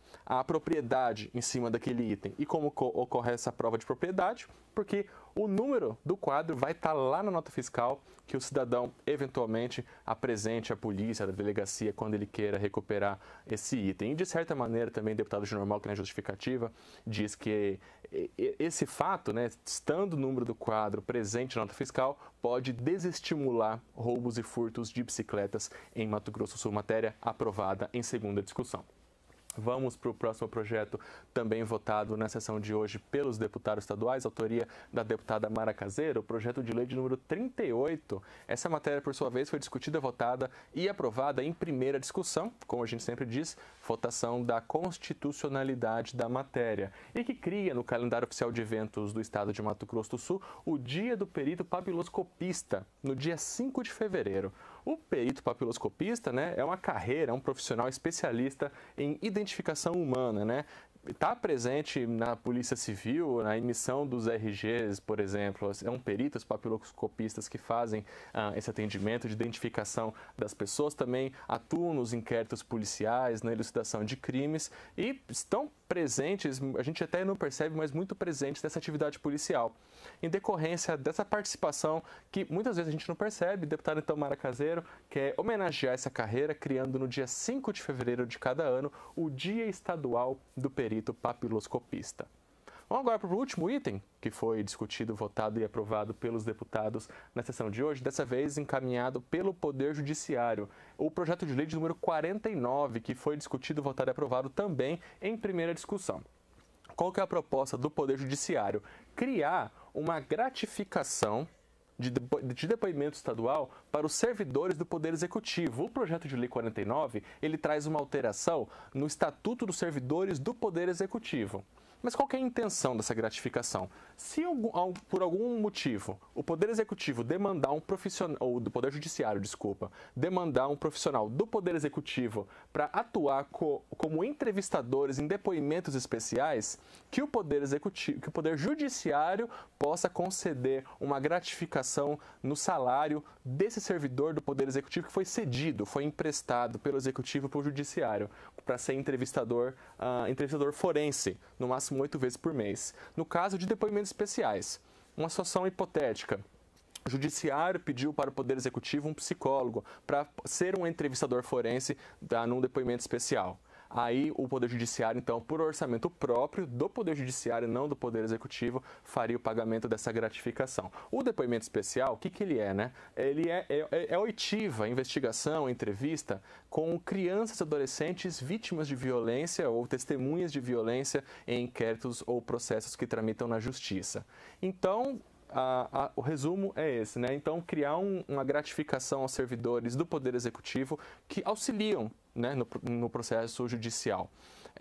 a propriedade em cima daquele item. E como ocorre essa prova de propriedade? Porque o número do quadro vai estar lá na nota fiscal que o cidadão eventualmente apresente à polícia, à delegacia, quando ele queira recuperar esse item. E de certa maneira também o deputado Júnior Mal, que na justificativa, diz que esse fato, né, estando o número do quadro presente na nota fiscal, pode desestimular roubos e furtos de bicicletas em Mato Grosso do Sul, matéria aprovada em segunda discussão. Vamos para o próximo projeto, também votado na sessão de hoje pelos deputados estaduais, autoria da deputada Mara Caseiro, o projeto de lei de número 38. Essa matéria, por sua vez, foi discutida, votada e aprovada em primeira discussão, como a gente sempre diz, votação da constitucionalidade da matéria, e que cria no calendário oficial de eventos do estado de Mato Grosso do Sul o Dia do Perito Papiloscopista, no dia 5 de fevereiro. O perito papiloscopista, né, é uma carreira, é um profissional especialista em identificação humana, né? Está presente na Polícia Civil, na emissão dos RGs, por exemplo. São peritos papiloscopistas que fazem esse atendimento de identificação das pessoas. Também atuam nos inquéritos policiais, na elucidação de crimes e estão presentes, a gente até não percebe, mas muito presentes nessa atividade policial. Em decorrência dessa participação, que muitas vezes a gente não percebe, o deputado então Mara Caseiro quer homenagear essa carreira, criando no dia 5 de fevereiro de cada ano o Dia Estadual do Perito Papiloscopista. Vamos agora para o último item, que foi discutido, votado e aprovado pelos deputados na sessão de hoje, dessa vez encaminhado pelo Poder Judiciário. O projeto de lei de número 49, que foi discutido, votado e aprovado também em primeira discussão. Qual que é a proposta do Poder Judiciário? Criar uma gratificação de depoimento estadual para os servidores do Poder Executivo. O projeto de lei 49, ele traz uma alteração no Estatuto dos Servidores do Poder Executivo. Mas qual que é a intenção dessa gratificação? Se por algum motivo o Poder Executivo demandar um profissional, ou do Poder Judiciário, desculpa, demandar um profissional do Poder Executivo para atuar como entrevistadores em depoimentos especiais, que o Poder Executivo, que o Poder Judiciário possa conceder uma gratificação no salário desse servidor do Poder Executivo que foi cedido, foi emprestado pelo Executivo para o Judiciário, para ser entrevistador forense, no máximo 8 vezes por mês. No caso de depoimentos especiais, uma situação hipotética, o Judiciário pediu para o Poder Executivo um psicólogo para ser um entrevistador forense num depoimento especial. Aí o Poder Judiciário, então, por orçamento próprio do Poder Judiciário, não do Poder Executivo, faria o pagamento dessa gratificação. O depoimento especial, o que ele é, né? Ele é oitiva, investigação, entrevista com crianças e adolescentes vítimas de violência ou testemunhas de violência em inquéritos ou processos que tramitam na Justiça. Então, o resumo é esse, né? Então, criar uma gratificação aos servidores do Poder Executivo que auxiliam, né, no processo judicial.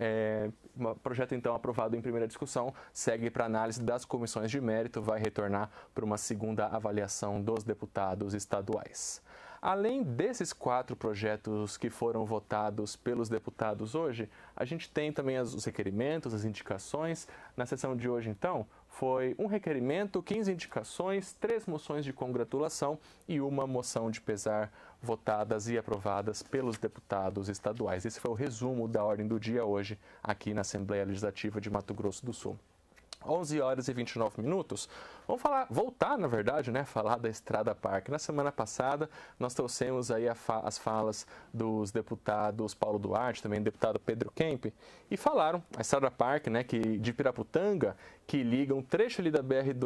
O projeto, então, aprovado em primeira discussão, segue para análise das comissões de mérito, vai retornar para uma segunda avaliação dos deputados estaduais. Além desses 4 projetos que foram votados pelos deputados hoje, a gente tem também os requerimentos, as indicações. Na sessão de hoje, então, foi um requerimento, 15 indicações, 3 moções de congratulação e uma moção de pesar votadas e aprovadas pelos deputados estaduais. Esse foi o resumo da ordem do dia hoje aqui na Assembleia Legislativa de Mato Grosso do Sul. 11 horas e 29 minutos. Vamos voltar, na verdade, né, falar da Estrada Parque. Na semana passada, nós trouxemos aí as falas dos deputados Paulo Duarte, também do deputado Pedro Kemp, e falaram a Estrada Parque, né, de Piraputanga, que liga um trecho ali da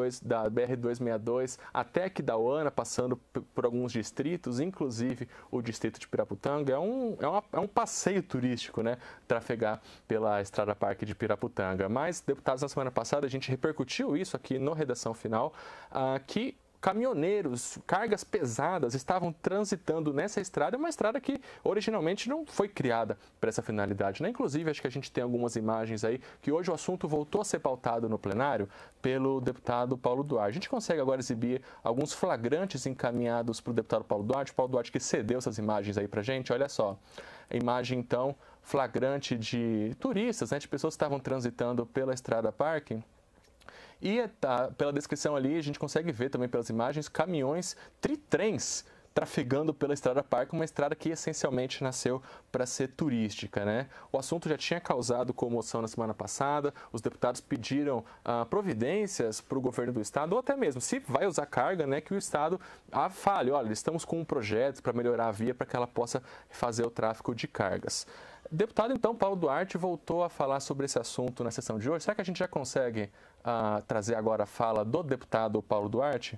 BR-262 até Aquidauana, passando por alguns distritos, inclusive o distrito de Piraputanga. É um passeio turístico, né, trafegar pela Estrada Parque de Piraputanga. Mas, deputados, na semana passada, a gente repercutiu isso aqui no Redação Final, que caminhoneiros, cargas pesadas estavam transitando nessa estrada, uma estrada que originalmente não foi criada para essa finalidade, né? Inclusive, acho que a gente tem algumas imagens aí que hoje o assunto voltou a ser pautado no plenário pelo deputado Paulo Duarte. A gente consegue agora exibir alguns flagrantes encaminhados para o deputado Paulo Duarte que cedeu essas imagens aí para a gente. Olha só, a imagem então flagrante de turistas, né, de pessoas que estavam transitando pela Estrada Parque. E pela descrição ali, a gente consegue ver também pelas imagens caminhões tritrens trafegando pela Estrada Parque, uma estrada que essencialmente nasceu para ser turística, né? O assunto já tinha causado comoção na semana passada, os deputados pediram providências para o governo do estado, ou até mesmo, se vai usar carga, né, que o estado fale, olha, estamos com um projeto para melhorar a via para que ela possa fazer o tráfego de cargas. Deputado, então, Paulo Duarte voltou a falar sobre esse assunto na sessão de hoje. Será que a gente já consegue trazer agora a fala do deputado Paulo Duarte?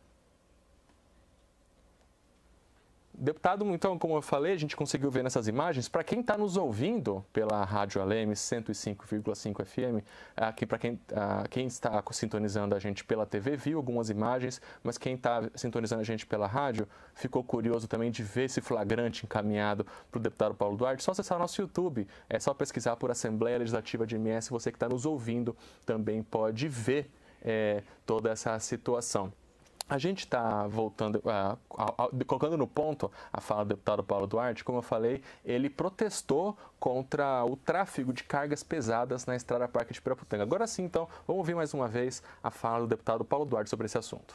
Deputado, então, como eu falei, a gente conseguiu ver nessas imagens. Para quem está nos ouvindo pela Rádio Alemes 105,5 FM, aqui para quem está sintonizando a gente pela TV, viu algumas imagens, mas quem está sintonizando a gente pela rádio ficou curioso também de ver esse flagrante encaminhado para o deputado Paulo Duarte. Só acessar o nosso YouTube, é só pesquisar por Assembleia Legislativa de MS, você que está nos ouvindo também pode ver toda essa situação. A gente está voltando, colocando no ponto a fala do deputado Paulo Duarte. Como eu falei, ele protestou contra o tráfego de cargas pesadas na Estrada Parque de Piraputanga. Agora sim, então, vamos ouvir mais uma vez a fala do deputado Paulo Duarte sobre esse assunto.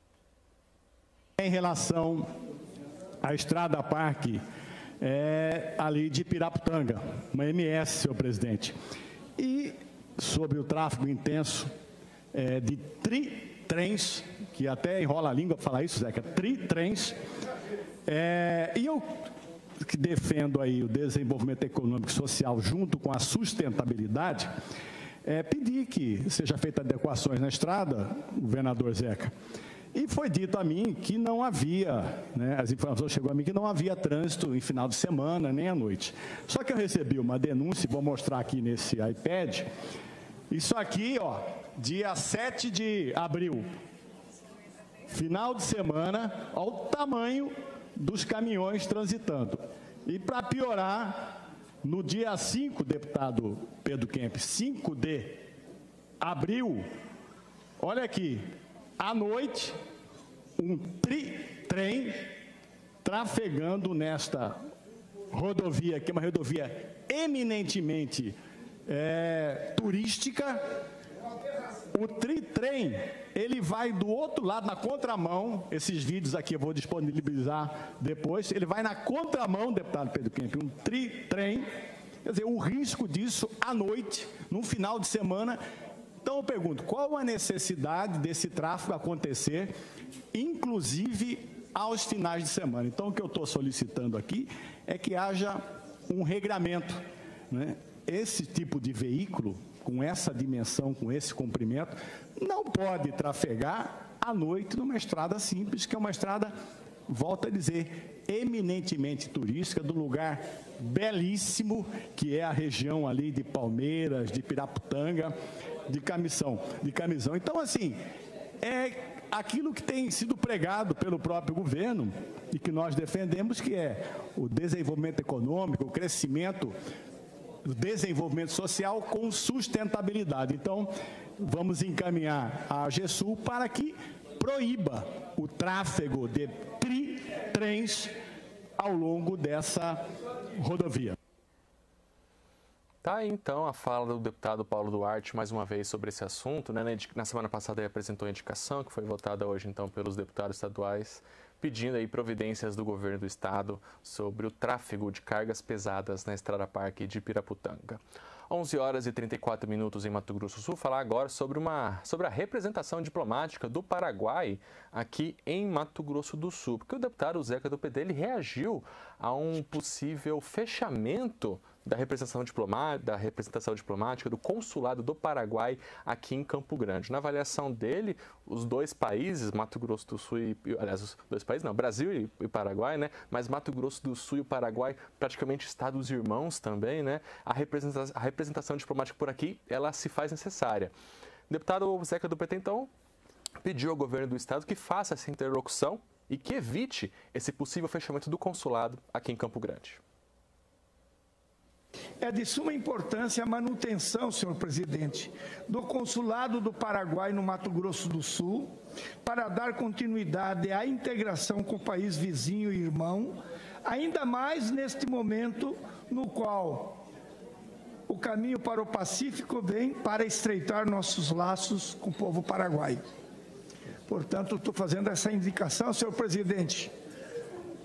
Em relação à Estrada Parque ali de Piraputanga, uma MS, senhor presidente, e sobre o tráfego intenso de trens, que até enrola a língua para falar isso, Zeca, trens, e eu que defendo aí o desenvolvimento econômico e social junto com a sustentabilidade, pedi que seja feita adequações na estrada, governador Zeca, e foi dito a mim que não havia, né, as informações chegou a mim que não havia trânsito em final de semana, nem à noite. Só que eu recebi uma denúncia, vou mostrar aqui nesse iPad, isso aqui, ó, dia 7 de abril, final de semana, olha o tamanho dos caminhões transitando. E para piorar, no dia 5, deputado Pedro Kempis, 5 de abril, olha aqui, à noite, um trem trafegando nesta rodovia, que é uma rodovia eminentemente turística. O trem, ele vai do outro lado, na contramão, esses vídeos aqui eu vou disponibilizar depois, ele vai na contramão, deputado Pedro Kempis, um trem, quer dizer, o risco disso à noite, no final de semana. Então eu pergunto, qual a necessidade desse tráfego acontecer, inclusive aos finais de semana? Então o que eu estou solicitando aqui é que haja um regramento, né? Esse tipo de veículo, com essa dimensão, com esse comprimento, não pode trafegar à noite numa estrada simples, que é uma estrada, volto a dizer, eminentemente turística, do lugar belíssimo, que é a região ali de Palmeiras, de Piraputanga, de Camisão. Então, assim, é aquilo que tem sido pregado pelo próprio governo e que nós defendemos, que é o desenvolvimento econômico, o crescimento, o desenvolvimento social com sustentabilidade. Então, vamos encaminhar a AGESUL para que proíba o tráfego de trens ao longo dessa rodovia. Tá aí, então, a fala do deputado Paulo Duarte, mais uma vez, sobre esse assunto, né? Na semana passada ele apresentou a indicação, que foi votada hoje, então, pelos deputados estaduais, pedindo aí providências do governo do estado sobre o tráfego de cargas pesadas na Estrada Parque de Piraputanga. 11 horas e 34 minutos em Mato Grosso do Sul. Falar agora sobre a representação diplomática do Paraguai aqui em Mato Grosso do Sul. Porque o deputado Zeca do PT ele reagiu a um possível fechamento da representação diplomática do consulado do Paraguai aqui em Campo Grande. Na avaliação dele, os dois países, Mato Grosso do Sul os dois países não, Brasil e Paraguai, né? Mas Mato Grosso do Sul e o Paraguai praticamente estados irmãos também, né? A representação diplomática por aqui, ela se faz necessária. O deputado Zeca do PT, então, pediu ao governo do estado que faça essa interlocução e que evite esse possível fechamento do consulado aqui em Campo Grande. É de suma importância a manutenção, senhor presidente, do consulado do Paraguai no Mato Grosso do Sul, para dar continuidade à integração com o país vizinho e irmão, ainda mais neste momento no qual o caminho para o Pacífico vem para estreitar nossos laços com o povo paraguaio. Portanto, estou fazendo essa indicação, senhor presidente,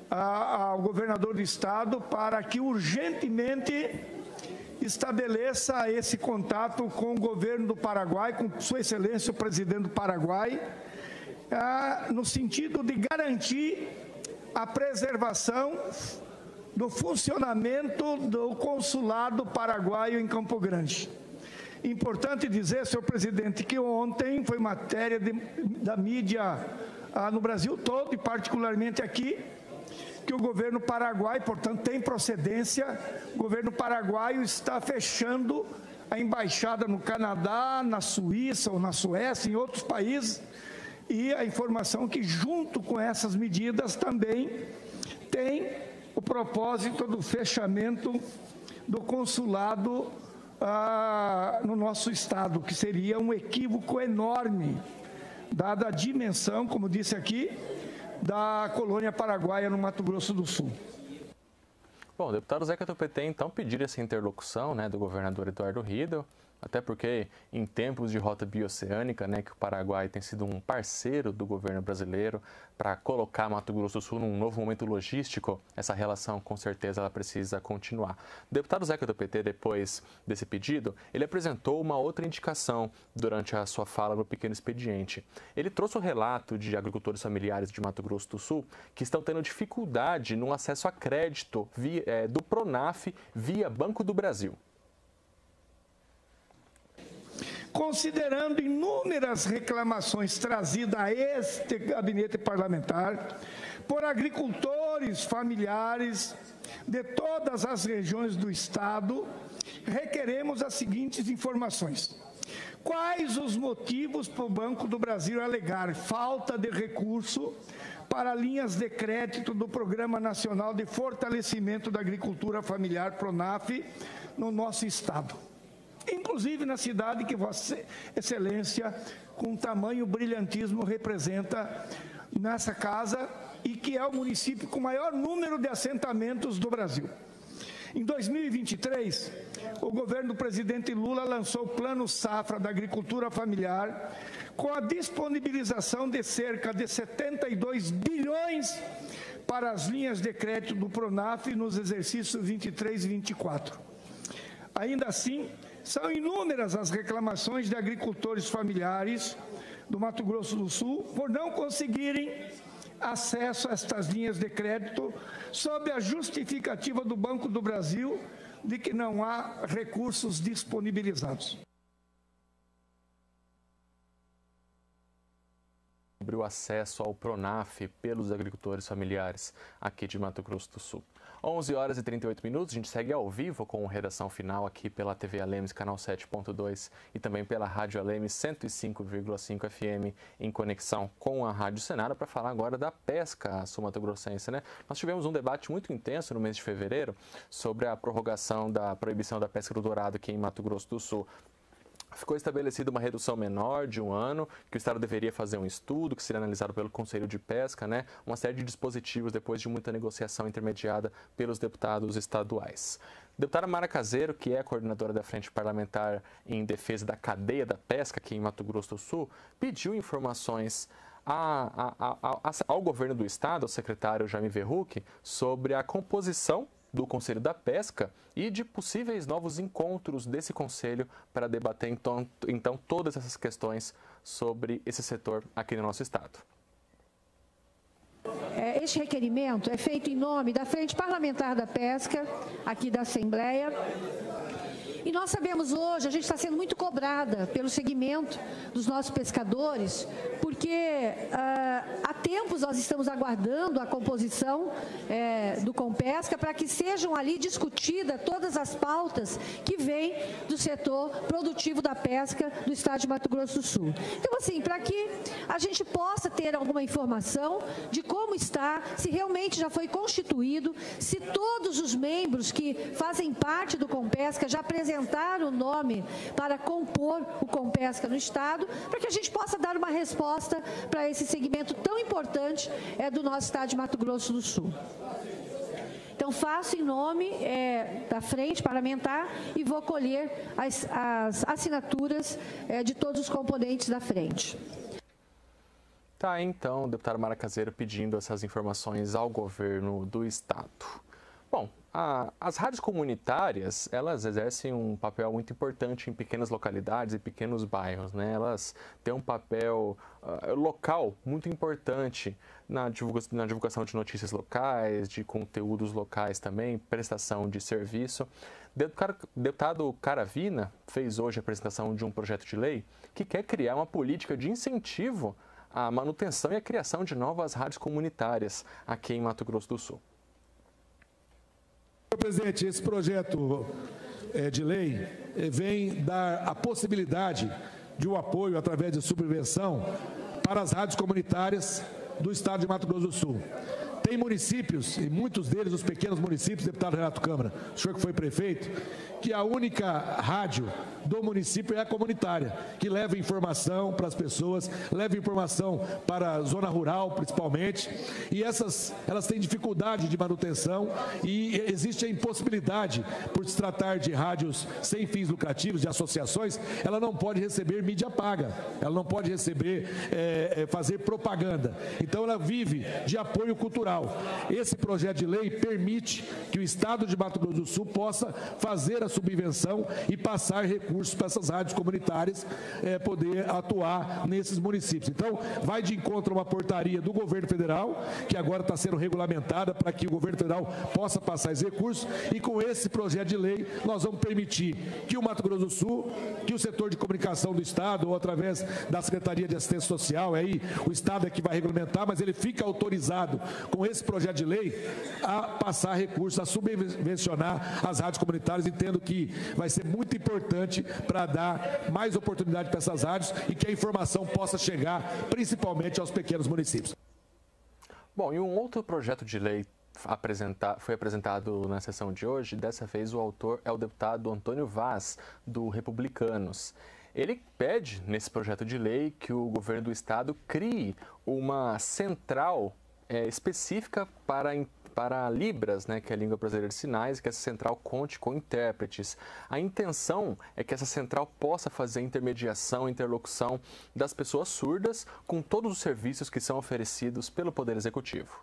ao governador do estado para que urgentemente estabeleça esse contato com o governo do Paraguai, com Sua Excelência o presidente do Paraguai, no sentido de garantir a preservação do funcionamento do consulado paraguaio em Campo Grande. Importante dizer, senhor presidente, que ontem foi matéria da mídia no Brasil todo, e particularmente aqui, que o governo paraguaio, portanto, tem procedência, o governo paraguaio está fechando a embaixada no Canadá, na Suíça ou na Suécia, em outros países, e a informação que, junto com essas medidas, também tem o propósito do fechamento do consulado no nosso estado, que seria um equívoco enorme, dada a dimensão, como disse aqui, da colônia paraguaia no Mato Grosso do Sul. Bom, o deputado Zeca do PT, então, pediu essa interlocução, né, do governador Eduardo Riedel, até porque em tempos de rota bioceânica, né, que o Paraguai tem sido um parceiro do governo brasileiro para colocar Mato Grosso do Sul num novo momento logístico, essa relação com certeza ela precisa continuar. O deputado Zeca do PT, depois desse pedido, ele apresentou uma outra indicação durante a sua fala no Pequeno Expediente. Ele trouxe o relato de agricultores familiares de Mato Grosso do Sul que estão tendo dificuldade no acesso a crédito do Pronaf via Banco do Brasil. Considerando inúmeras reclamações trazidas a este gabinete parlamentar por agricultores familiares de todas as regiões do estado, requeremos as seguintes informações. Quais os motivos para o Banco do Brasil alegar falta de recurso para linhas de crédito do Programa Nacional de Fortalecimento da Agricultura Familiar, Pronaf, no nosso estado? Inclusive na cidade que Vossa Excelência, com tamanho brilhantismo, representa nessa casa e que é o município com o maior número de assentamentos do Brasil. Em 2023, o governo do presidente Lula lançou o Plano Safra da Agricultura Familiar, com a disponibilização de cerca de 72 bilhões para as linhas de crédito do Pronaf nos exercícios 23 e 24. Ainda assim, são inúmeras as reclamações de agricultores familiares do Mato Grosso do Sul por não conseguirem acesso a estas linhas de crédito sob a justificativa do Banco do Brasil de que não há recursos disponibilizados. Sobre o acesso ao Pronaf pelos agricultores familiares aqui de Mato Grosso do Sul. 11 horas e 38 minutos, a gente segue ao vivo com Redação Final aqui pela TV Alemes, canal 7.2 e também pela Rádio Alemes 105,5 FM em conexão com a Rádio Senado para falar agora da pesca sul-mato-grossense, né? Nós tivemos um debate muito intenso no mês de fevereiro sobre a prorrogação da proibição da pesca do dourado aqui em Mato Grosso do Sul. Ficou estabelecida uma redução menor de 1 ano, que o Estado deveria fazer um estudo, que seria analisado pelo Conselho de Pesca, né? Uma série de dispositivos depois de muita negociação intermediada pelos deputados estaduais. A deputada Mara Caseiro, que é a coordenadora da Frente Parlamentar em Defesa da Cadeia da Pesca aqui em Mato Grosso do Sul, pediu informações ao governo do Estado, ao secretário Jaime Verruc, sobre a composição do Conselho da Pesca e de possíveis novos encontros desse Conselho para debater, então todas essas questões sobre esse setor aqui no nosso Estado. Este requerimento é feito em nome da Frente Parlamentar da Pesca, aqui da Assembleia. E nós sabemos hoje, a gente está sendo muito cobrada pelo segmento dos nossos pescadores, porque há tempos nós estamos aguardando a composição do Compesca para que sejam ali discutidas todas as pautas que vêm do setor produtivo da pesca do estado de Mato Grosso do Sul. Então, assim, para que a gente possa ter alguma informação de como está, se realmente já foi constituído, se todos os membros que fazem parte do Compesca já apresentaram o nome para compor o Compesca no Estado, para que a gente possa dar uma resposta para esse segmento tão importante do nosso Estado de Mato Grosso do Sul. Então, faço em nome da Frente Parlamentar e vou colher as assinaturas de todos os componentes da Frente. Tá, então, o deputado Mara Caseiro pedindo essas informações ao governo do estado. Bom, as rádios comunitárias, elas exercem um papel muito importante em pequenas localidades e pequenos bairros, né? Elas têm um papel local muito importante na divulgação de notícias locais, de conteúdos locais também, prestação de serviço. Deputado Caravina fez hoje a apresentação de um projeto de lei que quer criar uma política de incentivo à manutenção e à criação de novas rádios comunitárias aqui em Mato Grosso do Sul. Senhor presidente, esse projeto de lei vem dar a possibilidade de um apoio através de subvenção para as rádios comunitárias do estado de Mato Grosso do Sul. Tem municípios, e muitos deles, os pequenos municípios, deputado Renato Câmara, o senhor que foi prefeito, que a única rádio do município é a comunitária, que leva informação para as pessoas, leva informação para a zona rural, principalmente, e elas têm dificuldade de manutenção e existe a impossibilidade, por se tratar de rádios sem fins lucrativos, de associações, ela não pode receber mídia paga, ela não pode receber, fazer propaganda. Então, ela vive de apoio cultural. Esse projeto de lei permite que o estado de Mato Grosso do Sul possa fazer a subvenção e passar recursos para essas rádios comunitárias poder atuar nesses municípios. Então, vai de encontro a uma portaria do governo federal, que agora está sendo regulamentada para que o governo federal possa passar esses recursos, e com esse projeto de lei nós vamos permitir que o Mato Grosso do Sul, que o setor de comunicação do estado, ou através da Secretaria de Assistência Social, aí o estado é que vai regulamentar, mas ele fica autorizado com esse projeto de lei a passar recursos, a subvencionar as rádios comunitárias. Entendo que vai ser muito importante para dar mais oportunidade para essas rádios e que a informação possa chegar principalmente aos pequenos municípios. Bom, e um outro projeto de lei foi apresentado na sessão de hoje. Dessa vez o autor é o deputado Antônio Vaz, do Republicanos. Ele pede, nesse projeto de lei, que o governo do estado crie uma central específica para Libras, né, que é a língua brasileira de sinais, que essa central conte com intérpretes. A intenção é que essa central possa fazer intermediação, interlocução das pessoas surdas com todos os serviços que são oferecidos pelo Poder Executivo.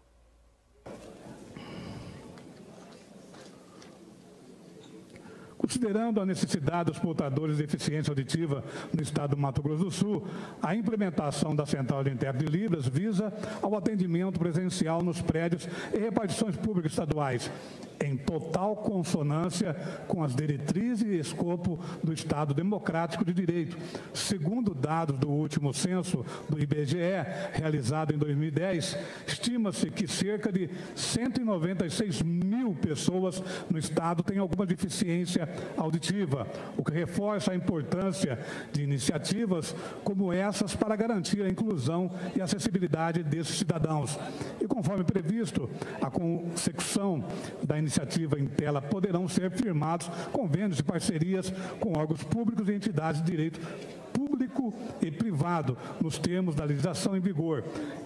Considerando a necessidade dos portadores de deficiência auditiva no estado do Mato Grosso do Sul, a implementação da Central de Intérprete de Libras visa ao atendimento presencial nos prédios e repartições públicas estaduais, em total consonância com as diretrizes e escopo do Estado Democrático de Direito. Segundo dados do último censo do IBGE, realizado em 2010, estima-se que cerca de 196 mil pessoas no Estado têm alguma deficiência auditiva, o que reforça a importância de iniciativas como essas para garantir a inclusão e acessibilidade desses cidadãos. E conforme previsto, a consecução da iniciativa em tela poderão ser firmados convênios e parcerias com órgãos públicos e entidades de direito público e privado, nos termos da legislação em vigor.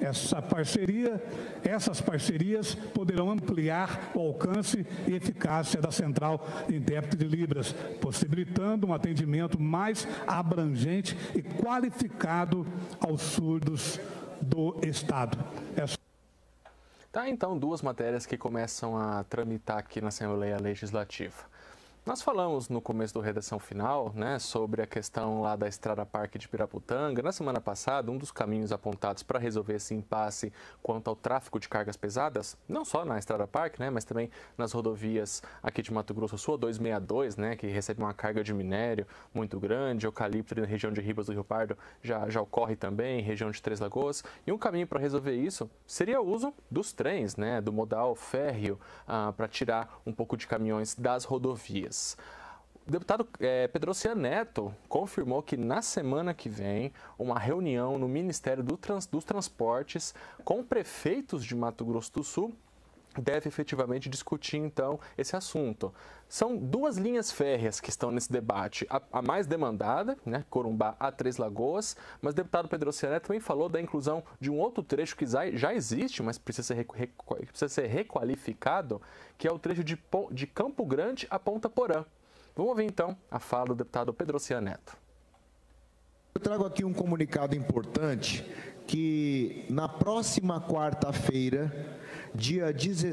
Essas parcerias poderão ampliar o alcance e eficácia da Central de Intérprete de Libras, possibilitando um atendimento mais abrangente e qualificado aos surdos do Estado. Tá, então, duas matérias que começam a tramitar aqui na Assembleia Legislativa. Nós falamos no começo do Redação Final, né, sobre a questão lá da Estrada Parque de Piraputanga. Na semana passada, um dos caminhos apontados para resolver esse impasse quanto ao tráfego de cargas pesadas, não só na Estrada Parque, né, mas também nas rodovias aqui de Mato Grosso do Sul, a 262, né, que recebe uma carga de minério muito grande, eucalipto na região de Ribas do Rio Pardo já ocorre também, região de Três Lagoas. E um caminho para resolver isso seria o uso dos trens, né, do modal férreo, para tirar um pouco de caminhões das rodovias. O deputado Pedrocian Neto confirmou que na semana que vem uma reunião no Ministério dos Transportes com prefeitos de Mato Grosso do Sul deve efetivamente discutir, então, esse assunto. São duas linhas férreas que estão nesse debate. A mais demandada, né, Corumbá a Três Lagoas, mas o deputado Pedrocian Neto também falou da inclusão de um outro trecho que já existe, mas precisa ser requalificado, que é o trecho de Campo Grande a Ponta Porã. Vamos ouvir, então, a fala do deputado Pedrocian Neto. eu trago aqui um comunicado importante que na próxima quarta-feira, dia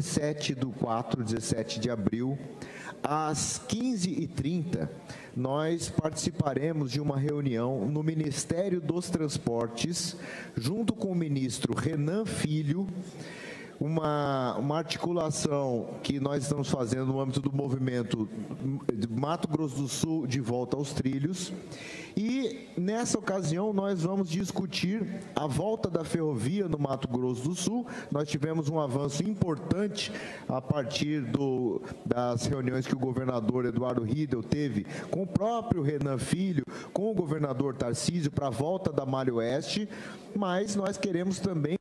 17 de abril, às 15h30, nós participaremos de uma reunião no Ministério dos Transportes, junto com o ministro Renan Filho, uma articulação que nós estamos fazendo no âmbito do movimento Mato Grosso do Sul de volta aos trilhos. E nessa ocasião nós vamos discutir a volta da ferrovia no Mato Grosso do Sul. Nós tivemos um avanço importante a partir das reuniões que o governador Eduardo Riedel teve com o próprio Renan Filho, com o governador Tarcísio para a volta da Malha Oeste, mas nós queremos também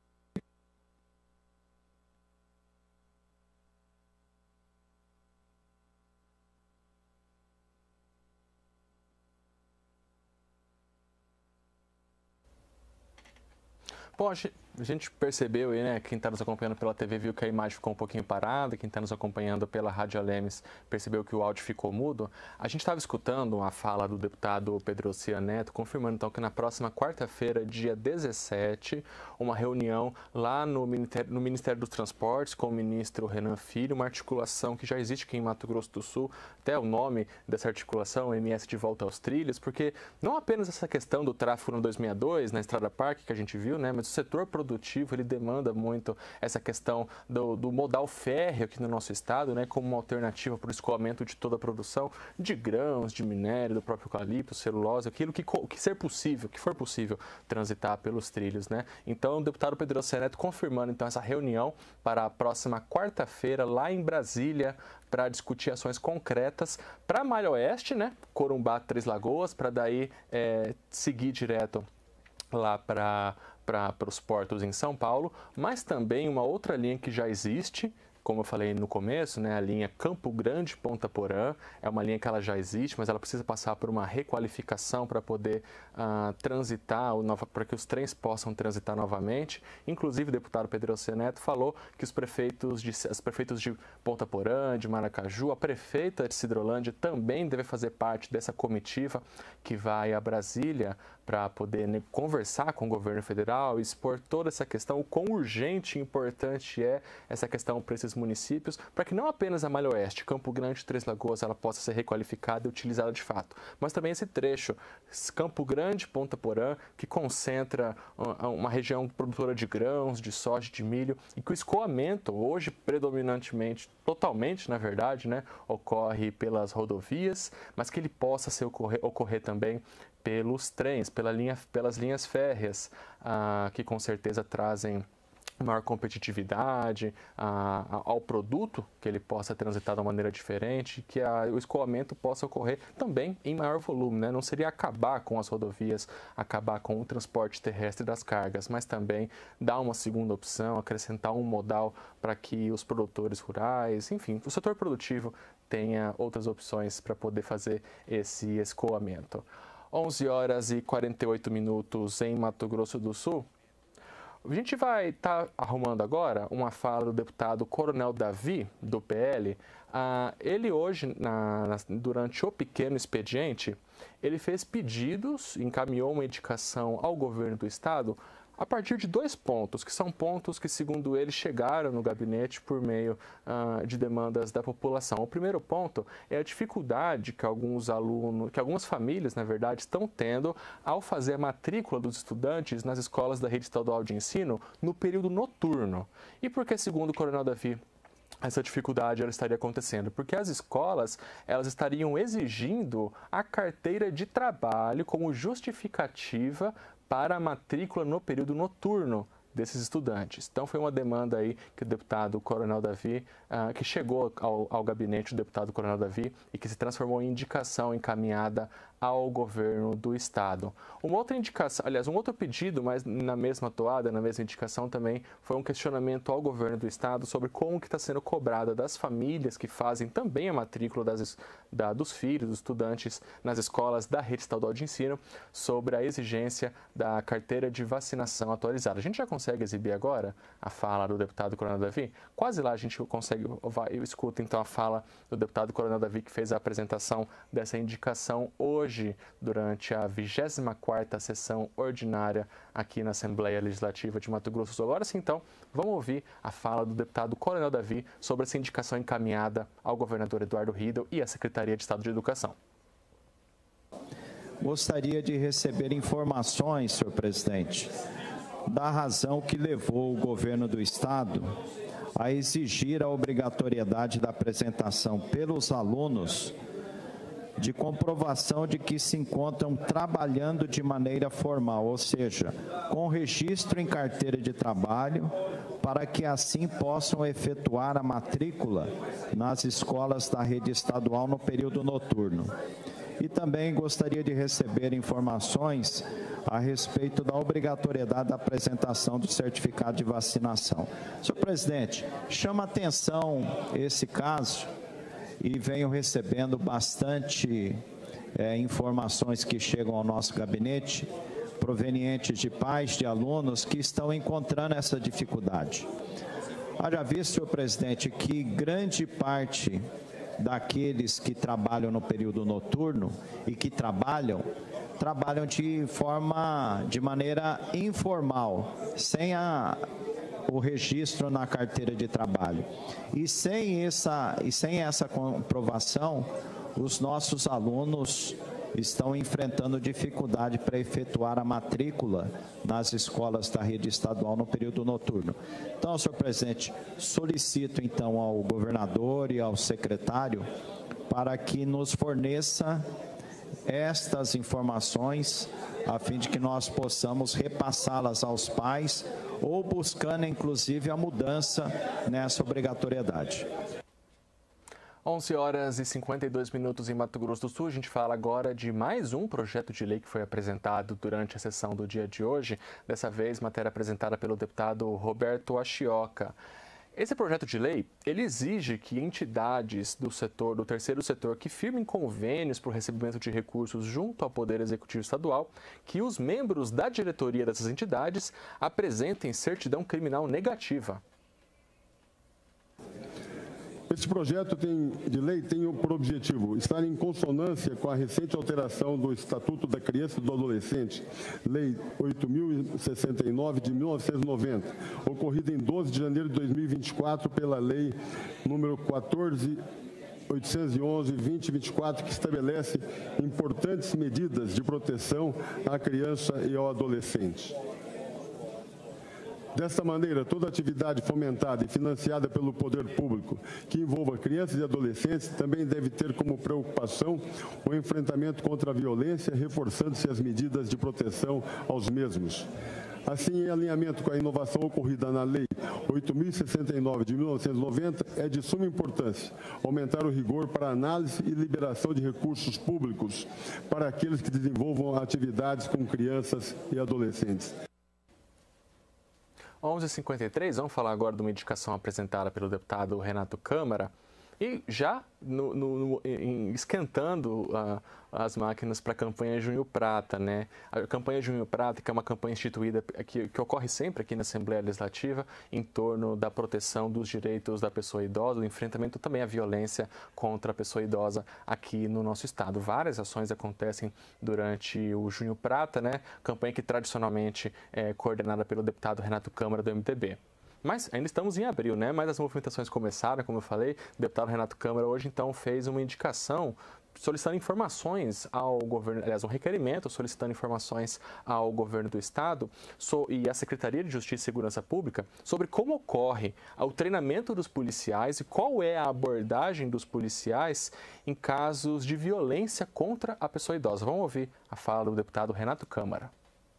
Bom, a gente percebeu aí, né, quem está nos acompanhando pela TV viu que a imagem ficou um pouquinho parada, quem está nos acompanhando pela Rádio Alemes percebeu que o áudio ficou mudo. A gente estava escutando a fala do deputado Pedro Cian Neto, confirmando então que na próxima quarta-feira, dia 17, uma reunião lá no Ministério dos Transportes com o ministro Renan Filho, uma articulação que já existe aqui em Mato Grosso do Sul, até o nome dessa articulação, MS de Volta aos Trilhos, porque não apenas essa questão do tráfego no 262, na Estrada Parque, que a gente viu, né, mas o setor produtivo, ele demanda muito essa questão do modal férreo aqui no nosso estado, né, como uma alternativa para o escoamento de toda a produção de grãos, de minério, do próprio eucalipto, celulose, aquilo que for possível transitar pelos trilhos, né? Então, o deputado Pedro Cian Neto confirmando então essa reunião para a próxima quarta-feira lá em Brasília para discutir ações concretas para a Malha Oeste, né, Corumbá, Três Lagoas, para daí seguir direto lá para os portos em São Paulo, mas também uma outra linha que já existe, como eu falei no começo, né, a linha Campo Grande-Ponta Porã, é uma linha que ela já existe, mas ela precisa passar por uma requalificação para poder transitar, para que os trens possam transitar novamente. Inclusive, o deputado Pedro Cian Neto falou que os prefeitos de Ponta Porã, de Maracaju, a prefeita de Sidrolândia também deve fazer parte dessa comitiva que vai a Brasília para poder, né, conversar com o governo federal e expor toda essa questão, o quão urgente e importante é essa questão para esses municípios, para que não apenas a Malha Oeste, Campo Grande, Três Lagoas, ela possa ser requalificada e utilizada de fato, mas também esse trecho, Campo Grande, Ponta Porã, que concentra uma região produtora de grãos, de soja, de milho, e que o escoamento, hoje predominantemente, totalmente, na verdade, né, ocorre pelas rodovias, mas que ele possa ocorrer também pelos trens, pelas linhas férreas, que com certeza trazem maior competitividade ao produto, que ele possa transitar de uma maneira diferente, que o escoamento possa ocorrer também em maior volume, né? Não seria acabar com as rodovias, acabar com o transporte terrestre das cargas, mas também dar uma segunda opção, acrescentar um modal para que os produtores rurais, enfim, o setor produtivo tenha outras opções para poder fazer esse escoamento. 11h48 em Mato Grosso do Sul. A gente vai estar arrumando agora uma fala do deputado Coronel Davi, do PL. Ele hoje, durante o pequeno expediente, ele fez pedidos, encaminhou uma indicação ao governo do estado a partir de 2 pontos, que são pontos que, segundo ele, chegaram no gabinete por meio de demandas da população. O primeiro ponto é a dificuldade que algumas famílias, na verdade, estão tendo ao fazer a matrícula dos estudantes nas escolas da rede estadual de ensino no período noturno. E por que, segundo o Coronel Davi, essa dificuldade ela estaria acontecendo? Porque as escolas elas estariam exigindo a carteira de trabalho como justificativa para a matrícula no período noturno desses estudantes. Então, foi uma demanda aí que o deputado Coronel Davi, que chegou ao gabinete do deputado Coronel Davi e que se transformou em indicação encaminhada ao governo do estado. Uma outra indicação, aliás, um outro pedido, mas na mesma toada, na mesma indicação também, foi um questionamento ao governo do estado sobre como que está sendo cobrada das famílias que fazem também a matrícula dos filhos, dos estudantes nas escolas da rede estadual de ensino, sobre a exigência da carteira de vacinação atualizada. A gente já consegue exibir agora a fala do deputado Coronel Davi? Quase lá a gente consegue, eu escuto então a fala do deputado Coronel Davi, que fez a apresentação dessa indicação hoje hoje, durante a 24ª sessão ordinária aqui na Assembleia Legislativa de Mato Grosso do Sul. Agora sim, então, vamos ouvir a fala do deputado Coronel Davi sobre essa indicação encaminhada ao governador Eduardo Riedel e à Secretaria de Estado de Educação. Gostaria de receber informações, senhor presidente, da razão que levou o governo do Estado a exigir a obrigatoriedade da apresentação pelos alunos de comprovação de que se encontram trabalhando de maneira formal, ou seja, com registro em carteira de trabalho, para que assim possam efetuar a matrícula nas escolas da rede estadual no período noturno. E também gostaria de receber informações a respeito da obrigatoriedade da apresentação do certificado de vacinação. Senhor presidente, chama atenção esse caso e venho recebendo bastante informações que chegam ao nosso gabinete, provenientes de pais de alunos que estão encontrando essa dificuldade. Haja visto, senhor presidente, que grande parte daqueles que trabalham no período noturno e que trabalham de maneira informal, sem o registro na carteira de trabalho. E sem essa comprovação, os nossos alunos estão enfrentando dificuldade para efetuar a matrícula nas escolas da rede estadual no período noturno. Então, senhor presidente, solicito então ao governador e ao secretário para que nos forneça estas informações a fim de que nós possamos repassá-las aos pais ou buscando inclusive a mudança nessa obrigatoriedade. 11h52 em Mato Grosso do Sul. A gente fala agora de mais um projeto de lei que foi apresentado durante a sessão do dia de hoje. Dessa vez, matéria apresentada pelo deputado Roberto Achioca. Esse projeto de lei, ele exige que entidades do terceiro setor que firmem convênios para o recebimento de recursos junto ao Poder Executivo Estadual, que os membros da diretoria dessas entidades apresentem certidão criminal negativa. Esse projeto de lei tem por objetivo estar em consonância com a recente alteração do Estatuto da Criança e do Adolescente, Lei 8.069 de 1990, ocorrida em 12 de janeiro de 2024 pela Lei número 14.811/2024, que estabelece importantes medidas de proteção à criança e ao adolescente. Desta maneira, toda atividade fomentada e financiada pelo poder público que envolva crianças e adolescentes também deve ter como preocupação o enfrentamento contra a violência, reforçando-se as medidas de proteção aos mesmos. Assim, em alinhamento com a inovação ocorrida na Lei 8.069 de 1990, é de suma importância aumentar o rigor para análise e liberação de recursos públicos para aqueles que desenvolvam atividades com crianças e adolescentes. 11h53, vamos falar agora de uma indicação apresentada pelo deputado Renato Câmara. E já esquentando as máquinas para a campanha Junho Prata, né? A campanha Junho Prata, que é uma campanha instituída que ocorre sempre aqui na Assembleia Legislativa, em torno da proteção dos direitos da pessoa idosa, do enfrentamento também à violência contra a pessoa idosa aqui no nosso estado. Várias ações acontecem durante o Junho Prata, né? Campanha que tradicionalmente é coordenada pelo deputado Renato Câmara, do MDB. Mas ainda estamos em abril, né? Mas as movimentações começaram, como eu falei. O deputado Renato Câmara hoje, então, fez uma indicação solicitando informações ao governo, aliás, um requerimento solicitando informações ao governo do estado e à Secretaria de Justiça e Segurança Pública sobre como ocorre o treinamento dos policiais e qual é a abordagem dos policiais em casos de violência contra a pessoa idosa. Vamos ouvir a fala do deputado Renato Câmara.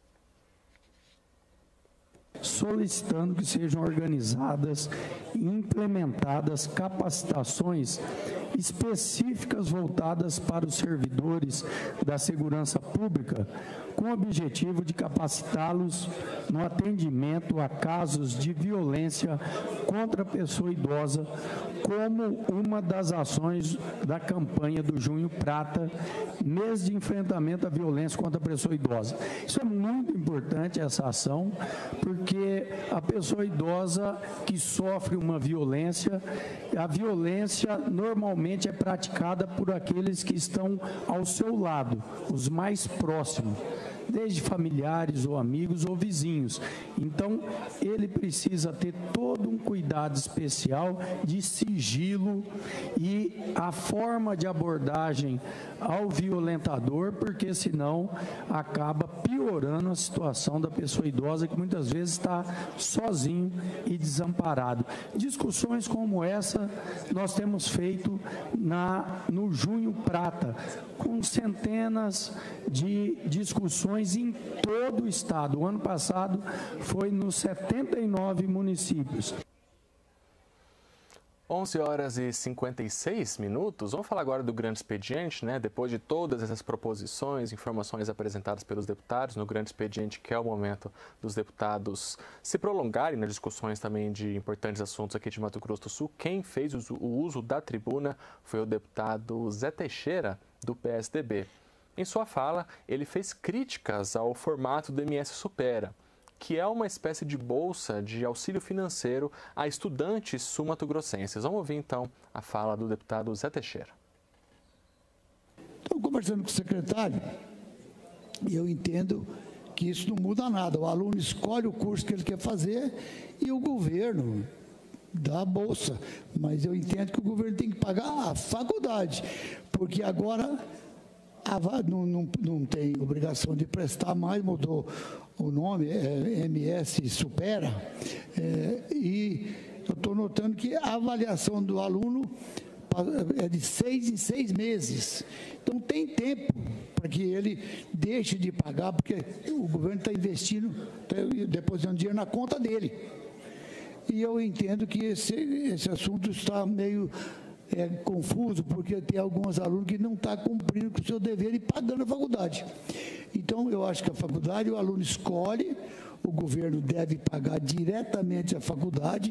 Solicitando que sejam organizadas e implementadas capacitações específicas voltadas para os servidores da segurança pública, com o objetivo de capacitá-los no atendimento a casos de violência contra a pessoa idosa, como uma das ações da campanha do Junho Prata, mês de enfrentamento à violência contra a pessoa idosa. Isso é muito importante, essa ação, porque que a pessoa idosa que sofre uma violência, a violência normalmente é praticada por aqueles que estão ao seu lado, os mais próximos, desde familiares ou amigos ou vizinhos. Então, ele precisa ter todo um cuidado especial de sigilo e a forma de abordagem ao violentador, porque senão acaba piorando a situação da pessoa idosa, que muitas vezes está sozinho e desamparado. Discussões como essa nós temos feito no Junho Prata, com centenas de discussões em todo o estado. O ano passado foi nos 79 municípios. 11h56. Vamos falar agora do grande expediente, né? Depois de todas essas proposições, informações apresentadas pelos deputados no grande expediente, que é o momento dos deputados se prolongarem nas discussões também de importantes assuntos aqui de Mato Grosso do Sul. Quem fez o uso da tribuna foi o deputado Zé Teixeira, do PSDB. Em sua fala, ele fez críticas ao formato do MS Supera, que é uma espécie de bolsa de auxílio financeiro a estudantes sul-mato-grossenses. Vamos ouvir, então, a fala do deputado Zé Teixeira. Estou conversando com o secretário e eu entendo que isso não muda nada. O aluno escolhe o curso que ele quer fazer e o governo dá a bolsa. Mas eu entendo que o governo tem que pagar a faculdade, porque agora não tem obrigação de prestar mais, mudou o nome, MS Supera, e eu estou notando que a avaliação do aluno é de 6 em 6 meses. Então tem tempo para que ele deixe de pagar, porque o governo está investindo, depositando dinheiro na conta dele. E eu entendo que esse assunto está meio confuso, porque tem alguns alunos que não estão cumprindo com o seu dever e pagando a faculdade. Então, eu acho que a faculdade, o aluno escolhe, o governo deve pagar diretamente a faculdade,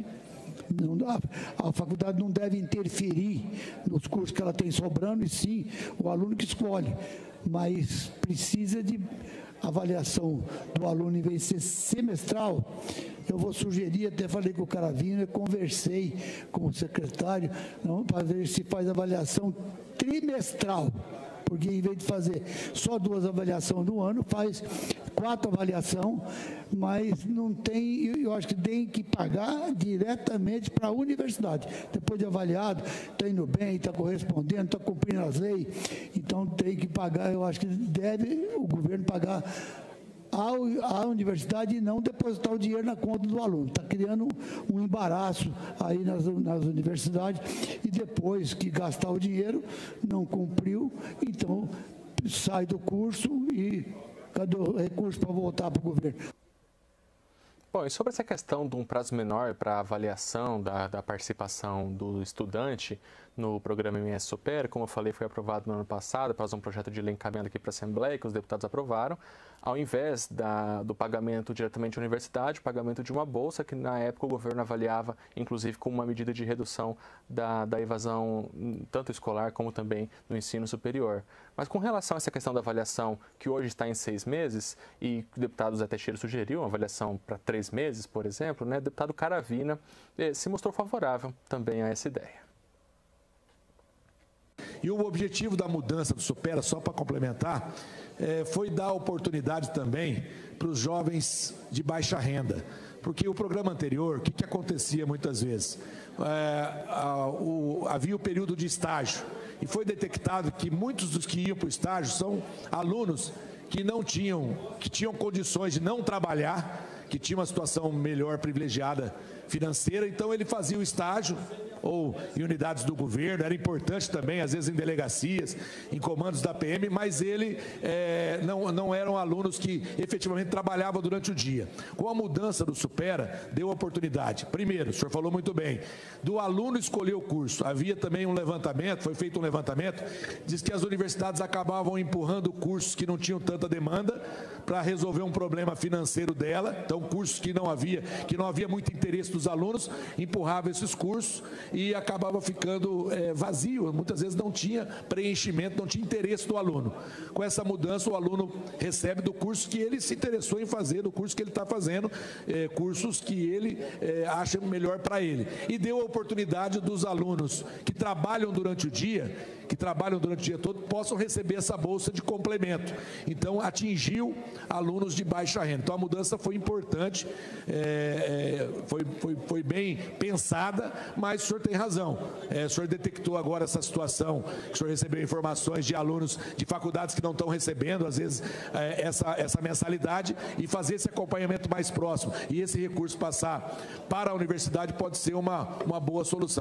a faculdade não deve interferir nos cursos que ela tem sobrando, e sim o aluno que escolhe, mas precisa de avaliação do aluno, em vez de ser semestral. Eu vou sugerir, até falei com o Caravina, conversei com o secretário, para ver se faz avaliação trimestral, porque em vez de fazer só 2 avaliações no ano, faz 4 avaliações, mas não tem, eu acho que tem que pagar diretamente para a universidade. Depois de avaliado, está indo bem, está correspondendo, está cumprindo as leis, então tem que pagar, eu acho que deve o governo pagar à universidade e não depositar o dinheiro na conta do aluno. Está criando um embaraço aí nas universidades, e depois que gastar o dinheiro, não cumpriu, então sai do curso e cadê o recurso para voltar para o governo? Bom, e sobre essa questão de um prazo menor para avaliação da participação do estudante no programa MS Supera, como eu falei, foi aprovado no ano passado, após um projeto de lei encaminhado aqui para a Assembleia, que os deputados aprovaram, ao invés do pagamento diretamente à universidade, o pagamento de uma bolsa, que na época o governo avaliava, inclusive, como uma medida de redução da evasão, tanto escolar como também no ensino superior. Mas com relação a essa questão da avaliação, que hoje está em 6 meses, e o deputado Zé Teixeira sugeriu uma avaliação para 3 meses, por exemplo, né, o deputado Caravina se mostrou favorável também a essa ideia. E o objetivo da mudança do Supera, só para complementar, foi dar oportunidade também para os jovens de baixa renda. Porque o programa anterior, o que acontecia muitas vezes? Havia o período de estágio, e foi detectado que muitos dos que iam para o estágio são alunos que tinham condições de não trabalhar, que tinham uma situação melhor, privilegiada financeira, então ele fazia o estágio ou em unidades do governo, era importante também, às vezes em delegacias, em comandos da PM, mas ele não eram alunos que efetivamente trabalhavam durante o dia. Com a mudança do Supera, deu oportunidade. Primeiro, o senhor falou muito bem, do aluno escolher o curso. Havia também um levantamento, foi feito um levantamento, diz que as universidades acabavam empurrando cursos que não tinham tanta demanda para resolver um problema financeiro dela. Então, cursos que não havia muito interesse dos alunos, empurrava esses cursos e acabava ficando vazio. Muitas vezes não tinha preenchimento, não tinha interesse do aluno. Com essa mudança, o aluno recebe do curso que ele se interessou em fazer, do curso que ele está fazendo, cursos que ele acha melhor para ele. E deu a oportunidade dos alunos que trabalham durante o dia todo, possam receber essa bolsa de complemento. Então, atingiu alunos de baixa renda. Então, a mudança foi importante, foi bem pensada, mas o senhor tem razão. O senhor detectou agora essa situação, que o senhor recebeu informações de alunos de faculdades que não estão recebendo, às vezes, essa mensalidade, e fazer esse acompanhamento mais próximo. E esse recurso passar para a universidade pode ser uma boa solução.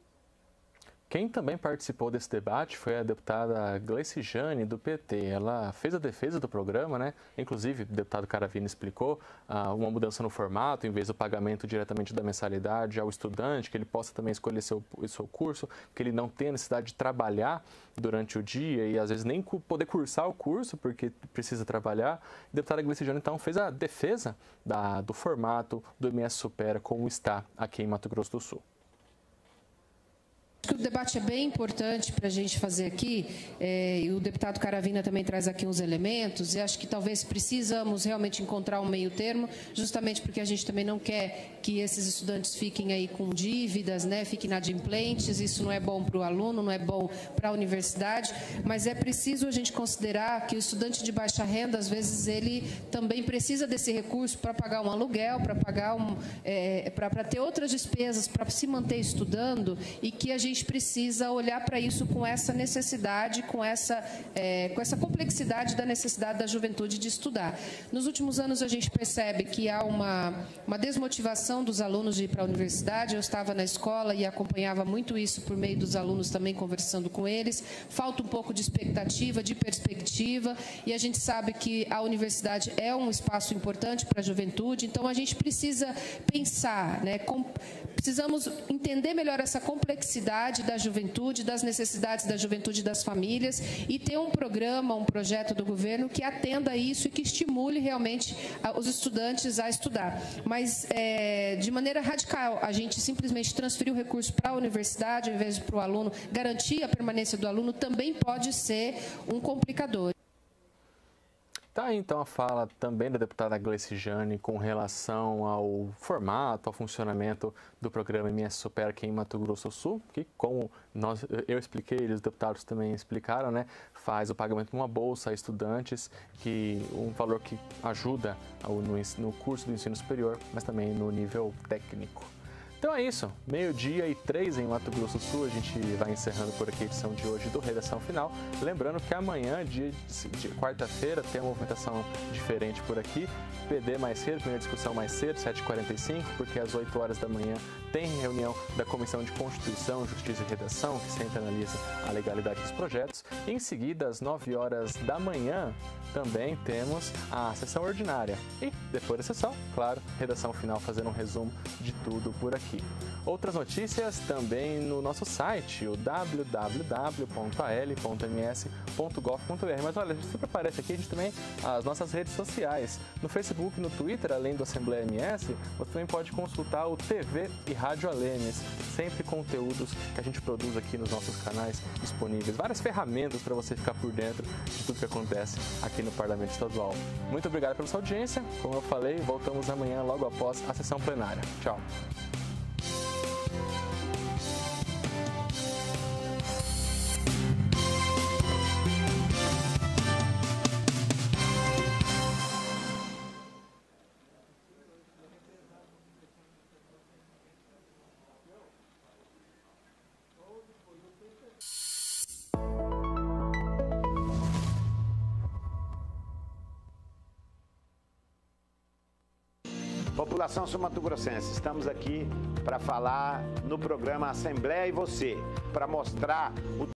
Quem também participou desse debate foi a deputada Gleice Jane, do PT. Ela fez a defesa do programa, né? Inclusive, o deputado Caravini explicou uma mudança no formato, em vez do pagamento diretamente da mensalidade ao estudante, que ele possa também escolher seu curso, que ele não tenha necessidade de trabalhar durante o dia e, às vezes, nem poder cursar o curso, porque precisa trabalhar. A deputada Gleice Jane, então, fez a defesa do formato do MS Supera, como está aqui em Mato Grosso do Sul. Acho que o debate é bem importante para a gente fazer aqui, e o deputado Caravina também traz aqui uns elementos, e acho que talvez precisamos realmente encontrar um meio termo, justamente porque a gente também não quer que esses estudantes fiquem aí com dívidas, né, fiquem inadimplentes. Isso não é bom para o aluno, não é bom para a universidade, mas é preciso a gente considerar que o estudante de baixa renda, às vezes, ele também precisa desse recurso para pagar um aluguel, para pagar para ter outras despesas, para se manter estudando, e que a gente precisa olhar para isso com essa necessidade, com essa complexidade da necessidade da juventude de estudar. Nos últimos anos, a gente percebe que há uma desmotivação dos alunos de ir para a universidade. Eu estava na escola e acompanhava muito isso por meio dos alunos também, conversando com eles. Falta um pouco de expectativa, de perspectiva, e a gente sabe que a universidade é um espaço importante para a juventude, então a gente precisa pensar, né, precisamos entender melhor essa complexidade da juventude, das necessidades da juventude e das famílias, e ter um programa, um projeto do governo que atenda a isso e que estimule realmente os estudantes a estudar. Mas, de maneira radical, a gente simplesmente transferir o recurso para a universidade, ao invés de para o aluno, garantir a permanência do aluno, também pode ser um complicador. Tá aí, então, a fala também da deputada Gleice Jane com relação ao formato, ao funcionamento do programa MS Supera aqui em Mato Grosso do Sul, que, como eu expliquei, os deputados também explicaram, né, faz o pagamento de uma bolsa a estudantes, um valor que ajuda no curso do ensino superior, mas também no nível técnico. Então é isso, 12h03 em Mato Grosso do Sul. A gente vai encerrando por aqui a edição de hoje do Redação Final. Lembrando que amanhã, dia de quarta-feira, tem uma movimentação diferente por aqui. PD mais cedo, primeira discussão mais cedo, 7h45, porque às 8 horas da manhã tem reunião da Comissão de Constituição, Justiça e Redação, que sempre analisa a legalidade dos projetos. E em seguida, às 9 horas da manhã, também temos a sessão ordinária. E depois da sessão, claro, Redação Final fazendo um resumo de tudo por aqui. Outras notícias também no nosso site, o www.al.ms.gov.br. Mas olha, sempre aparece aqui, a gente também as nossas redes sociais. No Facebook, no Twitter, além do Assembleia MS, você também pode consultar o TV e Rádio Alemes. Sempre conteúdos que a gente produz aqui nos nossos canais disponíveis. Várias ferramentas para você ficar por dentro de tudo que acontece aqui no Parlamento Estadual. Muito obrigado pela sua audiência. Como eu falei, voltamos amanhã logo após a sessão plenária. Tchau. População sul-mato-grossense, estamos aqui para falar no programa Assembleia e Você, para mostrar o